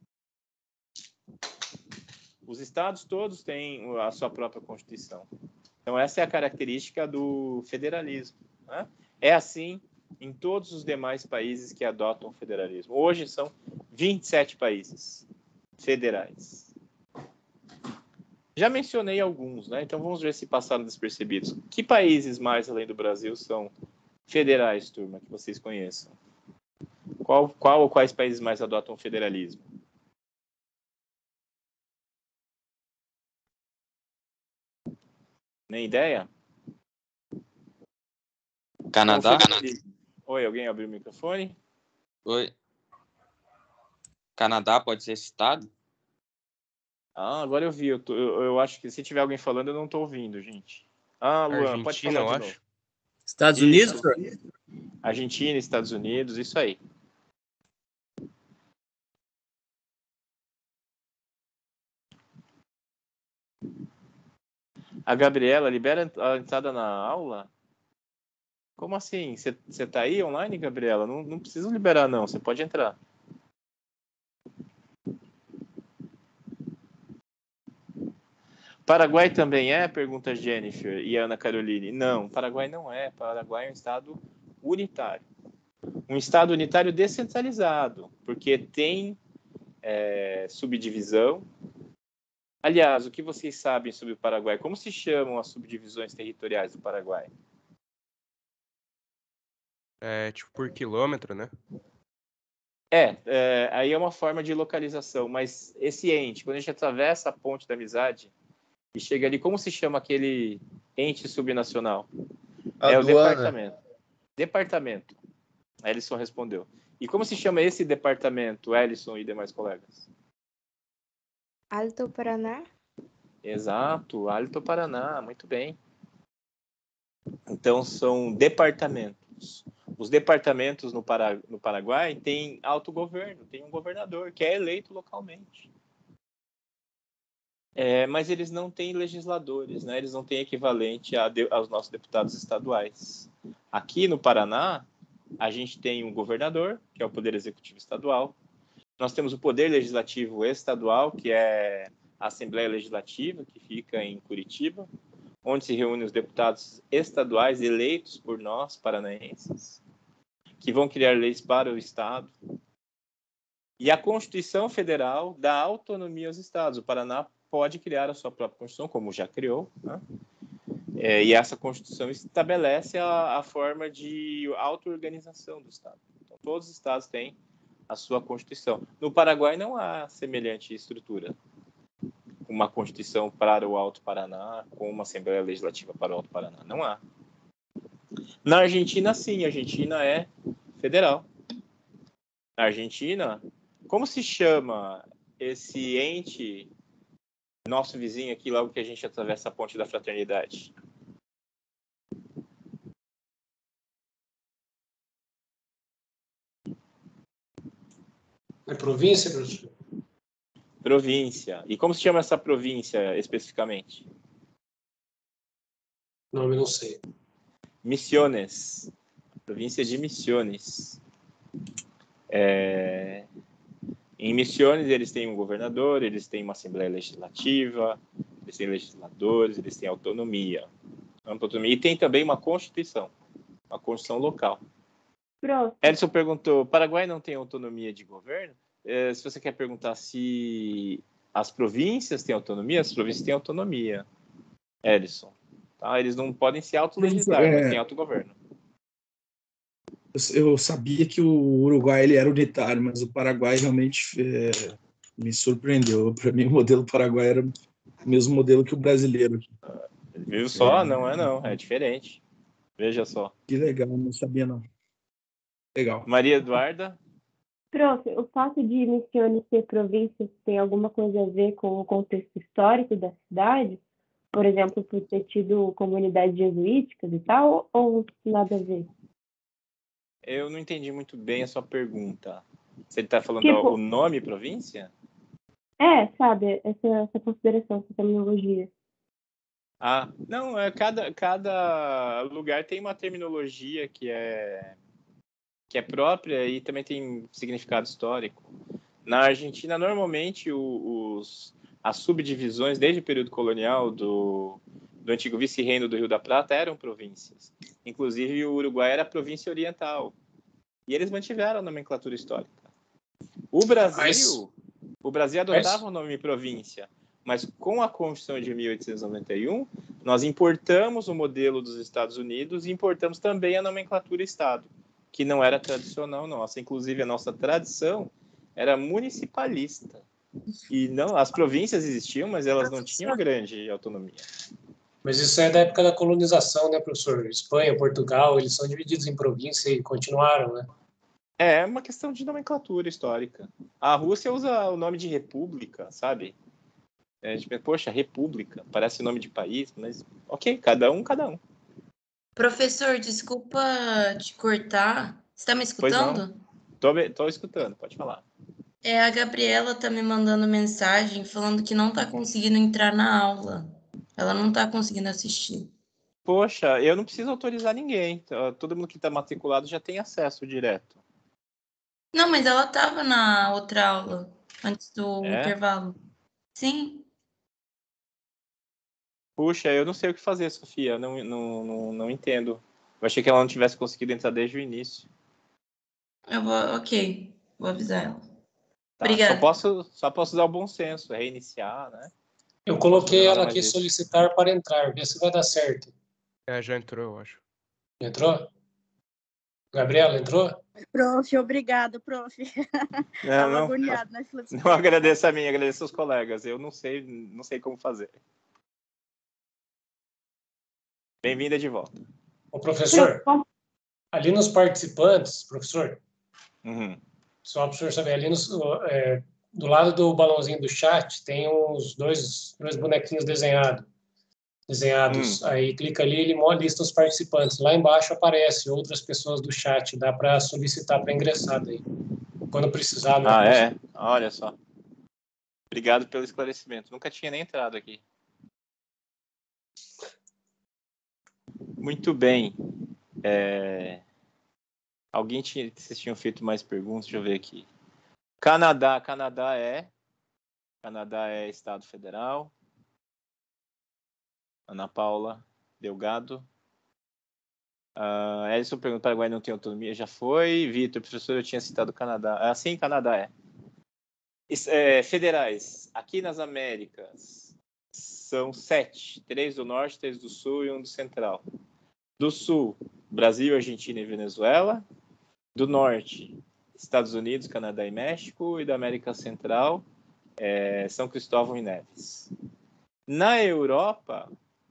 os estados todos têm a sua própria Constituição. Então, essa é a característica do federalismo, né? É assim em todos os demais países que adotam o federalismo. Hoje são 27 países federais. Já mencionei alguns, né? Então vamos ver se passaram despercebidos. Que países mais além do Brasil são federais, turma, que vocês conheçam? Qual ou quais países mais adotam o federalismo? Nem ideia? Canadá? Oi, alguém abriu o microfone? Oi. Canadá pode ser citado? Agora eu vi. Eu acho que se tiver alguém falando, eu não estou ouvindo, gente. Luan, pode Argentina, falar eu de acho. novo. Estados Isso. Unidos, professor? Argentina, Estados Unidos, isso aí. A Gabriela, libera a entrada na aula? Como assim? Você tá aí online, Gabriela? Não precisa liberar, não. Você pode entrar. Paraguai também é? Pergunta Jennifer e Ana Caroline. Não, Paraguai não é. Paraguai é um estado unitário. Um estado unitário descentralizado, porque tem subdivisão. Aliás, o que vocês sabem sobre o Paraguai? Como se chamam as subdivisões territoriais do Paraguai? Tipo, por quilômetro, né? Aí é uma forma de localização, mas esse ente, quando a gente atravessa a ponte da amizade e chega ali, como se chama aquele ente subnacional? É o departamento. Departamento. A Ellison respondeu. E como se chama esse departamento, Ellison e demais colegas? Alto Paraná? Exato, Alto Paraná, muito bem. Então, são departamentos. Os departamentos no Paraguai têm autogoverno, tem um governador que é eleito localmente. Mas eles não têm legisladores, né? Eles não têm equivalente aos nossos deputados estaduais. Aqui no Paraná, a gente tem um governador, que é o Poder Executivo Estadual. Nós temos o Poder Legislativo Estadual, que é a Assembleia Legislativa, que fica em Curitiba, onde se reúnem os deputados estaduais eleitos por nós, paranaenses, que vão criar leis para o Estado. E a Constituição Federal dá autonomia aos estados. O Paraná pode criar a sua própria Constituição, como já criou, né? E essa Constituição estabelece a forma de auto-organização do Estado. Então, todos os estados têm a sua Constituição. No Paraguai não há semelhante estrutura. Uma Constituição para o Alto Paraná, com uma Assembleia Legislativa para o Alto Paraná. Não há. Na Argentina, sim. A Argentina é federal. Na Argentina, como se chama esse ente, nosso vizinho aqui, logo que a gente atravessa a Ponte da Fraternidade? É província, professor? Província. E como se chama essa província especificamente? Nome não sei. Misiones. Província de Misiones. Em Misiones, eles têm um governador, eles têm uma Assembleia Legislativa, eles têm legisladores, eles têm autonomia. E tem também uma Constituição local. Pronto. Edson perguntou, Paraguai não tem autonomia de governo? Se você quer perguntar se as províncias têm autonomia, as províncias têm autonomia, Edson. Tá? Eles não podem se autolegislar, mas têm autogoverno. Eu sabia que o Uruguai ele era unitário, mas o Paraguai realmente me surpreendeu. Para mim, o modelo paraguai era o mesmo modelo que o brasileiro. Viu só? Não, é diferente. Veja só. Que legal, não sabia não. Legal. Maria Eduarda? Prof, o fato de Misiones ser província tem alguma coisa a ver com o contexto histórico da cidade? Por exemplo, por ter tido comunidades jesuíticas e tal, ou nada a ver? Eu não entendi muito bem a sua pergunta. Você está falando o nome província? Sabe, essa consideração, essa terminologia. Não, cada lugar tem uma terminologia que é própria e também tem significado histórico. Na Argentina, normalmente, as subdivisões, desde o período colonial do antigo vice-reino do Rio da Prata, eram províncias. Inclusive, o Uruguai era a província oriental. E eles mantiveram a nomenclatura histórica. O Brasil adotava o nome província, mas com a Constituição de 1891, nós importamos o modelo dos Estados Unidos e importamos também a nomenclatura Estado, que não era tradicional nossa. Inclusive, a nossa tradição era municipalista. E não, as províncias existiam, mas elas não tinham grande autonomia. Mas isso é da época da colonização, né, professor? Espanha, Portugal, eles são divididos em província e continuaram, né? É uma questão de nomenclatura histórica. A Rússia usa o nome de república, sabe? A gente pensa, poxa, república, parece nome de país, mas ok, cada um. Professor, desculpa te cortar. Você está me Pois não. escutando? Tô escutando, pode falar. A Gabriela tá me mandando mensagem falando que não tá conseguindo entrar na aula. Ela não tá conseguindo assistir. Poxa, eu não preciso autorizar ninguém. Todo mundo que está matriculado já tem acesso direto. Não, mas ela tava na outra aula, antes do É? intervalo. Sim, Puxa, eu não sei o que fazer, Sofia. Não entendo. Eu achei que ela não tivesse conseguido entrar desde o início. ok, vou avisar ela. Tá, Obrigada. só posso usar o bom senso, reiniciar, né? Eu Não posso coloquei fazer nada ela mais aqui, disso. solicitar para entrar, ver se vai dar certo. Já entrou, eu acho. Entrou? Gabriela, entrou? Prof, obrigada, prof. Tava agoniado na fila de Não espera. agradeça a mim, agradeça aos colegas. Eu não sei como fazer. Bem-vinda de volta. O professor, ali nos participantes, professor, só para o senhor saber, ali do lado do balãozinho do chat tem os dois bonequinhos desenhados. Aí clica ali, ele lista os participantes. Lá embaixo aparece outras pessoas do chat, dá para solicitar para ingressar daí. Quando precisar, né? É? Olha só. Obrigado pelo esclarecimento. Nunca tinha nem entrado aqui. Muito bem. Vocês tinham feito mais perguntas? Deixa eu ver aqui. Canadá é Estado Federal. Ana Paula Delgado. Edson pergunta: Paraguai não tem autonomia? Já foi. Vitor, professor, eu tinha citado o Canadá. Sim, Canadá federais. Aqui nas Américas são 7. 3 do Norte, 3 do Sul e 1 do Central. Do Sul, Brasil, Argentina e Venezuela. Do Norte, Estados Unidos, Canadá e México. E da América Central, São Cristóvão e Neves. Na Europa,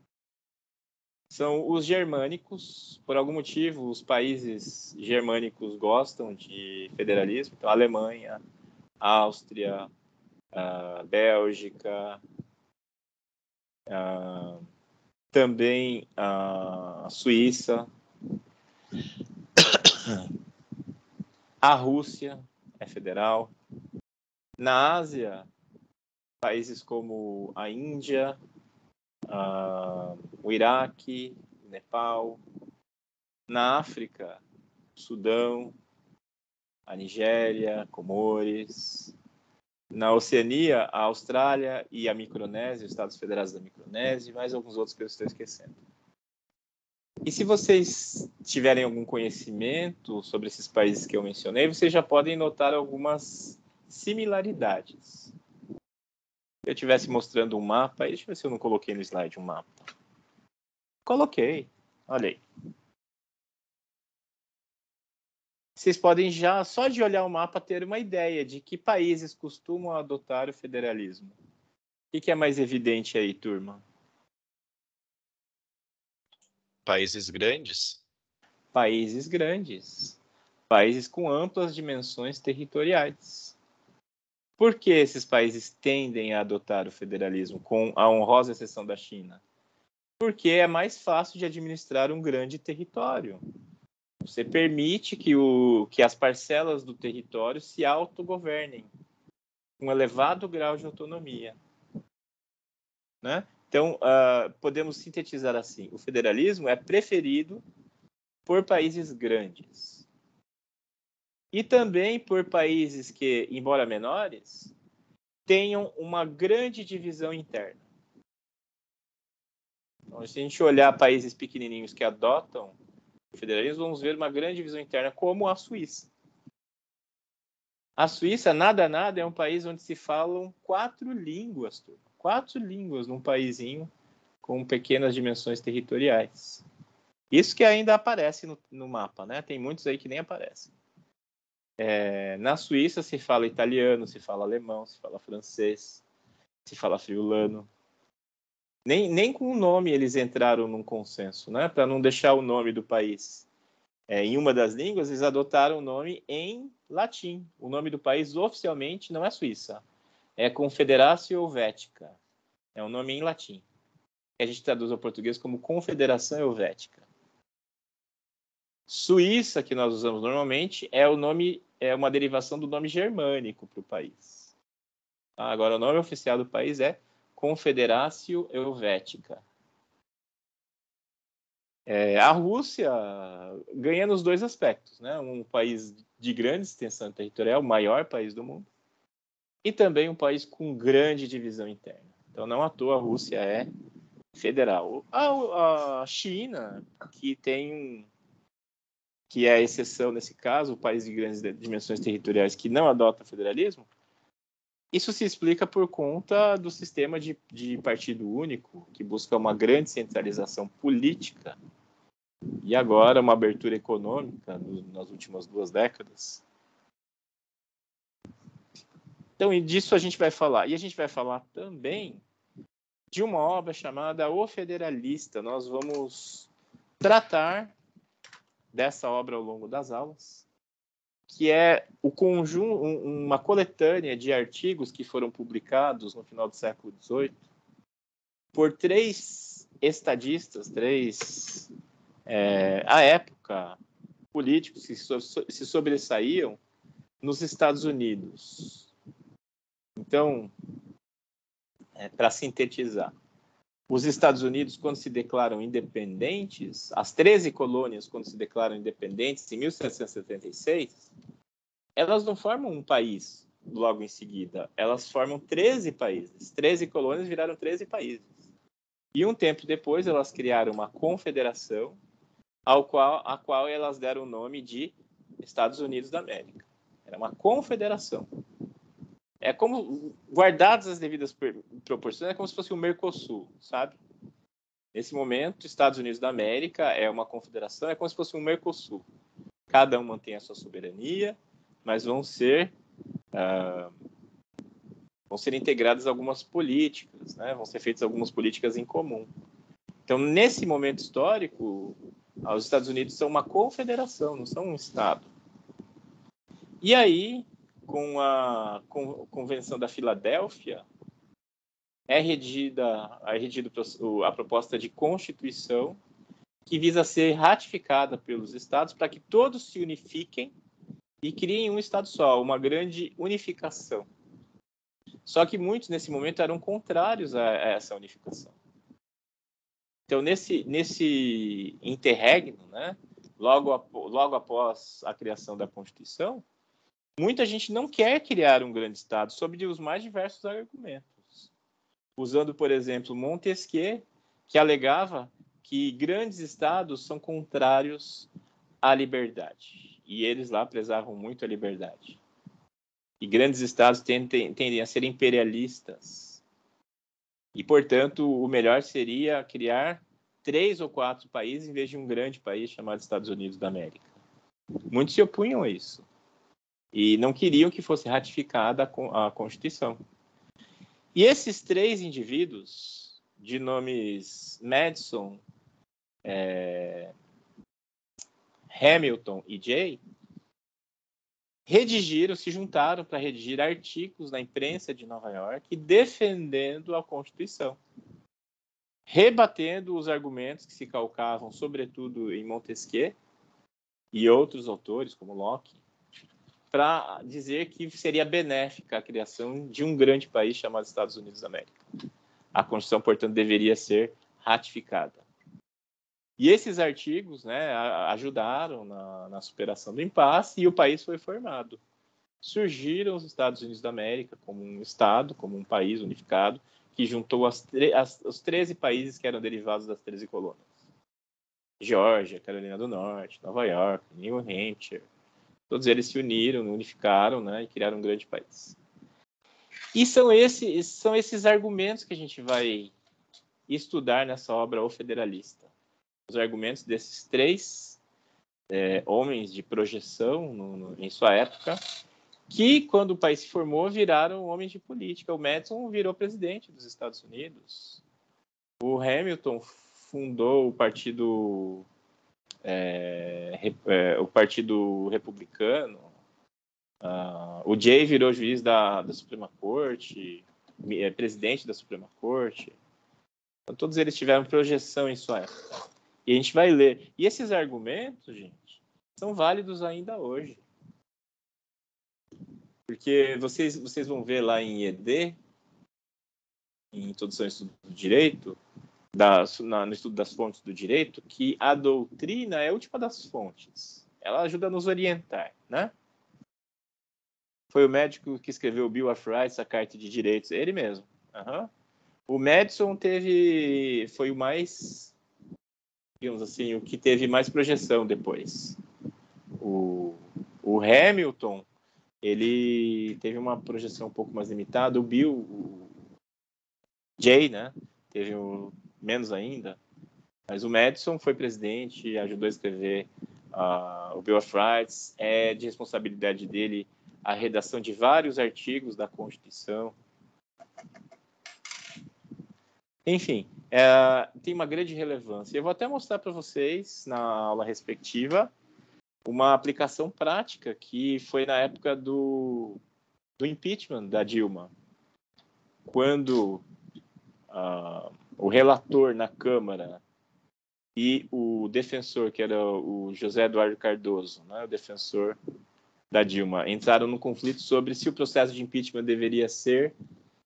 são os germânicos. Por algum motivo, os países germânicos gostam de federalismo. Então, Alemanha, Áustria, Bélgica, também a Suíça, a Rússia é federal. Na Ásia, países como a Índia, o Iraque, o Nepal. Na África, o Sudão, a Nigéria, Comores. Na Oceania, a Austrália e a Micronésia, os Estados Federados da Micronésia, e mais alguns outros que eu estou esquecendo. E se vocês tiverem algum conhecimento sobre esses países que eu mencionei, vocês já podem notar algumas similaridades. Se eu estivesse mostrando um mapa, deixa eu ver se eu não coloquei no slide um mapa. Coloquei, olha aí. Vocês podem já, só de olhar o mapa, ter uma ideia de que países costumam adotar o federalismo. O que é mais evidente aí, turma? Países grandes? Países grandes. Países com amplas dimensões territoriais. Por que esses países tendem a adotar o federalismo, com a honrosa exceção da China? Porque é mais fácil de administrar um grande território. Você permite que as parcelas do território se autogovernem, com um elevado grau de autonomia. Né? Então, podemos sintetizar assim: o federalismo é preferido por países grandes. E também por países que, embora menores, tenham uma grande divisão interna. Então, se a gente olhar países pequenininhos que adotam o federalismo, vamos ver uma grande divisão interna, como a Suíça. A Suíça, nada, é um país onde se falam 4 línguas, turma. 4 línguas num paísinho com pequenas dimensões territoriais. Isso que ainda aparece no mapa, né? Tem muitos aí que nem aparecem. Na Suíça se fala italiano, se fala alemão, se fala francês, se fala friulano. Nem com o nome eles entraram num consenso, né? Para não deixar o nome do país em uma das línguas, eles adotaram o nome em latim. O nome do país oficialmente não é Suíça, é Confederatio Helvética. É um nome em latim, que a gente traduz ao português como Confederação Helvética. Suíça, que nós usamos normalmente, é uma derivação do nome germânico para o país. Agora, o nome oficial do país é Confederatio Helvética. A Rússia ganha nos dois aspectos, né? Um país de grande extensão territorial, o maior país do mundo, e também um país com grande divisão interna. Então, não à toa a Rússia é federal. A China, que é a exceção nesse caso, o país de grandes dimensões territoriais que não adota federalismo, isso se explica por conta do sistema de partido único, que busca uma grande centralização política e agora uma abertura econômica nas últimas 2 décadas. Então, disso a gente vai falar. E a gente vai falar também de uma obra chamada O Federalista. Nós vamos tratar dessa obra ao longo das aulas, que é o conjunto, uma coletânea de artigos que foram publicados no final do século XVIII por 3 estadistas, 3, à época, políticos que se sobressaíam nos Estados Unidos. Então, para sintetizar, os Estados Unidos, quando se declaram independentes, as 13 colônias, quando se declaram independentes, em 1776, elas não formam um país logo em seguida, elas formam 13 países. 13 colônias viraram 13 países. E um tempo depois, elas criaram uma confederação, a qual elas deram o nome de Estados Unidos da América. Era uma confederação. É como, guardadas as devidas proporções, é como se fosse o Mercosul, sabe? Nesse momento, Estados Unidos da América é uma confederação, é como se fosse um Mercosul. Cada um mantém a sua soberania, mas vão ser integradas algumas políticas, né? Vão ser feitas algumas políticas em comum. Então, nesse momento histórico, os Estados Unidos são uma confederação, não são um Estado. E aí, com a Convenção da Filadélfia, é redigida a proposta de Constituição que visa ser ratificada pelos Estados para que todos se unifiquem e criem um Estado só, uma grande unificação. Só que muitos, nesse momento, eram contrários a essa unificação. Então, nesse interregno, né, logo após a criação da Constituição, muita gente não quer criar um grande Estado, sob os mais diversos argumentos. Usando, por exemplo, Montesquieu, que alegava que grandes Estados são contrários à liberdade. E eles lá prezavam muito a liberdade. E grandes Estados tendem a ser imperialistas. E, portanto, o melhor seria criar 3 ou 4 países em vez de um grande país chamado Estados Unidos da América. Muitos se opunham a isso. E não queriam que fosse ratificada a Constituição. E esses 3 indivíduos, de nomes Madison, Hamilton e Jay, se juntaram para redigir artigos na imprensa de Nova York defendendo a Constituição, rebatendo os argumentos que se calcavam, sobretudo em Montesquieu e outros autores, como Locke, para dizer que seria benéfica a criação de um grande país chamado Estados Unidos da América. A Constituição, portanto, deveria ser ratificada. E esses artigos, né, ajudaram na superação do impasse e o país foi formado. Surgiram os Estados Unidos da América como um Estado, como um país unificado, que juntou os 13 países que eram derivados das 13 colônias. Geórgia, Carolina do Norte, Nova York, New Hampshire. Todos eles se uniram, unificaram, né, e criaram um grande país. E são esses argumentos que a gente vai estudar nessa obra O Federalista. Os argumentos desses 3 homens de projeção em sua época, que, quando o país se formou, viraram homens de política. O Madison virou presidente dos Estados Unidos. O Hamilton fundou o Partido Republicano. O Jay virou juiz da Suprema Corte. presidente da Suprema Corte. Então, todos eles tiveram projeção em sua época. E a gente vai ler. E esses argumentos, gente, são válidos ainda hoje. Porque vocês vão ver lá em ED, em Introdução ao Estudo do Direito, no estudo das fontes do direito, que a doutrina é a última das fontes. Ela ajuda a nos orientar, né? Foi o médico que escreveu o Bill of Rights, a Carta de Direitos, ele mesmo. Uhum. O Madison foi o mais, digamos assim, o que teve mais projeção depois. O Hamilton, ele teve uma projeção um pouco mais limitada. O Jay, né, teve menos ainda. Mas o Madison foi presidente, ajudou a escrever o Bill of Rights. É de responsabilidade dele a redação de vários artigos da Constituição. Enfim, tem uma grande relevância. Eu vou até mostrar para vocês, na aula respectiva, uma aplicação prática que foi na época do impeachment da Dilma, quando o relator na Câmara e o defensor, que era o José Eduardo Cardoso, né, o defensor da Dilma, entraram no conflito sobre se o processo de impeachment deveria seguir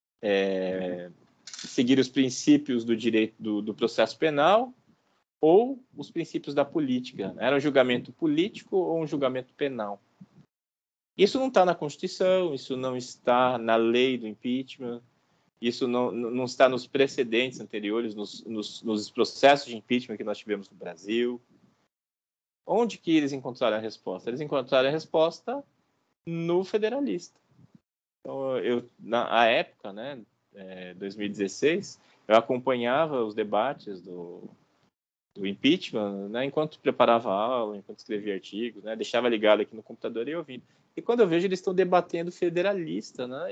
os princípios do direito do processo penal ou os princípios da política. Era um julgamento político ou um julgamento penal? Isso não está na Constituição, isso não está na lei do impeachment, isso não está nos precedentes anteriores, nos processos de impeachment que nós tivemos no Brasil. Onde que eles encontraram a resposta? Eles encontraram a resposta no Federalista. Então, na época, né, 2016, eu acompanhava os debates do impeachment, né, enquanto preparava a aula, enquanto escrevia artigos, né, deixava ligado aqui no computador e ouvindo. E quando eu vejo, eles estão debatendo Federalista, né,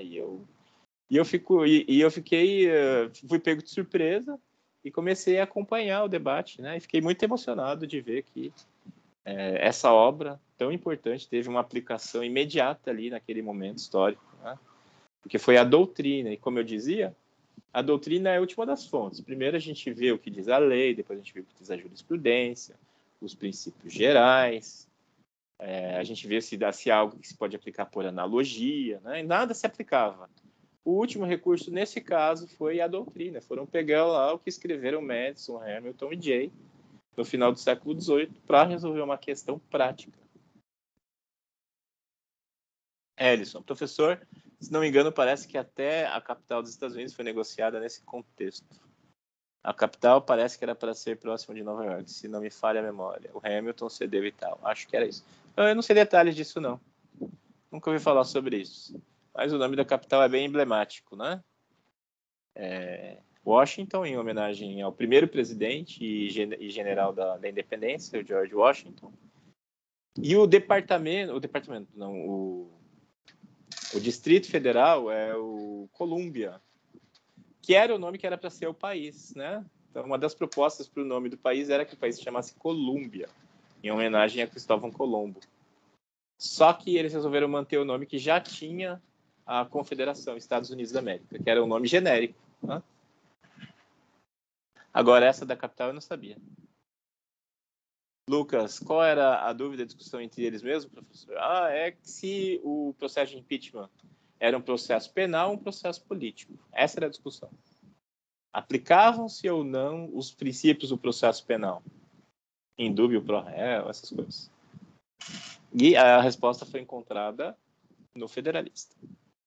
fui pego de surpresa e comecei a acompanhar o debate, né, e fiquei muito emocionado de ver que essa obra tão importante teve uma aplicação imediata ali naquele momento histórico, né? Porque foi a doutrina, e como eu dizia, a doutrina é a última das fontes. Primeiro a gente vê o que diz a lei, depois a gente vê o que diz a jurisprudência, os princípios gerais, a gente vê se há algo que se pode aplicar por analogia, né? E nada se aplicava. O último recurso nesse caso foi a doutrina, foram pegar lá o que escreveram Madison, Hamilton e Jay, no final do século XVIII, para resolver uma questão prática. Ellison, professor, se não me engano, parece que até a capital dos Estados Unidos foi negociada nesse contexto. A capital parece que era para ser próxima de Nova York, se não me falha a memória. O Hamilton cedeu e tal. Acho que era isso. Eu não sei detalhes disso, não. Nunca ouvi falar sobre isso. Mas o nome da capital é bem emblemático, né? Washington, em homenagem ao primeiro presidente e general da independência, o George Washington. E o Distrito Federal é o Colômbia, que era o nome que era para ser o país, né? Então, uma das propostas para o nome do país era que o país se chamasse Colômbia, em homenagem a Cristóvão Colombo. Só que eles resolveram manter o nome que já tinha a Confederação Estados Unidos da América, que era um nome genérico, né? Agora, essa da capital eu não sabia. Lucas, qual era a dúvida, a discussão entre eles mesmos, professor? É se o processo de impeachment era um processo penal ou um processo político. Essa era a discussão. Aplicavam-se ou não os princípios do processo penal? Indúbio pro réu, essas coisas. E a resposta foi encontrada no Federalista.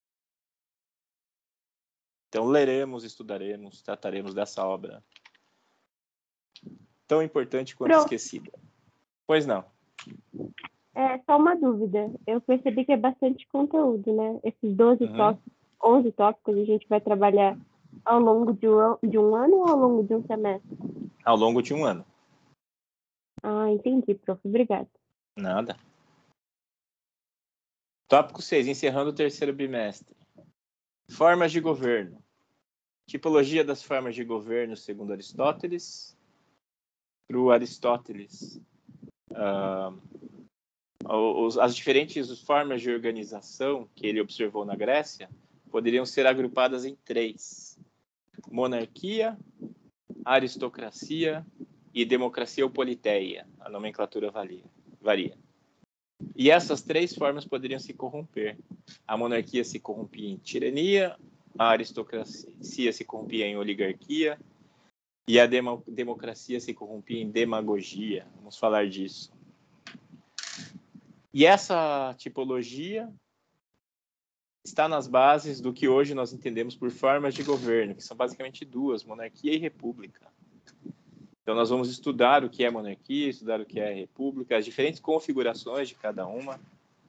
Então, leremos, estudaremos, trataremos dessa obra tão importante quanto esquecida. Pois não. Só uma dúvida. Eu percebi que é bastante conteúdo, né? Esses 11 tópicos a gente vai trabalhar ao longo de um ano ou ao longo de um semestre? Ao longo de um ano. Entendi, prof. Obrigada. Nada. Tópico 6, encerrando o terceiro bimestre. Formas de governo. Tipologia das formas de governo segundo Aristóteles. Para o Aristóteles, as diferentes formas de organização que ele observou na Grécia poderiam ser agrupadas em 3: monarquia, aristocracia e democracia ou politeia. A nomenclatura varia. E essas 3 formas poderiam se corromper. A monarquia se corrompia em tirania, a aristocracia se corrompia em oligarquia e a democracia se corrompia em demagogia. Vamos falar disso. E essa tipologia está nas bases do que hoje nós entendemos por formas de governo, que são basicamente 2, monarquia e república. Então, nós vamos estudar o que é monarquia, estudar o que é república, as diferentes configurações de cada uma.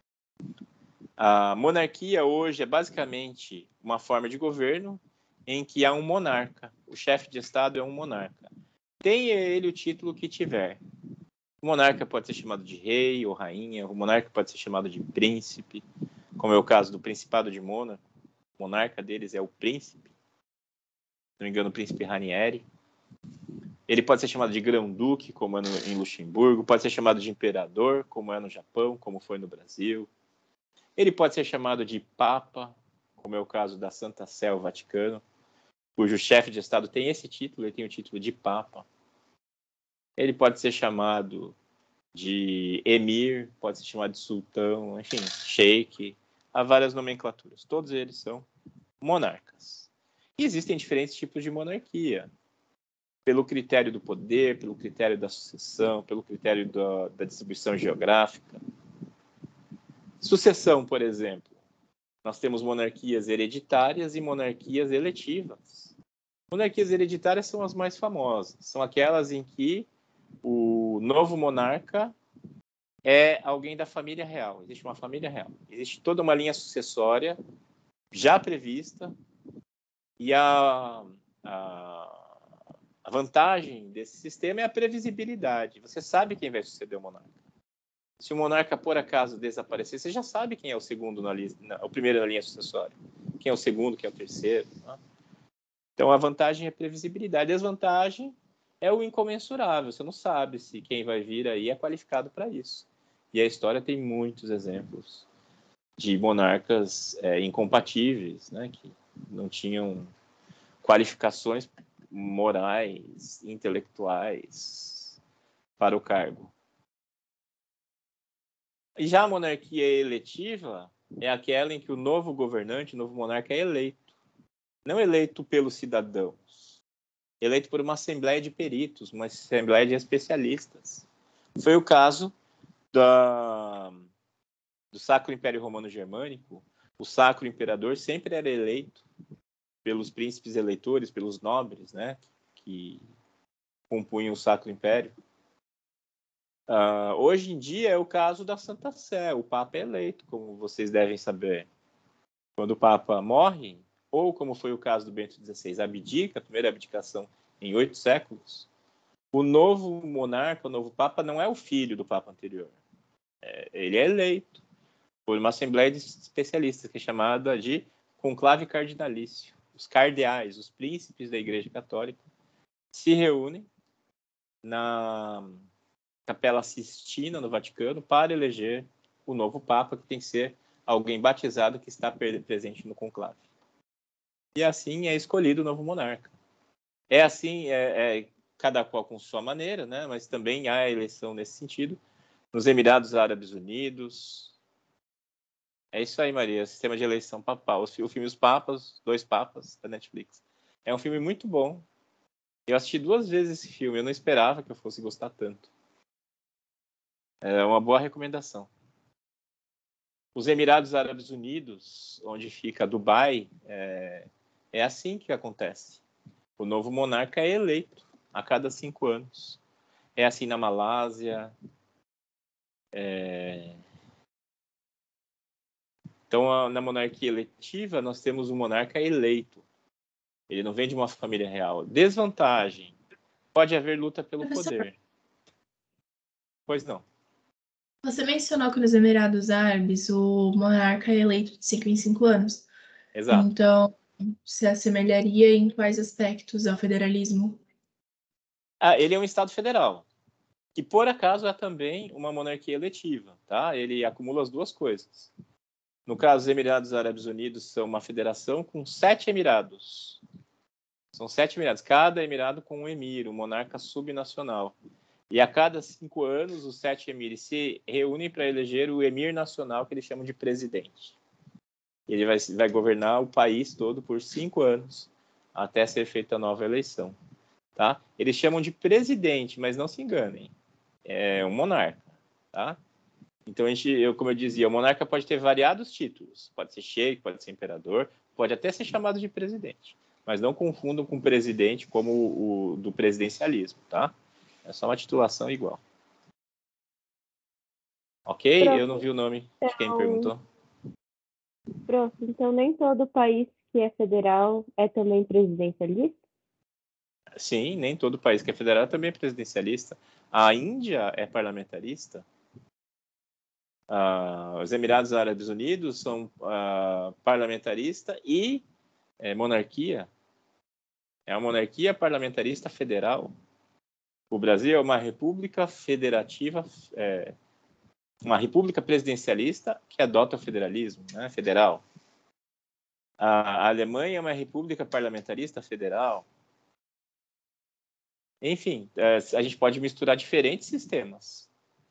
A monarquia hoje é basicamente uma forma de governo em que há um monarca. O chefe de Estado é um monarca. Tenha ele o título que tiver. O monarca pode ser chamado de rei ou rainha, o monarca pode ser chamado de príncipe, como é o caso do Principado de Mônaco. O monarca deles é o príncipe, se não me engano, o príncipe Ranieri. Ele pode ser chamado de grão-duque, como é em Luxemburgo, pode ser chamado de imperador, como é no Japão, como foi no Brasil. Ele pode ser chamado de papa, como é o caso da Santa Sé, o Vaticano, cujo chefe de Estado tem esse título, ele tem o título de papa. Ele pode ser chamado de emir, pode ser chamado de sultão, enfim, sheik. Há várias nomenclaturas. Todos eles são monarcas. E existem diferentes tipos de monarquia. Pelo critério do poder, pelo critério da sucessão, pelo critério da distribuição geográfica. Sucessão, por exemplo. Nós temos monarquias hereditárias e monarquias eletivas. Monarquias hereditárias são as mais famosas. São aquelas em que o novo monarca é alguém da família real. Existe uma família real. Existe toda uma linha sucessória já prevista. E a vantagem desse sistema é a previsibilidade. Você sabe quem vai suceder o monarca. Se o monarca, por acaso, desaparecer, você já sabe quem é o segundo o primeiro na linha sucessória. Quem é o segundo, quem é o terceiro. Né? Então, a vantagem é a previsibilidade. A desvantagem é o incomensurável. Você não sabe se quem vai vir aí é qualificado para isso. E a história tem muitos exemplos de monarcas incompatíveis, né, que não tinham qualificações morais, intelectuais para o cargo. E já a monarquia eletiva é aquela em que o novo governante, o novo monarca é eleito. Não eleito pelos cidadãos, eleito por uma assembleia de peritos, uma assembleia de especialistas. Foi o caso do Sacro Império Romano Germânico. O Sacro Imperador sempre era eleito pelos príncipes eleitores, pelos nobres, né, que compunham o Sacro Império. Hoje em dia é o caso da Santa Sé. O Papa é eleito, como vocês devem saber. Quando o Papa morre, ou como foi o caso do Bento XVI, abdica, a primeira abdicação em 8 séculos, o novo monarca, o novo Papa, não é o filho do Papa anterior. Ele é eleito por uma assembleia de especialistas, que é chamada de conclave cardinalício. Os cardeais, os príncipes da Igreja Católica, se reúnem na Capela Sistina, no Vaticano, para eleger o novo Papa, que tem que ser alguém batizado que está presente no conclave. E assim é escolhido o novo monarca. É assim, cada qual com sua maneira, né? Mas também há eleição nesse sentido. Nos Emirados Árabes Unidos. É isso aí, Maria. Sistema de eleição papal. O filme Os Papas, 2 Papas, da Netflix. É um filme muito bom. Eu assisti 2 vezes esse filme. Eu não esperava que eu fosse gostar tanto. É uma boa recomendação. Os Emirados Árabes Unidos, onde fica Dubai, é assim que acontece. O novo monarca é eleito a cada 5 anos. É assim na Malásia. Então, na monarquia eletiva, nós temos um monarca eleito. Ele não vem de uma família real. Desvantagem. Pode haver luta pelo poder. Pois não. Você mencionou que nos Emirados Árabes o monarca é eleito de 5 em 5 anos. Exato. Então, se assemelharia em quais aspectos ao federalismo? Ele é um Estado federal, que por acaso é também uma monarquia eletiva, tá? Ele acumula as 2 coisas. No caso, os Emirados Árabes Unidos são uma federação com 7 emirados. São 7 emirados, cada emirado com um emir, um monarca subnacional. E a cada 5 anos, os 7 emires se reúnem para eleger o emir nacional, que eles chamam de presidente. Ele vai governar o país todo por 5 anos, até ser feita a nova eleição. Tá? Eles chamam de presidente, mas não se enganem. É um monarca. Tá? Então, como eu dizia, o monarca pode ter variados títulos. Pode ser sheik, pode ser imperador, pode até ser chamado de presidente. Mas não confundam com presidente como o do presidencialismo, tá? É só uma titulação igual. Ok? Eu não vi o nome de quem perguntou. Prof, então nem todo país que é federal é também presidencialista? Sim, nem todo país que é federal também é presidencialista. A Índia é parlamentarista. Os Emirados Árabes Unidos são parlamentarista e monarquia. É uma monarquia parlamentarista federal. O Brasil é uma república federativa, uma república presidencialista que adota o federalismo, né, federal. A Alemanha é uma república parlamentarista federal. Enfim, a gente pode misturar diferentes sistemas.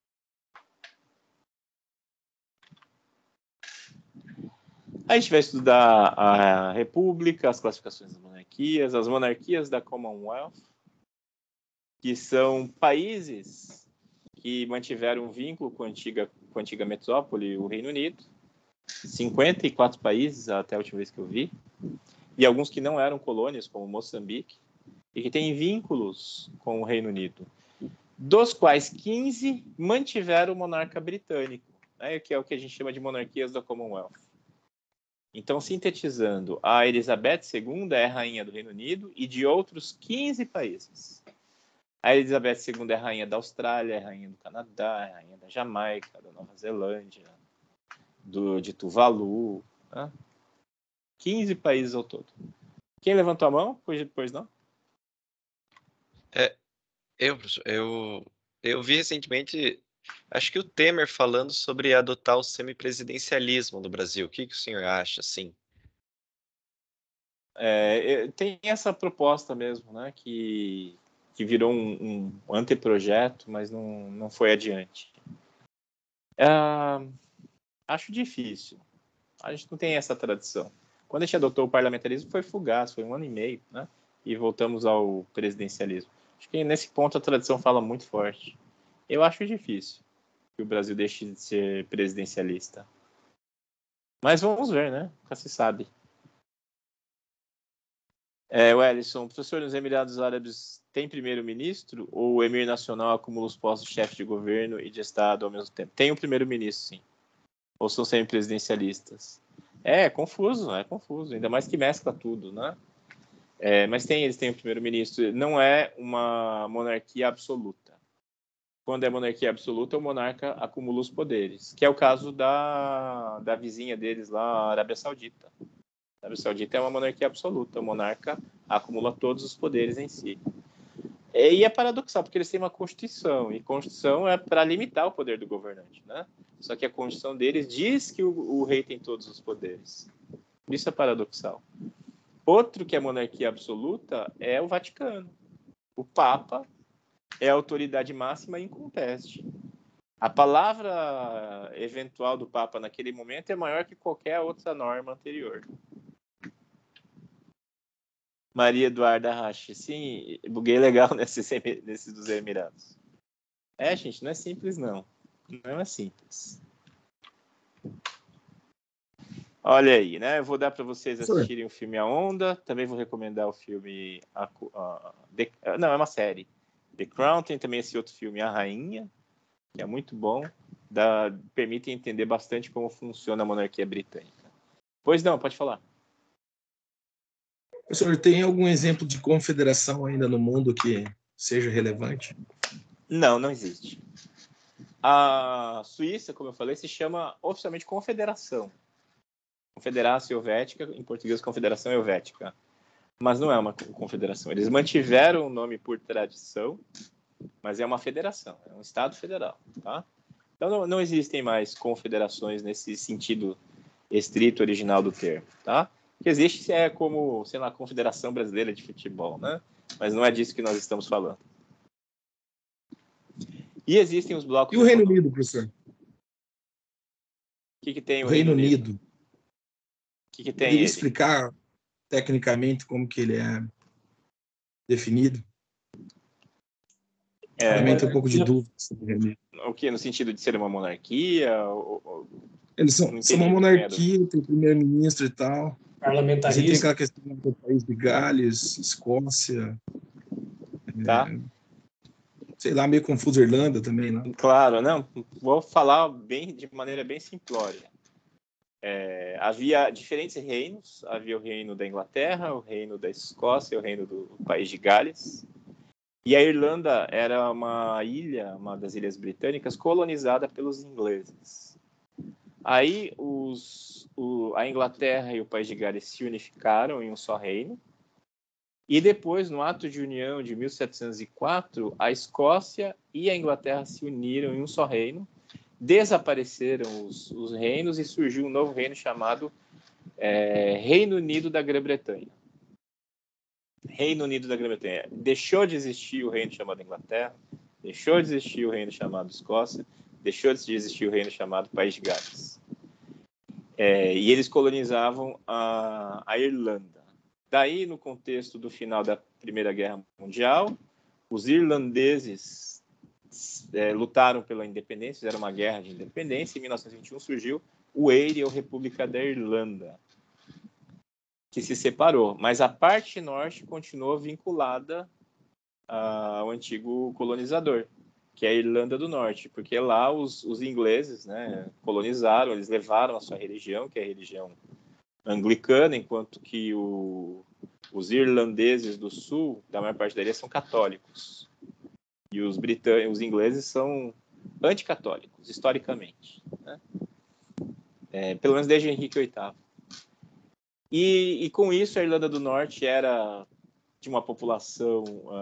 A gente vai estudar a república, as classificações das monarquias, as monarquias da Commonwealth, que são países que mantiveram um vínculo com a antiga metrópole, o Reino Unido. 54 países, até a última vez que eu vi. E alguns que não eram colônias, como Moçambique, e que têm vínculos com o Reino Unido. Dos quais 15 mantiveram o monarca britânico, né, que é o que a gente chama de monarquias da Commonwealth. Então, sintetizando, a Elizabeth II é rainha do Reino Unido e de outros 15 países. A Elizabeth II é rainha da Austrália, é rainha do Canadá, é rainha da Jamaica, da Nova Zelândia, de Tuvalu. Né? 15 países ao todo. Quem levantou a mão? Pois não? Eu vi recentemente, acho que o Temer falando sobre adotar o semipresidencialismo no Brasil. O que o senhor acha, assim? Tem essa proposta mesmo, né, que virou um anteprojeto, mas não foi adiante. Acho difícil. A gente não tem essa tradição. Quando a gente adotou o parlamentarismo foi fugaz, foi 1 ano e meio, né, e voltamos ao presidencialismo. Acho que nesse ponto a tradição fala muito forte. Eu acho difícil que o Brasil deixe de ser presidencialista. Mas vamos ver, né? Nunca se sabe. Wellington, professor, nos Emirados Árabes tem primeiro-ministro ou o emir nacional acumula os postos de chefe de governo e de Estado ao mesmo tempo? Tem um primeiro-ministro, sim. Ou são semipresidencialistas? É confuso, ainda mais que mescla tudo, né? Mas eles têm um primeiro-ministro. Não é uma monarquia absoluta. Quando é monarquia absoluta, o monarca acumula os poderes, que é o caso da vizinha deles lá, a Arábia Saudita. A Arábia Saudita é uma monarquia absoluta, o monarca acumula todos os poderes em si. E é paradoxal, porque eles têm uma Constituição, e Constituição é para limitar o poder do governante, né? Só que a Constituição deles diz que o rei tem todos os poderes. Isso é paradoxal. Outro que é monarquia absoluta é o Vaticano. O Papa é a autoridade máxima inconteste. A palavra eventual do Papa naquele momento é maior que qualquer outra norma anterior. Maria Eduarda Rache. Sim, buguei legal nesses dos Emirados. Gente, não é simples, não. Não é simples. Olha aí, né? Eu vou dar para vocês assistirem o filme A Onda. Também vou recomendar o filme... Não, é uma série. The Crown. Tem também esse outro filme, A Rainha, que é muito bom. Permite entender bastante como funciona a monarquia britânica. Pois não, pode falar. Professor, tem algum exemplo de confederação ainda no mundo que seja relevante? Não existe. A Suíça, como eu falei, se chama oficialmente Confederação. Confederação Helvética, em português Confederação Helvética. Mas não é uma confederação. Eles mantiveram o nome por tradição, mas é uma federação, é um Estado federal. Tá? Então não existem mais confederações nesse sentido estrito original do termo, tá? O que existe é como, sei lá, a Confederação Brasileira de Futebol, né? Mas não é disso que nós estamos falando. E existem os blocos... E o Reino Unido, professor? O que tem o Reino Unido? O que tem Poderia ele? explicar tecnicamente como que ele é definido? Também tem um pouco de dúvida sobre o Reino Unido. O que? No sentido de ser uma monarquia? Eles são uma monarquia, tem primeiro-ministro e tal. Parlamentarismo. Você tem aquela questão do país de Gales, Escócia. Tá. Sei lá, meio confuso Irlanda também, né? Claro, não. Vou falar de maneira bem simplória. Havia diferentes reinos. Havia o reino da Inglaterra, o reino da Escócia, o reino do país de Gales. E a Irlanda era uma ilha, uma das ilhas britânicas, colonizada pelos ingleses. Aí a Inglaterra e o país de Gales se unificaram em um só reino. E depois, no ato de união de 1704, a Escócia e a Inglaterra se uniram em um só reino. Desapareceram os reinos e surgiu um novo reino chamado Reino Unido da Grã-Bretanha. Reino Unido da Grã-Bretanha. Deixou de existir o reino chamado Inglaterra, deixou de existir o reino chamado Escócia, deixou de existir o reino chamado País de Gales. E eles colonizavam a Irlanda. Daí, no contexto do final da Primeira Guerra Mundial, os irlandeses lutaram pela independência, fizeram uma guerra de independência. Em 1921 surgiu o EIR, ou República da Irlanda, que se separou, mas a parte norte continuou vinculada ao antigo colonizador, que é a Irlanda do Norte, porque lá os ingleses, né, colonizaram, eles levaram a sua religião, que é a religião anglicana, enquanto que os irlandeses do sul, da maior parte deles, são católicos. E os ingleses são anticatólicos, historicamente, né? Pelo menos desde Henrique VIII. E com isso, a Irlanda do Norte era de uma população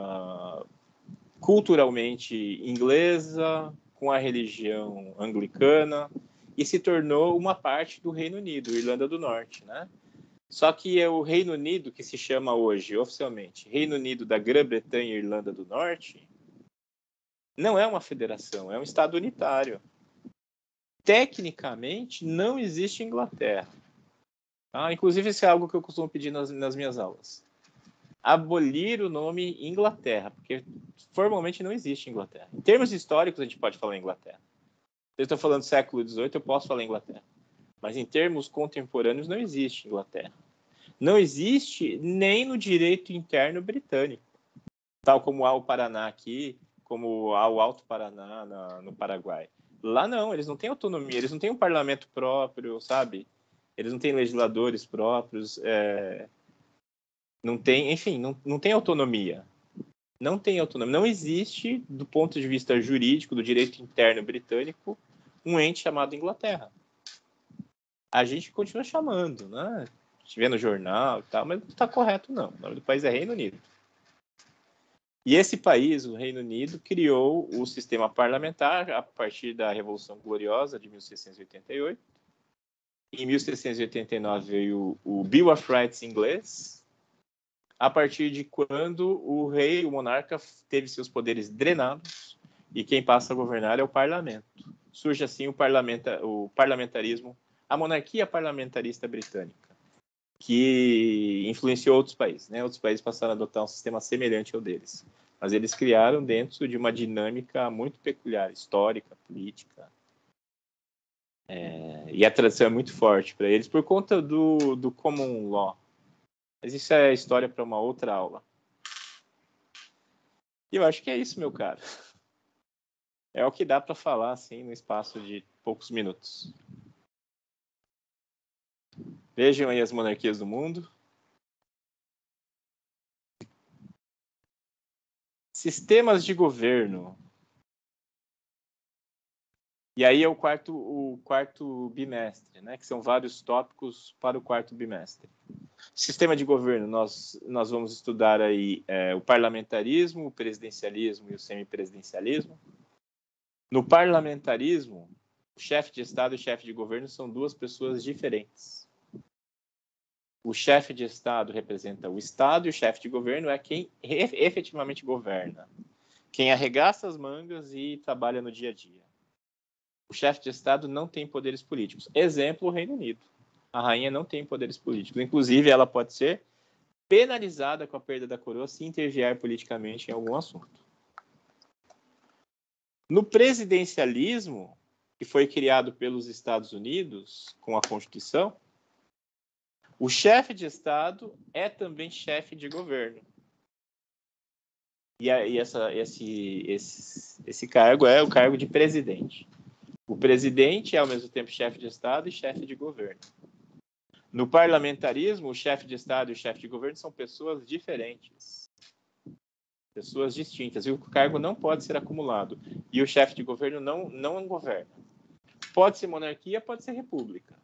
culturalmente inglesa, com a religião anglicana, e se tornou uma parte do Reino Unido, Irlanda do Norte, né? Só que é o Reino Unido, que se chama hoje, oficialmente, Reino Unido da Grã-Bretanha e Irlanda do Norte, não é uma federação, é um Estado unitário. Tecnicamente, não existe Inglaterra. Inclusive, isso é algo que eu costumo pedir nas minhas aulas. Abolir o nome Inglaterra, porque formalmente não existe Inglaterra. Em termos históricos, a gente pode falar Inglaterra. Se eu estou falando do século XVIII, eu posso falar Inglaterra. Mas em termos contemporâneos, não existe Inglaterra. Não existe nem no direito interno britânico. Tal como há o Paraná aqui, como há o Alto Paraná no Paraguai. Lá não, eles não têm autonomia, eles não têm um parlamento próprio, sabe? Eles não têm legisladores próprios, não tem, enfim, não tem autonomia. Não tem autonomia. Não existe, do ponto de vista jurídico, do direito interno britânico, um ente chamado Inglaterra. A gente continua chamando, né? A gente vê no jornal e tal, mas não está correto, não. O nome do país é Reino Unido. E esse país, o Reino Unido, criou o sistema parlamentar a partir da Revolução Gloriosa de 1688. Em 1689 veio o Bill of Rights inglês, a partir de quando o rei, o monarca, teve seus poderes drenados e quem passa a governar é o parlamento. Surge assim o parlamentarismo, a monarquia parlamentarista britânica, que influenciou outros países, né? Outros países passaram a adotar um sistema semelhante ao deles, mas eles criaram dentro de uma dinâmica muito peculiar, histórica, política. E a tradição é muito forte para eles por conta do common law. Mas isso é história para uma outra aula. E eu acho que é isso, meu caro. É o que dá para falar assim no espaço de poucos minutos. Vejam aí as monarquias do mundo. Sistemas de governo. E aí é o quarto bimestre, né? Que são vários tópicos para o quarto bimestre. Sistema de governo, nós vamos estudar aí o parlamentarismo, o presidencialismo e o semipresidencialismo. No parlamentarismo, O chefe de Estado e o chefe de governo são duas pessoas diferentes. O chefe de Estado representa o Estado e o chefe de governo é quem efetivamente governa. Quem arregaça as mangas e trabalha no dia a dia. O chefe de Estado não tem poderes políticos. Exemplo, o Reino Unido. A rainha não tem poderes políticos. Inclusive, ela pode ser penalizada com a perda da coroa se intervier politicamente em algum assunto. No presidencialismo, que foi criado pelos Estados Unidos com a Constituição, o chefe de Estado é também chefe de governo. E esse cargo é o cargo de presidente. O presidente é, ao mesmo tempo, chefe de Estado e chefe de governo. No parlamentarismo, o chefe de Estado e o chefe de governo são pessoas diferentes. Pessoas distintas. E o cargo não pode ser acumulado. E o chefe de governo não governa. Pode ser monarquia, pode ser república.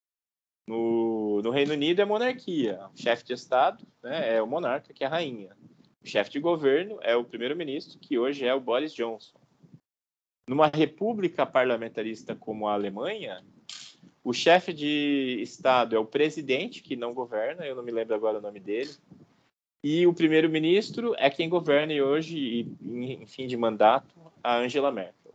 No Reino Unido é monarquia. O chefe de Estado, né, é o monarca, que é a rainha. O chefe de governo é o primeiro-ministro, que hoje é o Boris Johnson. Numa república parlamentarista como a Alemanha, o chefe de Estado é o presidente, que não governa, eu não me lembro agora o nome dele, e o primeiro-ministro é quem governa e hoje, em fim de mandato, a Angela Merkel.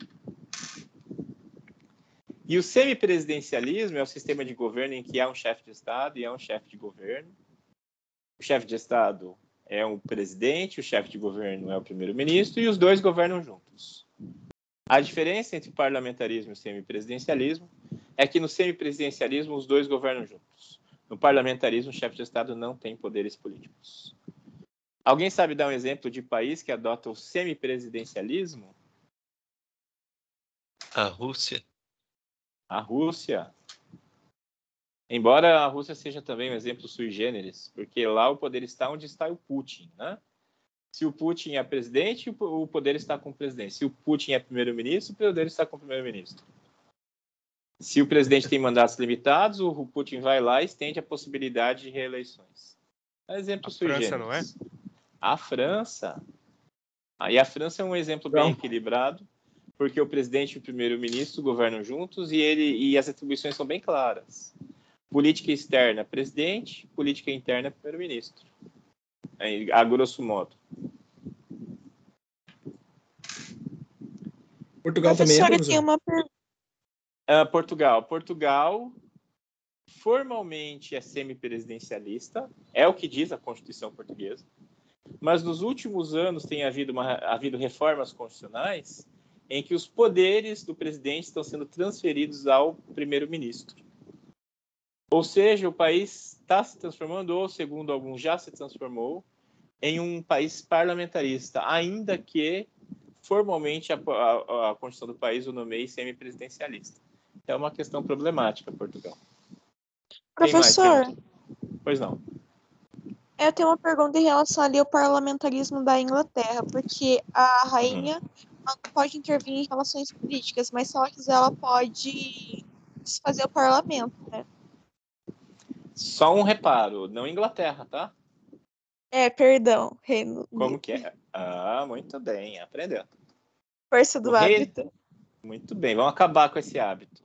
E o semipresidencialismo é o sistema de governo em que há um chefe de Estado e há um chefe de governo. O chefe de Estado é o presidente, o chefe de governo é o primeiro-ministro e os dois governam juntos. A diferença entre o parlamentarismo e o semipresidencialismo é que no semipresidencialismo os dois governam juntos. No parlamentarismo, o chefe de Estado não tem poderes políticos. Alguém sabe dar um exemplo de país que adota o semipresidencialismo? A Rússia. A Rússia. Embora a Rússia seja também um exemplo sui generis, porque lá o poder está onde está o Putin, né? Se o Putin é presidente, o poder está com o presidente. Se o Putin é primeiro-ministro, o poder está com o primeiro-ministro. Se o presidente tem mandatos limitados, o Putin vai lá e estende a possibilidade de reeleições. Exemplo sui generis. França, não é? A França. E a França é um exemplo bem equilibrado, porque o presidente e o primeiro-ministro governam juntos e as atribuições são bem claras. Política externa, presidente. Política interna, primeiro-ministro. A grosso modo. Portugal também é, professor? Tem uma pergunta. Portugal formalmente é semipresidencialista, é o que diz a Constituição portuguesa, mas nos últimos anos tem havido reformas constitucionais em que os poderes do presidente estão sendo transferidos ao primeiro-ministro. Ou seja, o país está se transformando, ou segundo alguns já se transformou, em um país parlamentarista, ainda que formalmente a Constituição do país o nomeie semipresidencialista. É uma questão problemática, Portugal. Professor, pois não. eu tenho uma pergunta em relação ali ao parlamentarismo da Inglaterra, porque a rainha não pode intervir em relações políticas, mas se ela quiser, ela pode desfazer o parlamento, né? Só um reparo, não Inglaterra, tá? Perdão, Reino Unido. Como que é? Muito bem, aprendeu. Força do hábito. Muito bem, vamos acabar com esse hábito.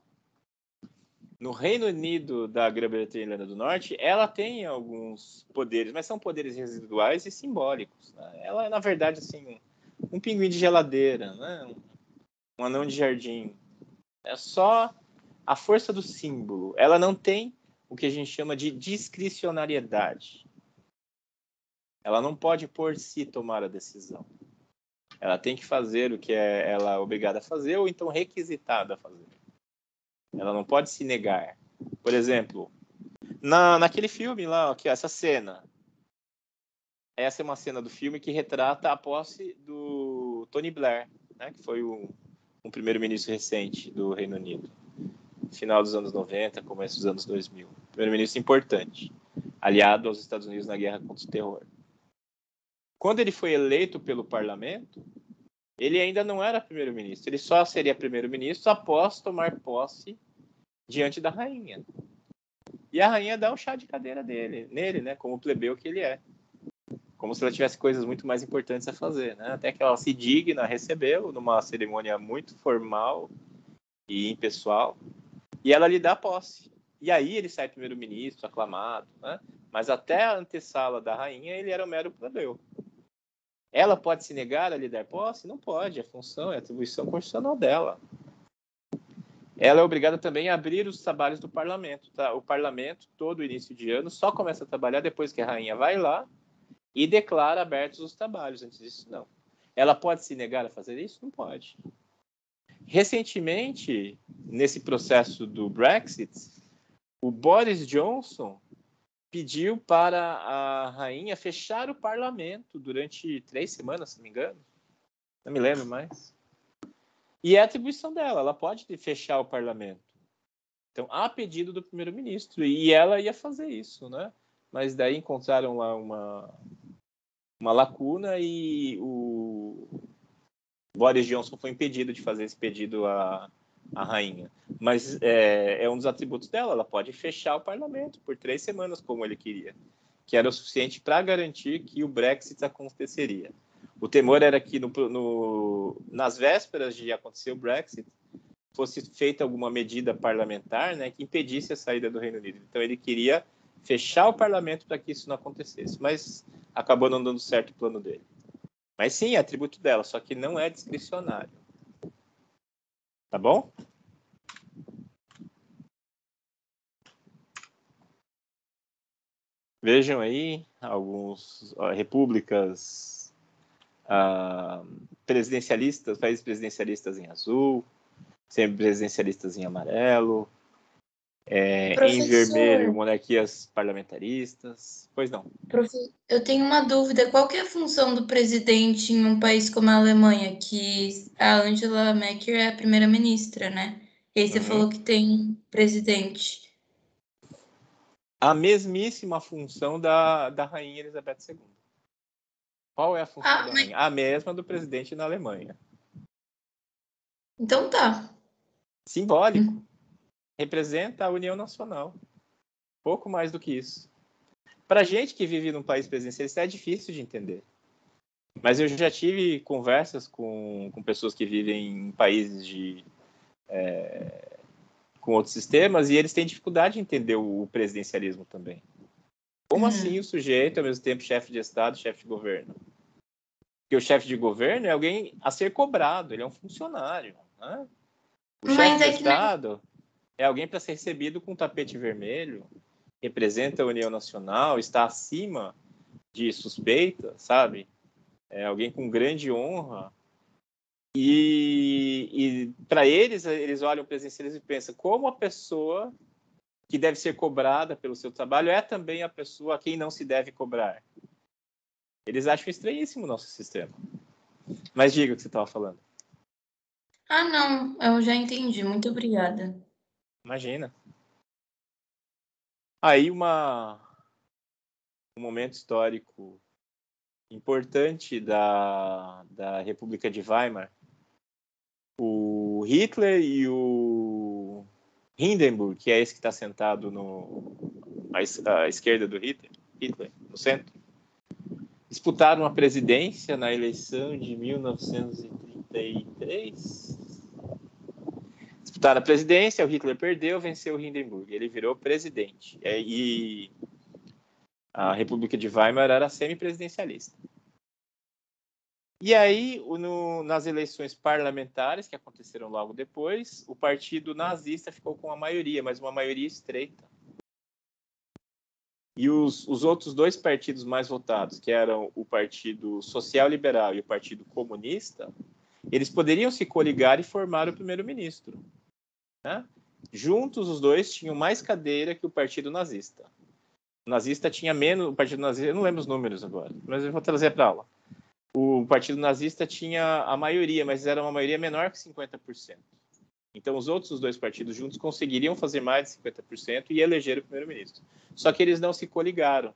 No Reino Unido da Grã-Bretanha e Irlanda do Norte, ela tem alguns poderes, mas são poderes residuais e simbólicos. Né? Ela é, na verdade, assim, um pinguim de geladeira, né? Um anão de jardim. É só a força do símbolo. Ela não tem o que a gente chama de discricionariedade. Ela não pode por si tomar a decisão. Ela tem que fazer o que ela é obrigada a fazer ou então requisitada a fazer. Ela não pode se negar. Por exemplo, naquele filme lá, essa cena. Essa é uma cena do filme que retrata a posse do Tony Blair, né, que foi um primeiro-ministro recente do Reino Unido. Final dos anos 90, começo dos anos 2000. Primeiro-ministro importante, aliado aos Estados Unidos na guerra contra o terror. Quando ele foi eleito pelo parlamento, ele ainda não era primeiro-ministro. Ele só seria primeiro-ministro após tomar posse diante da rainha. E a rainha dá um chá de cadeira nele, né? Como plebeu que ele é. Como se ela tivesse coisas muito mais importantes a fazer, né? Até que ela se digna a recebê-lo numa cerimônia muito formal e impessoal, e ela lhe dá posse. E aí ele sai primeiro-ministro, aclamado, né? Mas até a antessala da rainha, ele era um mero plebeu. Ela pode se negar a lhe dar posse? Não pode, é função, é atribuição constitucional dela. Ela é obrigada também a abrir os trabalhos do parlamento. Tá? O parlamento, todo início de ano, só começa a trabalhar depois que a rainha vai lá e declara abertos os trabalhos. Antes disso, não. Ela pode se negar a fazer isso? Não pode. Recentemente, nesse processo do Brexit, o Boris Johnson pediu para a rainha fechar o parlamento durante 3 semanas, se não me engano. Não me lembro mais. E é atribuição dela, ela pode fechar o parlamento. Então, há pedido do primeiro-ministro, e ela ia fazer isso, né? Mas daí encontraram lá uma lacuna e o Boris Johnson foi impedido de fazer esse pedido à rainha. Mas é um dos atributos dela, ela pode fechar o parlamento por 3 semanas, como ele queria, que era o suficiente para garantir que o Brexit aconteceria. O temor era que nas vésperas de acontecer o Brexit fosse feita alguma medida parlamentar, né, que impedisse a saída do Reino Unido. Então ele queria fechar o parlamento para que isso não acontecesse, mas acabou não dando certo o plano dele. Mas sim, é atributo dela, só que não é discricionário. Tá bom? Vejam aí alguns repúblicas presidencialistas, países presidencialistas em azul, semipresidencialistas em amarelo, em vermelho, monarquias parlamentaristas. Pois não. Eu tenho uma dúvida. Qual que é a função do presidente em um país como a Alemanha, que a Angela Merkel é a primeira-ministra, né? E aí você falou que tem presidente. A mesmíssima função da rainha Elizabeth II. Qual é a função da rainha? A mesma do presidente na Alemanha. Então tá. Simbólico. Representa a União Nacional. Pouco mais do que isso. Para gente que vive num país presidencialista é difícil de entender. Mas eu já tive conversas com pessoas que vivem em países com outros sistemas e eles têm dificuldade de entender o presidencialismo também. Como assim o sujeito, ao mesmo tempo, chefe de Estado, chefe de governo? Porque o chefe de governo é alguém a ser cobrado, ele é um funcionário. Né? O chefe de Estado é alguém para ser recebido com tapete vermelho, representa a União Nacional, está acima de suspeita, sabe? É alguém com grande honra. E para eles olham o presidencialismo e pensam como a pessoa que deve ser cobrada pelo seu trabalho é também a pessoa a quem não se deve cobrar. Eles acham estranhíssimo o nosso sistema. Mas diga o que você estava falando. Ah, não. Eu já entendi. Muito obrigada. Imagina. Aí um momento histórico importante da República de Weimar. O Hitler e o Hindenburg, que é esse que está sentado à esquerda do Hitler, no centro, disputaram a presidência na eleição de 1933. Disputaram a presidência, o Hitler perdeu, venceu o Hindenburg, ele virou presidente. E a República de Weimar era semipresidencialista. E aí, nas eleições parlamentares, que aconteceram logo depois, o partido nazista ficou com a maioria, mas uma maioria estreita. E os outros 2 partidos mais votados, que eram o Partido Social Liberal e o Partido Comunista, eles poderiam se coligar e formar o primeiro-ministro. Né? Juntos, os 2 tinham mais cadeira que o Partido Nazista. O nazista tinha menos, o Partido Nazista, eu não lembro os números agora, mas eu vou trazer para a aula. O Partido Nazista tinha a maioria, mas era uma maioria menor que 50%. Então, os outros 2 partidos juntos conseguiriam fazer mais de 50% e eleger o primeiro-ministro. Só que eles não se coligaram.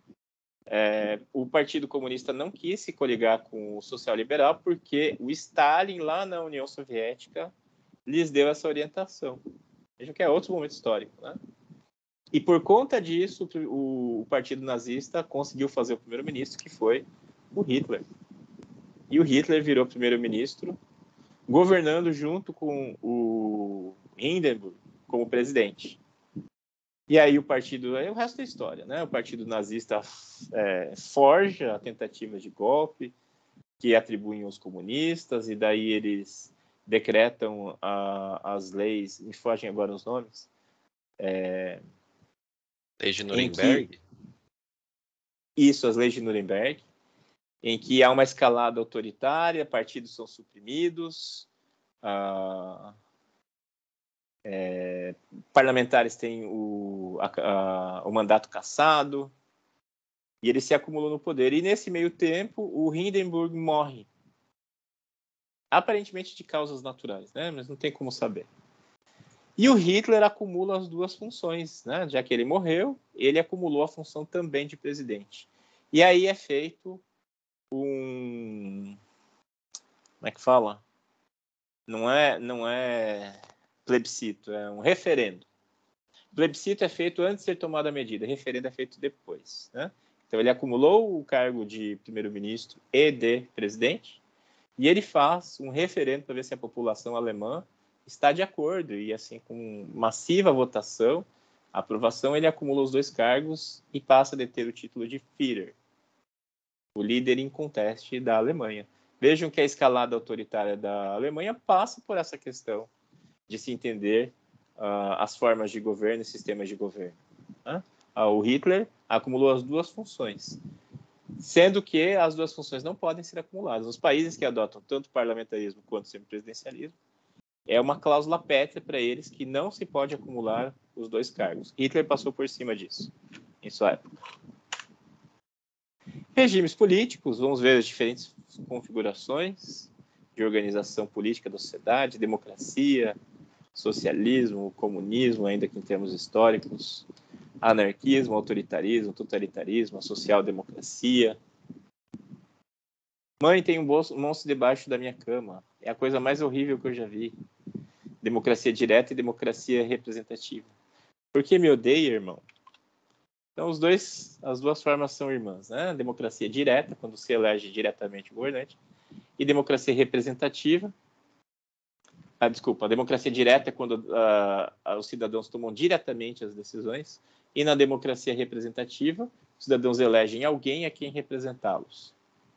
O Partido Comunista não quis se coligar com o Social Liberal porque o Stalin, lá na União Soviética, lhes deu essa orientação. Vejam que é outro momento histórico, né? E por conta disso, o Partido Nazista conseguiu fazer o primeiro-ministro, que foi o Hitler. E o Hitler virou primeiro-ministro, governando junto com o Hindenburg como presidente. E aí o resto é história, né? O partido nazista forja a tentativa de golpe que atribuem aos comunistas, e daí eles decretam as leis, me fogem agora os nomes. Lei de Nuremberg? Isso, as leis de Nuremberg, em que há uma escalada autoritária, partidos são suprimidos, parlamentares têm o mandato cassado, e eles se acumulam no poder. E nesse meio tempo, o Hindenburg morre. Aparentemente de causas naturais, né? Mas não tem como saber. E o Hitler acumula as duas funções, né? Já que ele morreu, ele acumulou a função também de presidente. E aí é feito como é que fala? Não é plebiscito, é um referendo. Plebiscito é feito antes de ser tomada a medida, referendo é feito depois, né? Então ele acumulou o cargo de primeiro-ministro e de presidente, e ele faz um referendo para ver se a população alemã está de acordo, e assim, com massiva votação, aprovação, ele acumula os dois cargos e passa a deter o título de Führer, o líder inconteste da Alemanha. Vejam que a escalada autoritária da Alemanha passa por essa questão de se entender as formas de governo e sistemas de governo, né? O Hitler acumulou as duas funções, sendo que as duas funções não podem ser acumuladas. Os países que adotam tanto parlamentarismo quanto semipresidencialismo, é uma cláusula pétrea para eles que não se pode acumular os dois cargos. Hitler passou por cima disso em sua época. Regimes políticos, vamos ver as diferentes configurações de organização política da sociedade: democracia, socialismo, comunismo, ainda que em termos históricos, anarquismo, autoritarismo, totalitarismo, a social-democracia. Mãe, tem um monstro debaixo da minha cama. É a coisa mais horrível que eu já vi. Democracia direta e democracia representativa. Por que me odeia, irmão? Então, as duas formas são irmãs, né? Democracia direta, quando se elege diretamente o governante, e democracia representativa. A democracia direta é quando os cidadãos tomam diretamente as decisões, e na democracia representativa, os cidadãos elegem alguém a quem representá-los.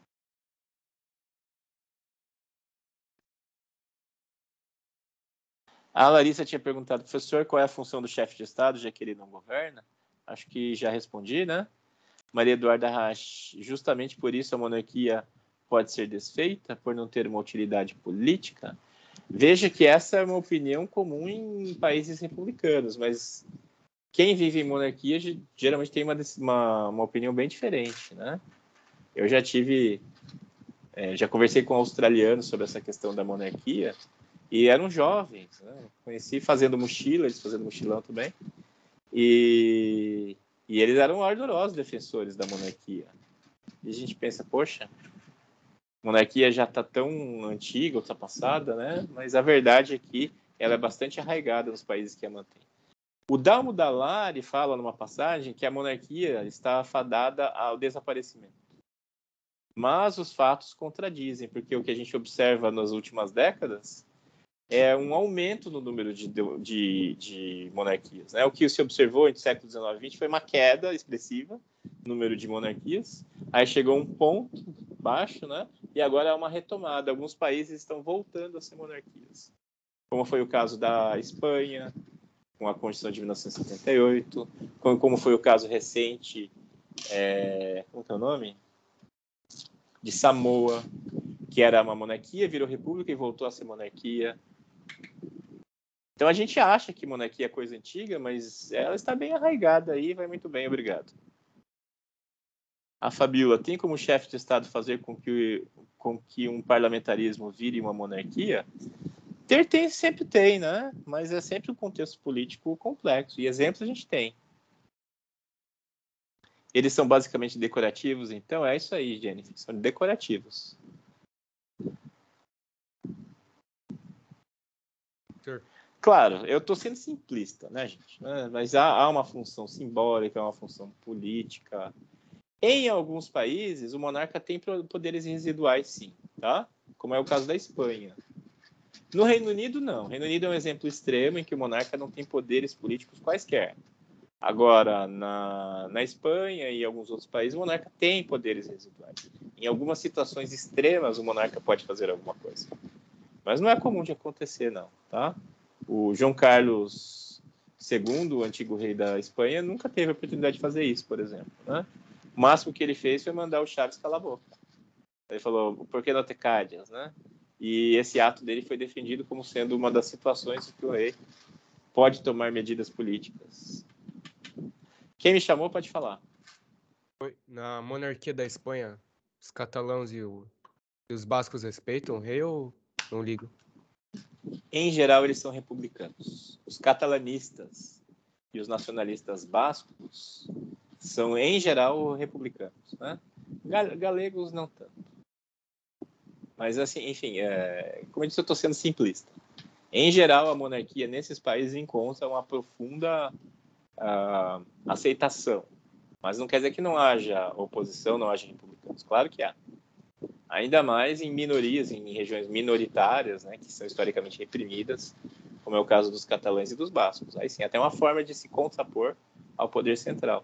A Larissa tinha perguntado, professor, qual é a função do chefe de Estado, já que ele não governa? Acho que já respondi, né? Maria Eduarda Rasch, justamente por isso a monarquia pode ser desfeita, por não ter uma utilidade política. Veja que essa é uma opinião comum em países republicanos, mas quem vive em monarquia geralmente tem uma opinião bem diferente, né? Eu já conversei com australianos sobre essa questão da monarquia, e eram jovens, né? Conheci fazendo mochila, eles fazendo mochilão também, e eles eram ardorosos defensores da monarquia. E a gente pensa, poxa, a monarquia já está tão antiga, ultrapassada, né? Mas a verdade é que ela é bastante arraigada nos países que a mantêm. O Dalmo Dallari fala numa passagem que a monarquia está fadada ao desaparecimento. Mas os fatos contradizem, porque o que a gente observa nas últimas décadas é um aumento no número de monarquias, né? O que se observou entre o século XIX e XX foi uma queda expressiva no número de monarquias, aí chegou um ponto baixo, né? E agora há uma retomada. Alguns países estão voltando a ser monarquias, como foi o caso da Espanha, com a Constituição de 1978, como foi o caso recente, como é o nome? De Samoa, que era uma monarquia, virou república e voltou a ser monarquia. Então a gente acha que monarquia é coisa antiga, mas ela está bem arraigada aí, vai muito bem, obrigado. A Fabiola, tem como chefe de Estado fazer com que um parlamentarismo vire uma monarquia? Sempre tem, né? Mas é sempre um contexto político complexo, e exemplos a gente tem. Eles são basicamente decorativos, então é isso aí, Jennifer, são decorativos. Claro, eu estou sendo simplista, né, gente? Mas há uma função simbólica, uma função política. Em alguns países, o monarca tem poderes residuais, sim, tá? Como é o caso da Espanha. No Reino Unido, não. O Reino Unido é um exemplo extremo em que o monarca não tem poderes políticos quaisquer. Agora, na Espanha e alguns outros países, o monarca tem poderes residuais. Em algumas situações extremas, o monarca pode fazer alguma coisa. Mas não é comum de acontecer, não. Tá? O João Carlos II, o antigo rei da Espanha, nunca teve a oportunidade de fazer isso, por exemplo. Né? O máximo que ele fez foi mandar o Chaves calar a boca. Ele falou, por que não te callas, né? E esse ato dele foi defendido como sendo uma das situações em que o rei pode tomar medidas políticas. Quem me chamou pode falar. Na monarquia da Espanha, os catalãos e os bascos respeitam o rei ou não ligam? Em geral, eles são republicanos. Os catalanistas e os nacionalistas bascos são, em geral, republicanos. Né? Galegos, não tanto. Mas, assim, enfim, como eu disse, eu estou sendo simplista. Em geral, a monarquia nesses países encontra uma profunda aceitação. Mas não quer dizer que não haja oposição, não haja republicanos. Claro que há. Ainda mais em minorias, em regiões minoritárias, né, que são historicamente reprimidas, como é o caso dos catalães e dos bascos. Aí sim, até uma forma de se contrapor ao poder central.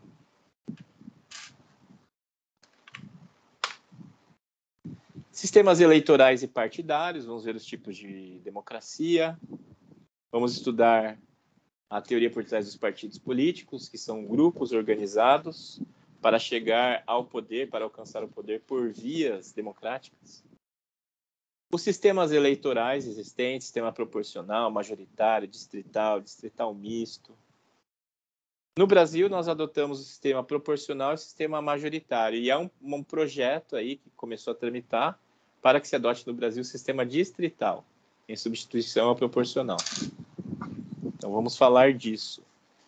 Sistemas eleitorais e partidários, vamos ver os tipos de democracia. Vamos estudar a teoria por trás dos partidos políticos, que são grupos organizados para chegar ao poder, para alcançar o poder por vias democráticas. Os sistemas eleitorais existentes, sistema proporcional, majoritário, distrital misto. No Brasil, nós adotamos o sistema proporcional e o sistema majoritário. E há um projeto aí que começou a tramitar para que se adote no Brasil o sistema distrital, em substituição ao proporcional. Então, vamos falar disso.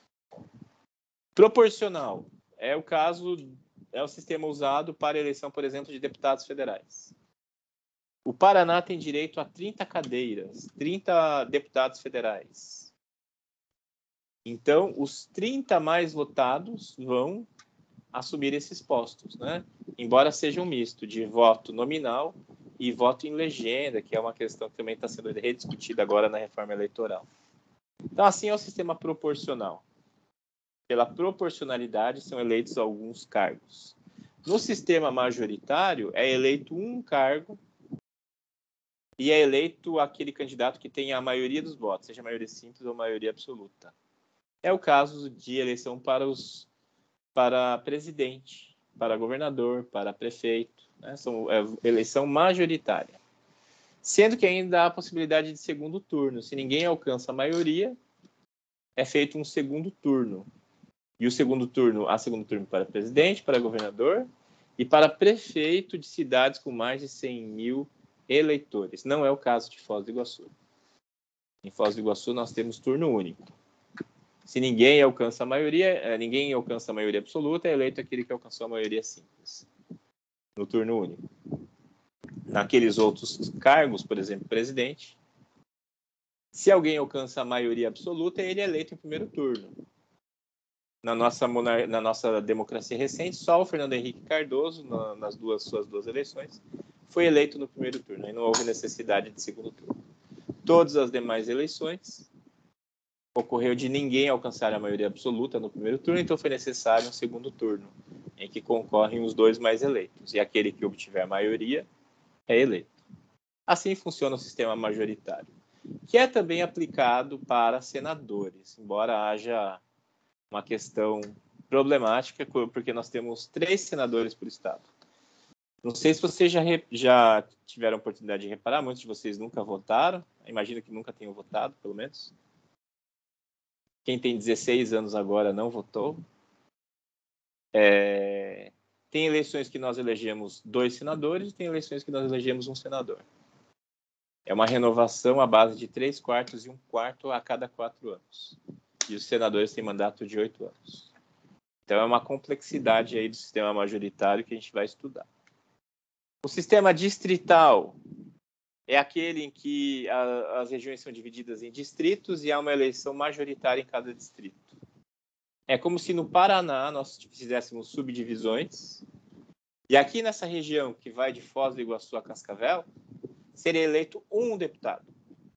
Proporcional é o sistema usado para a eleição, por exemplo, de deputados federais. O Paraná tem direito a 30 cadeiras, 30 deputados federais. Então, os 30 mais votados vão assumir esses postos, né? Embora seja um misto de voto nominal e voto em legenda, que é uma questão que também está sendo rediscutida agora na reforma eleitoral. Então, assim é o sistema proporcional. Pela proporcionalidade, são eleitos alguns cargos. No sistema majoritário, é eleito um cargo e é eleito aquele candidato que tem a maioria dos votos, seja maioria simples ou maioria absoluta. É o caso de eleição para presidente, para governador, para prefeito. Né? É eleição majoritária. Sendo que ainda há a possibilidade de segundo turno. Se ninguém alcança a maioria, é feito um segundo turno. E há segundo turno para presidente, para governador e para prefeito de cidades com mais de 100 mil eleitores. Não é o caso de Foz do Iguaçu. Em Foz do Iguaçu, nós temos turno único. Se ninguém alcança a maioria absoluta, é eleito aquele que alcançou a maioria simples, no turno único. Naqueles outros cargos, por exemplo, presidente, se alguém alcança a maioria absoluta, ele é eleito em primeiro turno. Na nossa democracia recente, só o Fernando Henrique Cardoso, nas suas duas eleições, foi eleito no primeiro turno. Aí não houve necessidade de segundo turno. Todas as demais eleições, ocorreu de ninguém alcançar a maioria absoluta no primeiro turno, então foi necessário um segundo turno, em que concorrem os dois mais eleitos. E aquele que obtiver a maioria é eleito. Assim funciona o sistema majoritário, que é também aplicado para senadores, embora haja uma questão problemática, porque nós temos 3 senadores por estado. Não sei se vocês já tiveram a oportunidade de reparar, muitos de vocês nunca votaram, imagino que nunca tenham votado, pelo menos. Quem tem 16 anos agora não votou. Tem eleições que nós elegemos 2 senadores e tem eleições que nós elegemos um senador. É uma renovação à base de 3/4 e 1/4 a cada 4 anos. E os senadores têm mandato de 8 anos. Então, é uma complexidade aí do sistema majoritário que a gente vai estudar. O sistema distrital é aquele em que as regiões são divididas em distritos e há uma eleição majoritária em cada distrito. É como se no Paraná nós fizéssemos subdivisões e aqui nessa região que vai de Foz do Iguaçu a Cascavel, seria eleito um deputado.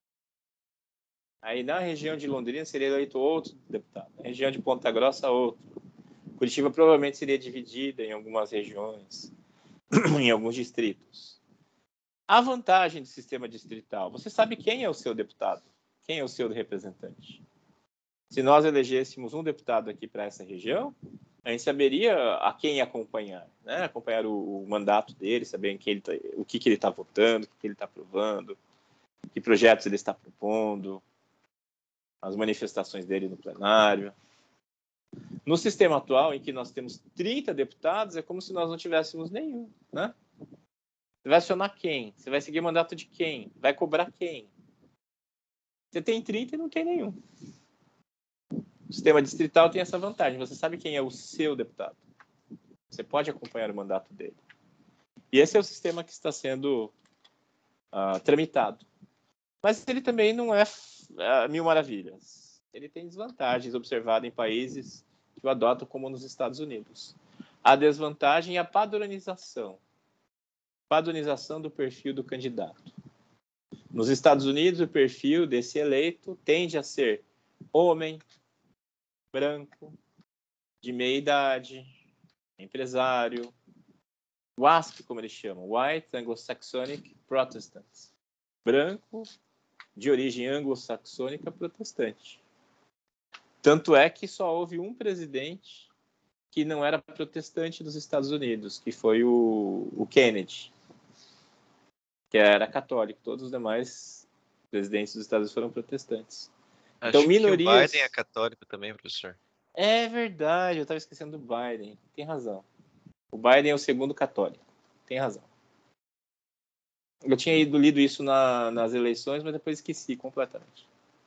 Aí na região de Londrina seria eleito outro deputado. Na região de Ponta Grossa, outro. Curitiba provavelmente seria dividida em algumas regiões, em alguns distritos. A vantagem do sistema distrital, você sabe quem é o seu deputado, quem é o seu representante. Se nós elegêssemos um deputado aqui para essa região, a gente saberia a quem acompanhar, né? Acompanhar o mandato dele, saber o que ele está votando, o que ele está aprovando, que projetos ele está propondo, as manifestações dele no plenário. No sistema atual, em que nós temos 30 deputados, é como se nós não tivéssemos nenhum, né? Você vai acionar quem? Você vai seguir o mandato de quem? Vai cobrar quem? Você tem 30 e não tem nenhum. O sistema distrital tem essa vantagem. Você sabe quem é o seu deputado. Você pode acompanhar o mandato dele. E esse é o sistema que está sendo tramitado. Mas ele também não é mil maravilhas. Ele tem desvantagens observadas em países que o adotam, como nos Estados Unidos. A desvantagem é a padronização. Padronização do perfil do candidato. Nos Estados Unidos, o perfil desse eleito tende a ser homem, branco, de meia idade, empresário, WASP, como eles chamam, White Anglo-Saxonic Protestants, branco, de origem anglo-saxônica protestante. Tanto é que só houve um presidente que não era protestante dos Estados Unidos, que foi o Kennedy, que era católico. Todos os demais presidentes dos Estados Unidos foram protestantes. Então, Acho minorias... que o Biden é católico também, professor. É verdade, eu estava esquecendo do Biden. Tem razão. O Biden é o segundo católico. Tem razão. Eu tinha lido isso nas eleições, mas depois esqueci completamente.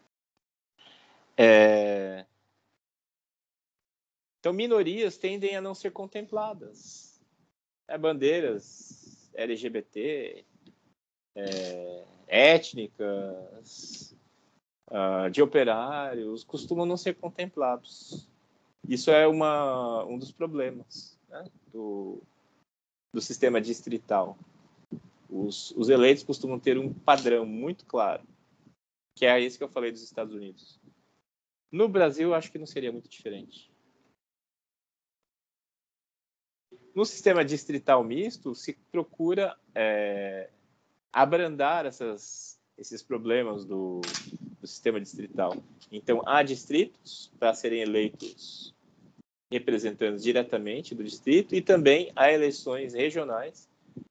Então, minorias tendem a não ser contempladas. Bandeiras LGBT, étnicas, de operários, costumam não ser contemplados. Isso é um dos problemas, né, do sistema distrital. Os eleitos costumam ter um padrão muito claro, que é esse que eu falei dos Estados Unidos. No Brasil, acho que não seria muito diferente. No sistema distrital misto, se procura abrandar esses problemas do sistema distrital. Então, há distritos para serem eleitos representantes diretamente do distrito, e também há eleições regionais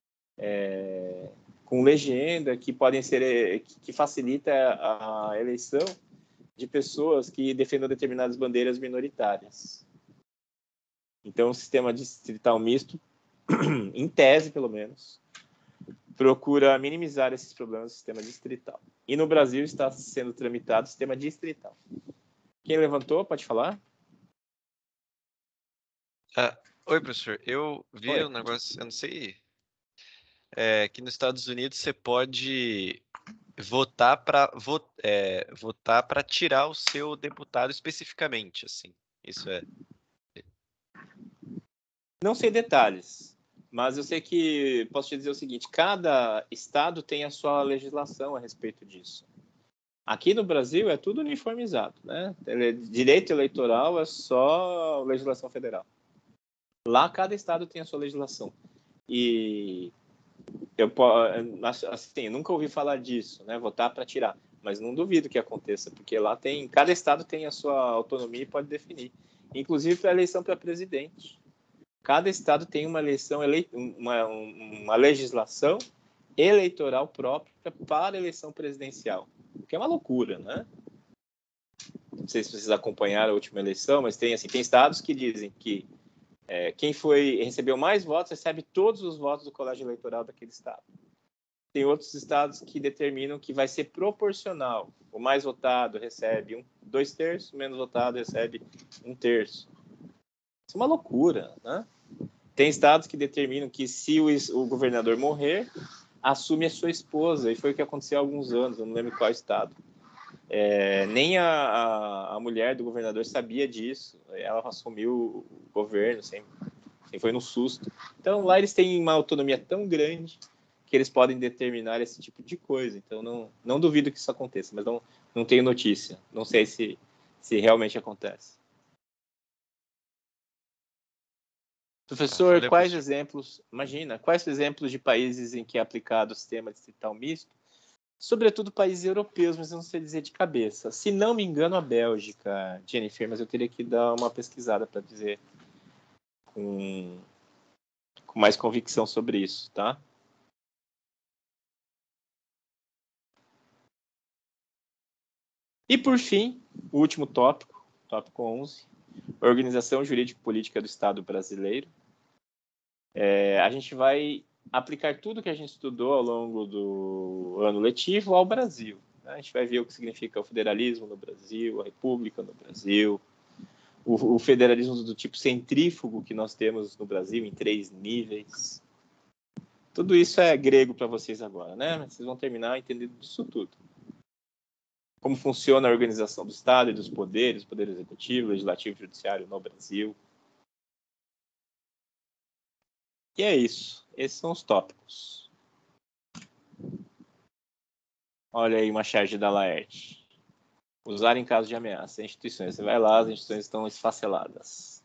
com legenda que podem ser que facilita a eleição de pessoas que defendam determinadas bandeiras minoritárias. Então, o sistema distrital misto, em tese, pelo menos, procura minimizar esses problemas do sistema distrital. E no Brasil está sendo tramitado o sistema distrital. Quem levantou, pode falar? Oi, professor. Eu vi um negócio, eu não sei, que nos Estados Unidos você pode votar para tirar o seu deputado especificamente, assim. Isso é. Não sei detalhes, mas eu sei que posso te dizer o seguinte: cada estado tem a sua legislação a respeito disso. Aqui no Brasil é tudo uniformizado, né? Direito eleitoral é só legislação federal. Lá cada estado tem a sua legislação. E eu nunca ouvi falar disso, né? Votar para tirar, mas não duvido que aconteça, porque lá cada estado tem a sua autonomia e pode definir, inclusive para a eleição para presidente. Cada estado tem uma uma legislação eleitoral própria para a eleição presidencial, o que é uma loucura, né? Não sei se vocês acompanharam a última eleição, mas tem estados que dizem que quem recebeu mais votos recebe todos os votos do colégio eleitoral daquele estado. Tem outros estados que determinam que vai ser proporcional. O mais votado recebe 2/3, o menos votado recebe 1/3. Isso é uma loucura, né? Tem estados que determinam que se o governador morrer, assume a sua esposa, e foi o que aconteceu há alguns anos, eu não lembro qual estado. Nem a mulher do governador sabia disso, ela assumiu o governo, sempre foi no susto. Então, lá eles têm uma autonomia tão grande que eles podem determinar esse tipo de coisa. Então, não duvido que isso aconteça, mas não tenho notícia. Não sei se realmente acontece. Professor, quais exemplos de países em que é aplicado o sistema distrital misto? Sobretudo países europeus, mas eu não sei dizer de cabeça. Se não me engano, a Bélgica, Jennifer, mas eu teria que dar uma pesquisada para dizer com mais convicção sobre isso, tá? E, por fim, o último tópico 11, Organização Jurídico-Política do Estado Brasileiro. A gente vai aplicar tudo que a gente estudou ao longo do ano letivo ao Brasil. A gente vai ver o que significa o federalismo no Brasil, a república no Brasil, o federalismo do tipo centrífugo que nós temos no Brasil em 3 níveis. Tudo isso é grego para vocês agora, né? Vocês vão terminar entendendo disso tudo. Como funciona a organização do Estado e dos poderes, poder executivo, legislativo e judiciário no Brasil. E é isso. Esses são os tópicos. Olha aí uma charge da Laerte. Usar em caso de ameaça. Instituições. Você vai lá, as instituições estão esfaceladas.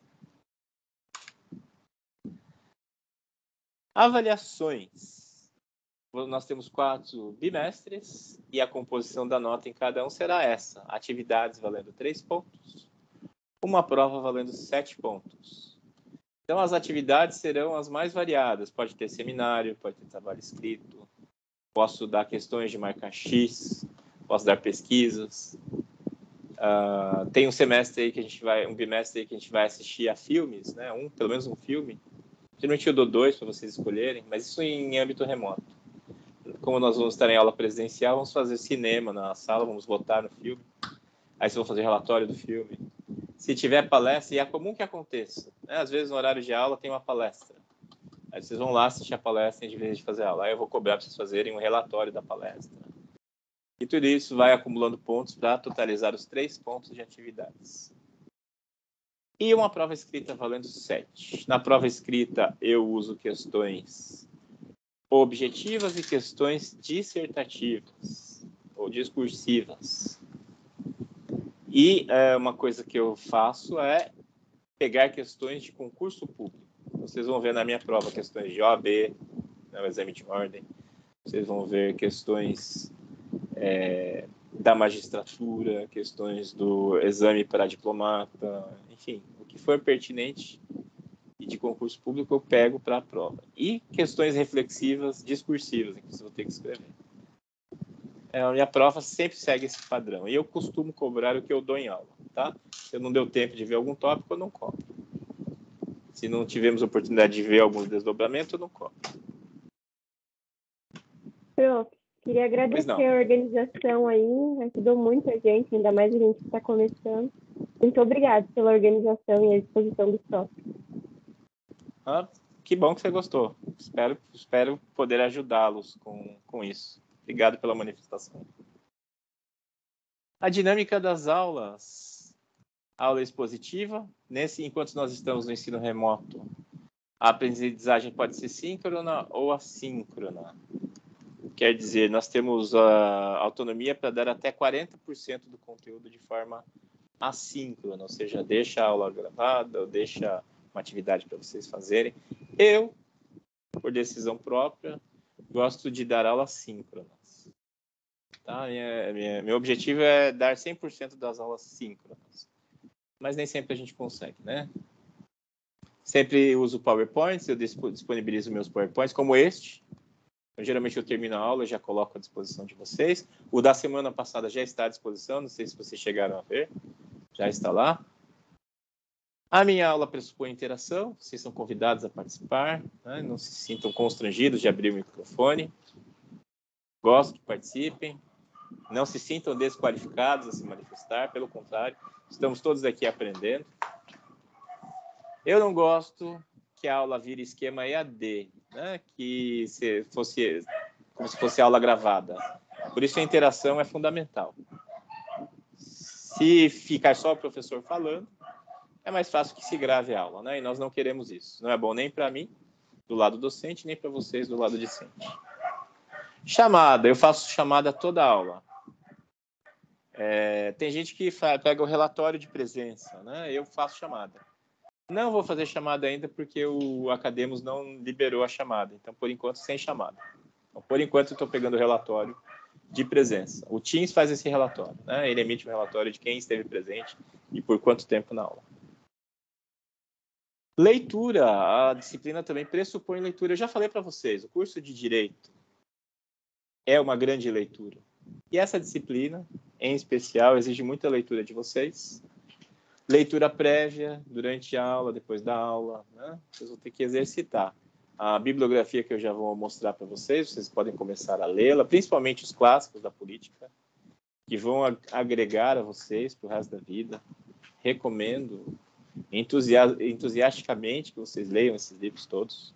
Avaliações. Nós temos 4 bimestres e a composição da nota em cada um será essa. Atividades valendo 3 pontos. Uma prova valendo 7 pontos. Então, as atividades serão as mais variadas. Pode ter seminário, pode ter trabalho escrito. Posso dar questões de marca X. Posso dar pesquisas. Tem um bimestre aí que a gente vai assistir a filmes, né? Pelo menos um filme. Geralmente eu dou 2 para vocês escolherem, mas isso em âmbito remoto. Como nós vamos estar em aula presencial, vamos fazer cinema na sala, vamos votar no filme. Aí vocês vão fazer relatório do filme. Se tiver palestra, e é comum que aconteça, né? Às vezes no horário de aula tem uma palestra. Aí vocês vão lá assistir a palestra em vez de fazer aula. Aí eu vou cobrar para vocês fazerem um relatório da palestra. E tudo isso vai acumulando pontos para totalizar os 3 pontos de atividades. E uma prova escrita valendo 7. Na prova escrita eu uso questões objetivas e questões dissertativas ou discursivas. E uma coisa que eu faço é pegar questões de concurso público. Vocês vão ver na minha prova questões de OAB, né, o exame de ordem. Vocês vão ver questões da magistratura, questões do exame para diplomata, enfim, o que for pertinente e de concurso público eu pego para a prova. E questões reflexivas, discursivas, em que vocês vão ter que escrever. A minha prova sempre segue esse padrão. E eu costumo cobrar o que eu dou em aula, tá? Se eu não deu tempo de ver algum tópico, eu não cobro. Se não tivemos oportunidade de ver alguns desdobramentos, eu não cobro. Prof, queria agradecer a organização aí, ajudou muito a gente, ainda mais a gente que está começando. Muito obrigada pela organização e a exposição dos tópicos. Que bom que você gostou. Espero poder ajudá-los com isso. Obrigado pela manifestação. A dinâmica das aulas. Aula expositiva. Enquanto nós estamos no ensino remoto, a aprendizagem pode ser síncrona ou assíncrona. Quer dizer, nós temos a autonomia para dar até 40% do conteúdo de forma assíncrona, ou seja, deixa a aula gravada ou deixa uma atividade para vocês fazerem. Eu, por decisão própria, gosto de dar aulas síncronas. Tá? Meu objetivo é dar 100% das aulas síncronas. Mas nem sempre a gente consegue, né? Sempre uso PowerPoints, eu disponibilizo meus PowerPoints, como este. Então, geralmente eu termino a aula e já coloco à disposição de vocês. O da semana passada já está à disposição, não sei se vocês chegaram a ver. Já está lá. A minha aula pressupõe interação, vocês são convidados a participar, né? Não se sintam constrangidos de abrir o microfone. Gosto que participem. Não se sintam desqualificados a se manifestar, pelo contrário, estamos todos aqui aprendendo. Eu não gosto que a aula vire esquema EAD, né? Que fosse como se fosse aula gravada. Por isso a interação é fundamental. Se ficar só o professor falando, é mais fácil que se grave a aula, né? E nós não queremos isso. Não é bom nem para mim, do lado docente, nem para vocês, do lado discente. Chamada, eu faço chamada toda aula. Tem gente que pega o relatório de presença, né? Eu faço chamada. Não vou fazer chamada ainda porque o Academos não liberou a chamada. Então, por enquanto, sem chamada. Então, por enquanto, eu estou pegando o relatório de presença. O Teams faz esse relatório, né? Ele emite um relatório de quem esteve presente e por quanto tempo na aula. Leitura. A disciplina também pressupõe leitura. Eu já falei para vocês, o curso de Direito é uma grande leitura. E essa disciplina, em especial, exige muita leitura de vocês. Leitura prévia, durante a aula, depois da aula, né? Vocês vão ter que exercitar. A bibliografia que eu já vou mostrar para vocês, vocês podem começar a lê-la, principalmente os clássicos da política, que vão agregar a vocês para o resto da vida. Recomendo entusiasticamente que vocês leiam esses livros todos.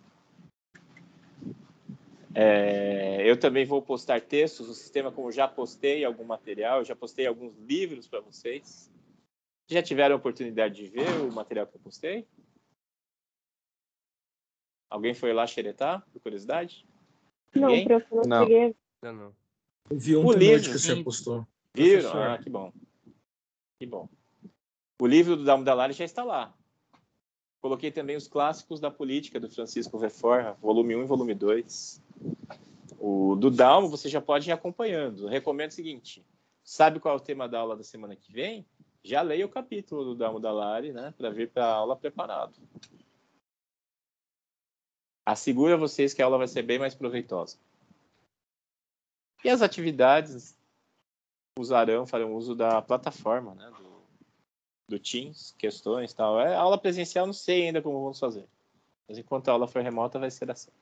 Eu também vou postar textos no sistema, como já postei algum material, já postei alguns livros para vocês. Já tiveram a oportunidade de ver o material que eu postei? Alguém foi lá xeretar, por curiosidade? Ninguém? Não, professor, não cheguei. Não. Eu vi ontem à noite que você postou. Viram? Ah, que bom. Que bom. O livro do Dalmo Dallari já está lá. Coloquei também os clássicos da política do Francisco Reforma, volume 1 e volume 2. O do Dalmo você já pode ir acompanhando. Eu recomendo o seguinte, sabe qual é o tema da aula da semana que vem? Já leia o capítulo do Dalmo Dallari, né, para vir para a aula preparado. Asseguro a vocês que a aula vai ser bem mais proveitosa. E as atividades farão uso da plataforma, né, do Teams, questões e tal. A aula presencial não sei ainda como vamos fazer. Mas enquanto a aula for remota vai ser assim.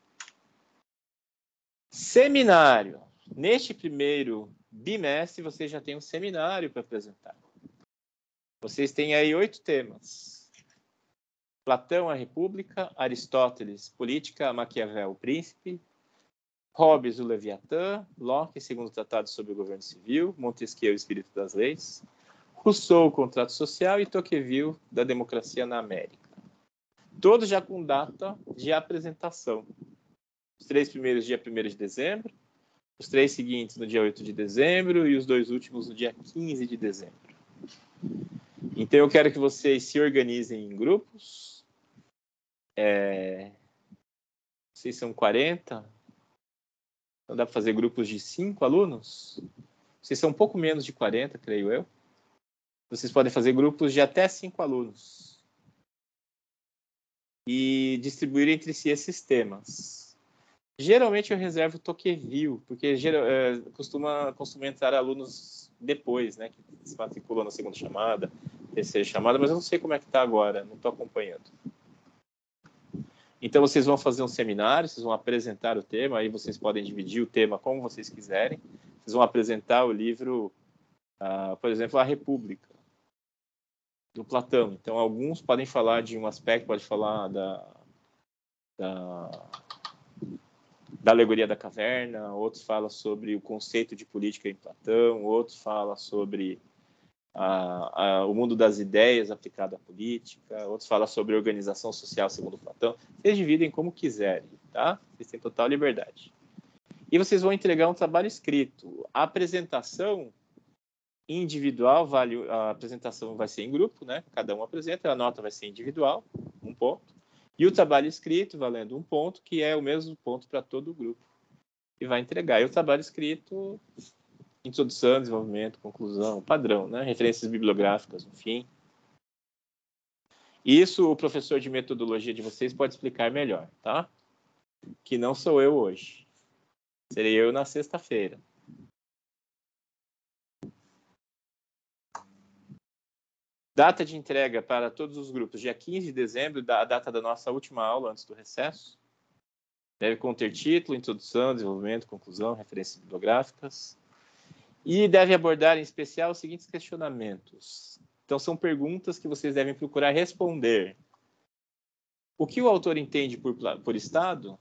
Seminário. Neste primeiro bimestre vocês já têm um seminário para apresentar. Vocês têm aí 8 temas. Platão, a República, Aristóteles, Política, Maquiavel, o Príncipe, Hobbes, o Leviatã, Locke, segundo tratado sobre o governo civil, Montesquieu, o Espírito das Leis, Rousseau, o Contrato Social e Tocqueville, da Democracia na América. Todos já com data de apresentação. Os 3 primeiros, dia 1º de dezembro, os 3 seguintes no dia 8 de dezembro e os 2 últimos no dia 15 de dezembro. Então, eu quero que vocês se organizem em grupos. Vocês são 40. Então, dá para fazer grupos de 5 alunos? Vocês são um pouco menos de 40, creio eu. Vocês podem fazer grupos de até 5 alunos. E distribuir entre si esses temas. Geralmente, eu reservo Tocqueville, porque costuma entrar alunos depois, né? Que se matriculam na segunda chamada, terceira chamada, mas eu não sei como é que está agora, não estou acompanhando. Então, vocês vão fazer um seminário, vocês vão apresentar o tema, aí vocês podem dividir o tema como vocês quiserem. Vocês vão apresentar o livro, por exemplo, A República, do Platão. Então, alguns podem falar de um aspecto, pode falar da alegoria da caverna, outros falam sobre o conceito de política em Platão, outros falam sobre o mundo das ideias aplicado à política, outros falam sobre organização social segundo Platão. Vocês dividem como quiserem, tá? Vocês têm total liberdade. E vocês vão entregar um trabalho escrito. A apresentação individual, a apresentação vai ser em grupo, né? Cada um apresenta, a nota vai ser individual, 1 ponto. E o trabalho escrito, valendo 1 ponto, que é o mesmo ponto para todo o grupo. E vai entregar. E o trabalho escrito, introdução, desenvolvimento, conclusão, padrão, né? Referências bibliográficas, no fim. Isso o professor de metodologia de vocês pode explicar melhor, tá? Que não sou eu hoje. Serei eu na sexta-feira. Data de entrega para todos os grupos, dia 15 de dezembro, a data da nossa última aula antes do recesso. Deve conter título, introdução, desenvolvimento, conclusão, referências bibliográficas. E deve abordar, em especial, os seguintes questionamentos. Então, são perguntas que vocês devem procurar responder. O que o autor entende por Estado?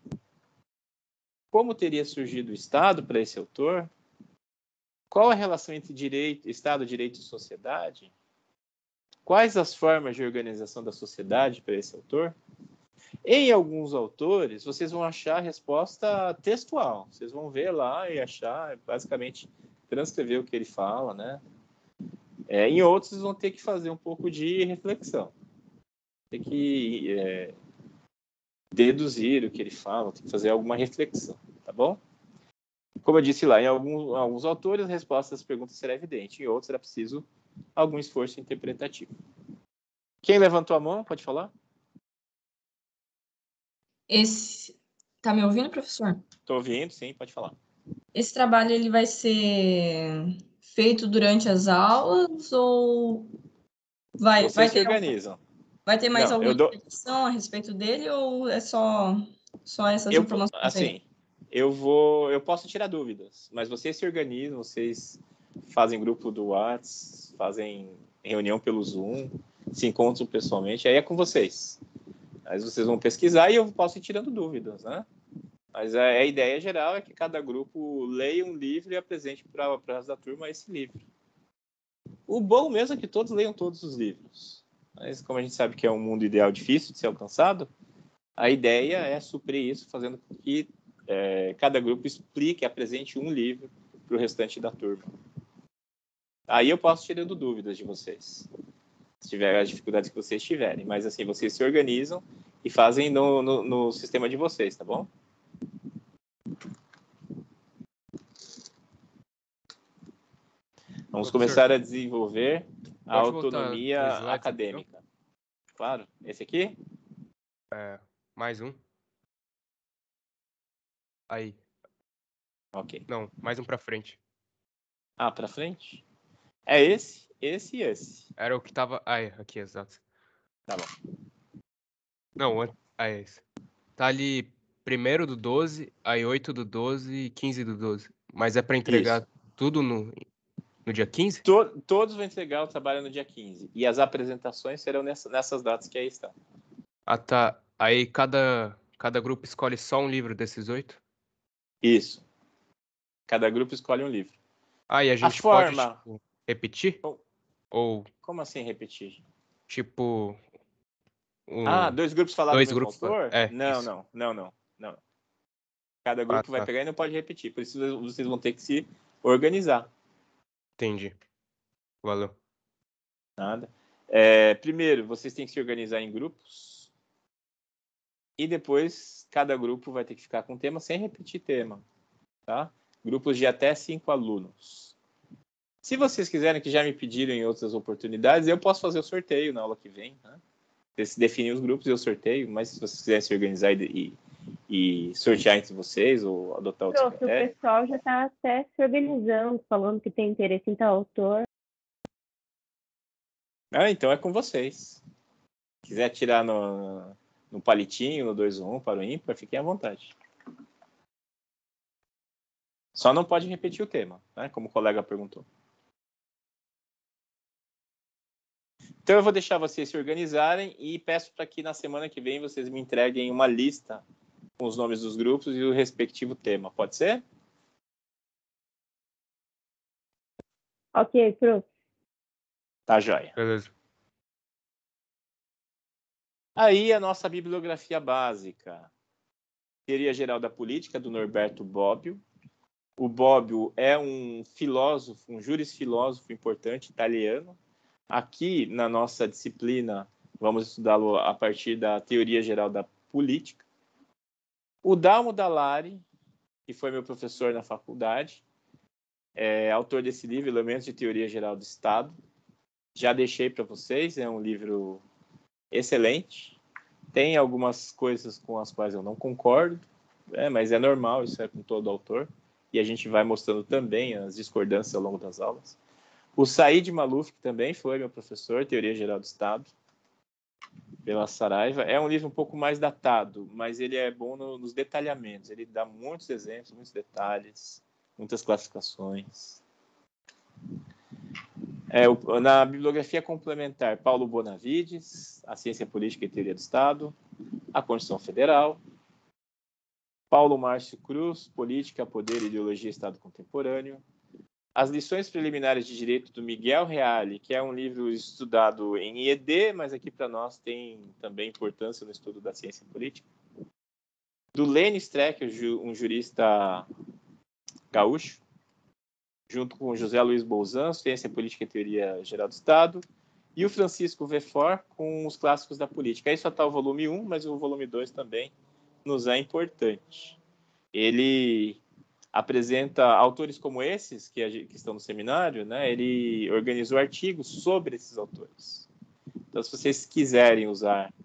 Como teria surgido o Estado para esse autor? Qual a relação entre Estado, direito e sociedade? Quais as formas de organização da sociedade para esse autor? Em alguns autores, vocês vão achar a resposta textual. Vocês vão ver lá e achar, basicamente, transcrever o que ele fala, né? Em outros, vocês vão ter que fazer um pouco de reflexão. Tem que deduzir o que ele fala, tem que fazer alguma reflexão, tá bom? Como eu disse lá, em alguns autores, a resposta às perguntas será evidente. Em outros, será preciso algum esforço interpretativo. Quem levantou a mão, pode falar? Tá me ouvindo, professor? Estou ouvindo, sim, pode falar. Esse trabalho ele vai ser feito durante as aulas ou Vocês se organizam. Vai ter mais alguma explicação a respeito dele ou é só essas informações assim, aí? Eu posso tirar dúvidas, mas vocês se organizam, vocês fazem grupo do WhatsApp, fazem reunião pelo Zoom, se encontram pessoalmente, aí é com vocês. Mas vocês vão pesquisar e eu posso ir tirando dúvidas, né? Mas a ideia geral é que cada grupo leia um livro e apresente para o resto da turma esse livro. O bom mesmo é que todos leiam todos os livros. Mas como a gente sabe que é um mundo ideal difícil de ser alcançado, a ideia é suprir isso, fazendo com que cada grupo explique, apresente um livro para o restante da turma. Aí eu posso tirando dúvidas de vocês, se tiver as dificuldades que vocês tiverem. Mas assim, vocês se organizam e fazem no sistema de vocês, tá bom? Vamos começar a desenvolver a autonomia acadêmica. Claro. Esse aqui? Mais um. Aí. Ok. Não, mais um para frente. Para frente? É esse e esse. Era o que tava... aqui, exato. Tá bom. Não, é esse. Tá ali 1º do 12, aí 8 do 12 e 15 do 12. Mas é para entregar tudo no dia 15? Todos vão entregar o trabalho no dia 15. E as apresentações serão nessas datas que aí estão. Tá. Aí cada grupo escolhe só um livro desses 8? Isso. Cada grupo escolhe um livro. E a gente pode repetir? Ou... Como assim repetir? Tipo... 2 grupos falaram do mesmo autor? Não. Cada grupo vai pegar e não pode repetir. Por isso vocês vão ter que se organizar. Entendi. Valeu. Nada. Primeiro, vocês têm que se organizar em grupos. E depois, cada grupo vai ter que ficar com tema sem repetir tema. Tá? Grupos de até 5 alunos. Se vocês quiserem, que já me pediram em outras oportunidades, eu posso fazer o sorteio na aula que vem. Né? Vocês definem os grupos e eu sorteio, mas se vocês quiserem se organizar e sortear entre vocês ou adotar outros critérios... O pessoal já está até se organizando, falando que tem interesse em tal autor. Então é com vocês. Se quiser tirar no palitinho, no 2 ou 1 para o ímpar, fiquem à vontade. Só não pode repetir o tema, né? Como o colega perguntou. Então eu vou deixar vocês se organizarem e peço para que na semana que vem vocês me entreguem uma lista com os nomes dos grupos e o respectivo tema. Pode ser? Ok, prof. Tá joia. Beleza. Aí a nossa bibliografia básica. Teoria Geral da Política, do Norberto Bobbio. O Bobbio é um filósofo, um jurisfilósofo importante italiano. Aqui, na nossa disciplina, vamos estudá-lo a partir da Teoria Geral da Política. O Dalmo Dallari, que foi meu professor na faculdade, é autor desse livro, Elementos de Teoria Geral do Estado. Já deixei para vocês, é um livro excelente. Tem algumas coisas com as quais eu não concordo, mas é normal, isso é com todo autor. E a gente vai mostrando também as discordâncias ao longo das aulas. O Said Maluf, que também foi meu professor, Teoria Geral do Estado, pela Saraiva. É um livro um pouco mais datado, mas ele é bom nos detalhamentos. Ele dá muitos exemplos, muitos detalhes, muitas classificações. Na bibliografia complementar, Paulo Bonavides, A Ciência Política e Teoria do Estado, A Constituição Federal, Paulo Márcio Cruz, Política, Poder, Ideologia e Estado Contemporâneo, As lições preliminares de direito do Miguel Reale, que é um livro estudado em IED, mas aqui para nós tem também importância no estudo da ciência política. Do Lênin Streck, um jurista gaúcho, junto com José Luiz Bolzan, Ciência Política e Teoria Geral do Estado, e o Francisco Veffort, com os clássicos da política. Aí só está o volume 1, mas o volume 2 também nos é importante. Ele apresenta autores como esses, que estão no seminário, né? Ele organizou artigos sobre esses autores. Então, se vocês quiserem usar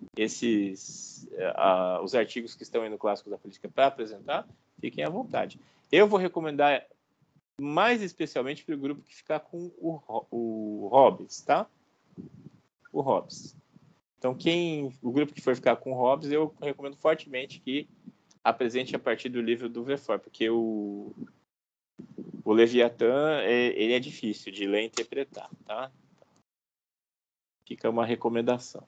os artigos que estão aí no Clássicos da Política para apresentar, fiquem à vontade. Eu vou recomendar mais especialmente para o grupo que ficar com o Hobbes, tá? O Hobbes. Então, o grupo que for ficar com o Hobbes, eu recomendo fortemente que apresente a partir do livro do Veffort, porque o Leviatã, ele é difícil de ler e interpretar, tá? Fica uma recomendação.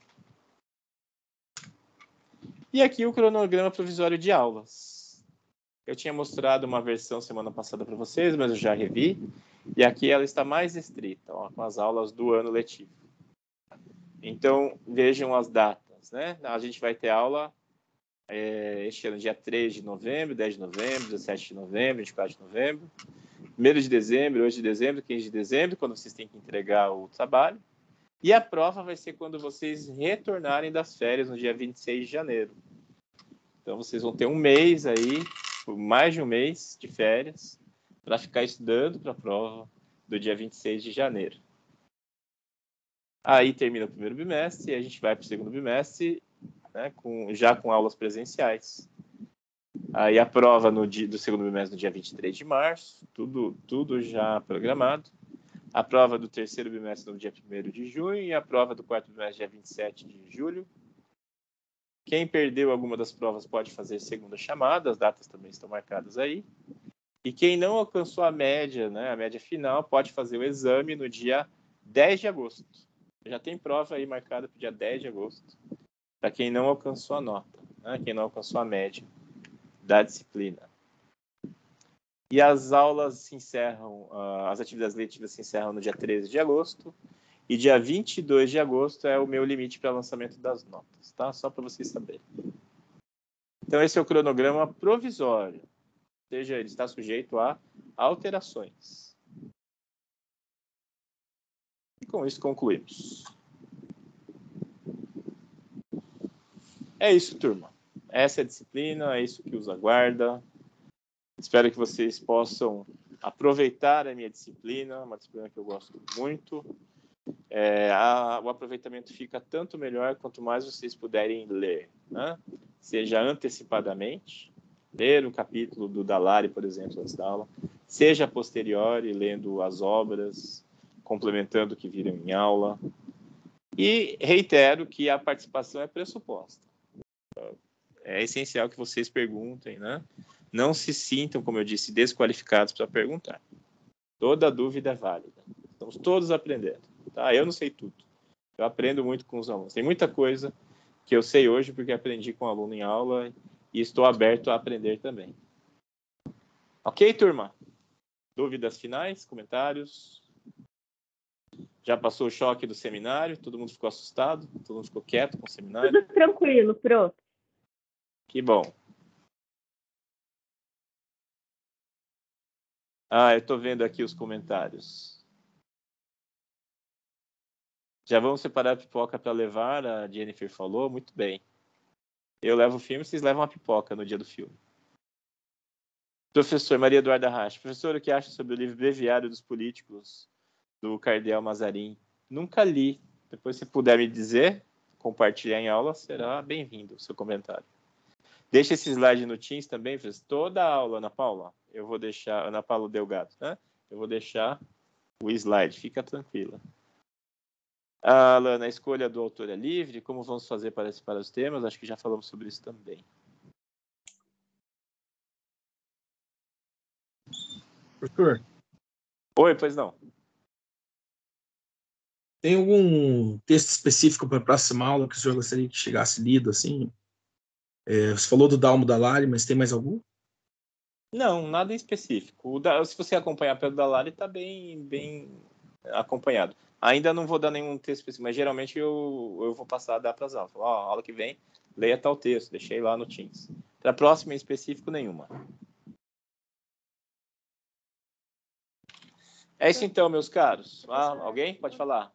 E aqui o cronograma provisório de aulas. Eu tinha mostrado uma versão semana passada para vocês, mas eu já revi. E aqui ela está mais estrita, ó, com as aulas do ano letivo. Então, vejam as datas, né? A gente vai ter aula este ano, dia 3 de novembro, 10 de novembro, 17 de novembro, 24 de novembro, 1º de dezembro, 8 de dezembro, 15 de dezembro, quando vocês têm que entregar o trabalho. E a prova vai ser quando vocês retornarem das férias, no dia 26 de janeiro. Então, vocês vão ter um mês aí, mais de um mês de férias, para ficar estudando para a prova do dia 26 de janeiro. Aí termina o primeiro bimestre e a gente vai para o segundo bimestre, né, já com aulas presenciais. Aí a prova do segundo bimestre no dia 23 de março, tudo já programado. A prova do terceiro bimestre no dia 1º de junho e a prova do quarto bimestre dia 27 de julho. Quem perdeu alguma das provas pode fazer segunda chamada, as datas também estão marcadas aí. E quem não alcançou a média, né, a média final, pode fazer o exame no dia 10 de agosto. Já tem prova aí marcada para o dia 10 de agosto. Para quem não alcançou a nota, né? Quem não alcançou a média da disciplina. E as aulas se encerram, as atividades letivas se encerram no dia 13 de agosto, e dia 22 de agosto é o meu limite para lançamento das notas, tá? Só para vocês saberem. Então, esse é o cronograma provisório, ou seja, ele está sujeito a alterações. E com isso concluímos. É isso, turma. Essa é a disciplina, é isso que os aguarda. Espero que vocês possam aproveitar a minha disciplina, uma disciplina que eu gosto muito. O aproveitamento fica tanto melhor quanto mais vocês puderem ler, né? Seja antecipadamente, ler um capítulo do Dalari, por exemplo, antes da aula, seja a posteriori, lendo as obras, complementando o que viram em aula. E reitero que a participação é pressuposta. É essencial que vocês perguntem, né? Não se sintam, como eu disse, desqualificados para perguntar. Toda dúvida é válida. Estamos todos aprendendo, tá? Eu não sei tudo. Eu aprendo muito com os alunos. Tem muita coisa que eu sei hoje porque aprendi com o aluno em aula e estou aberto a aprender também. Ok, turma? Dúvidas finais? Comentários? Já passou o choque do seminário? Todo mundo ficou assustado? Todo mundo ficou quieto com o seminário? Tudo tranquilo, prof. Que bom. Eu estou vendo aqui os comentários. Já vamos separar a pipoca para levar? A Jennifer falou. Muito bem. Eu levo o filme, vocês levam a pipoca no dia do filme. Professor Maria Eduarda Racha. Professor, o que acha sobre o livro Breviário dos Políticos, do Cardeal Mazarin? Nunca li. Depois, se puder me dizer, compartilhar em aula, será bem-vindo o seu comentário. Deixa esse slide no Teams também, professor. Toda a aula, Ana Paula, eu vou deixar, Ana Paula Delgado, né? Eu vou deixar o slide, fica tranquila. Alana, a escolha do autor é livre, como vamos fazer para separar os temas? Acho que já falamos sobre isso também. Professor? Oi, pois não. Tem algum texto específico para a próxima aula que o senhor gostaria que chegasse lido, assim? Você falou do Dalmo Dalari, mas tem mais algum? Não, nada em específico. Se você acompanhar pelo Dalari, está bem acompanhado. Ainda não vou dar nenhum texto específico, mas geralmente eu vou passar a dar para as aulas. Aula que vem, leia tal texto, deixei lá no Teams. Para a próxima, em específico, nenhuma. É isso então, meus caros. Alguém? Pode falar.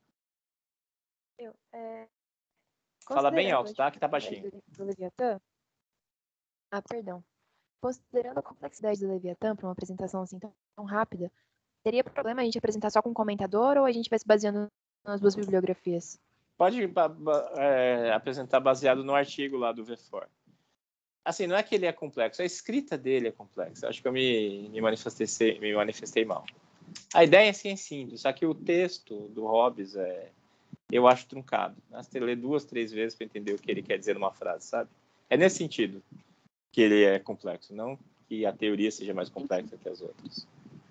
Fala bem alto, tá? Que tá baixinho. Do Leviatã? Perdão. Considerando a complexidade do Leviatã para uma apresentação assim tão rápida, teria problema a gente apresentar só com um comentador ou a gente vai se baseando nas duas bibliografias? Pode apresentar baseado no artigo lá do VFOR. Assim, não é que ele é complexo, a escrita dele é complexa. Acho que eu me manifestei mal. A ideia assim, é simples, só que o texto do Hobbes eu acho truncado. Você tem que ler 2, 3 vezes para entender o que ele quer dizer numa frase, sabe? É nesse sentido que ele é complexo, não que a teoria seja mais complexa que as outras.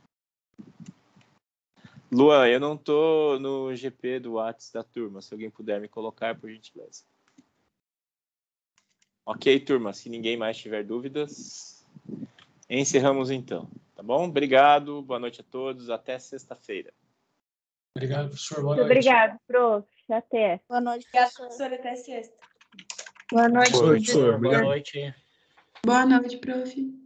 Luan, eu não tô no GP do WhatsApp da turma. Se alguém puder me colocar, por gentileza. Ok, turma. Se ninguém mais tiver dúvidas, encerramos então. Tá bom? Obrigado. Boa noite a todos. Até sexta-feira. Obrigado, professor. Boa noite. Obrigado, prof. Até. Boa noite, professor. Até sexta. Boa noite, professor. Boa noite. Boa noite, prof.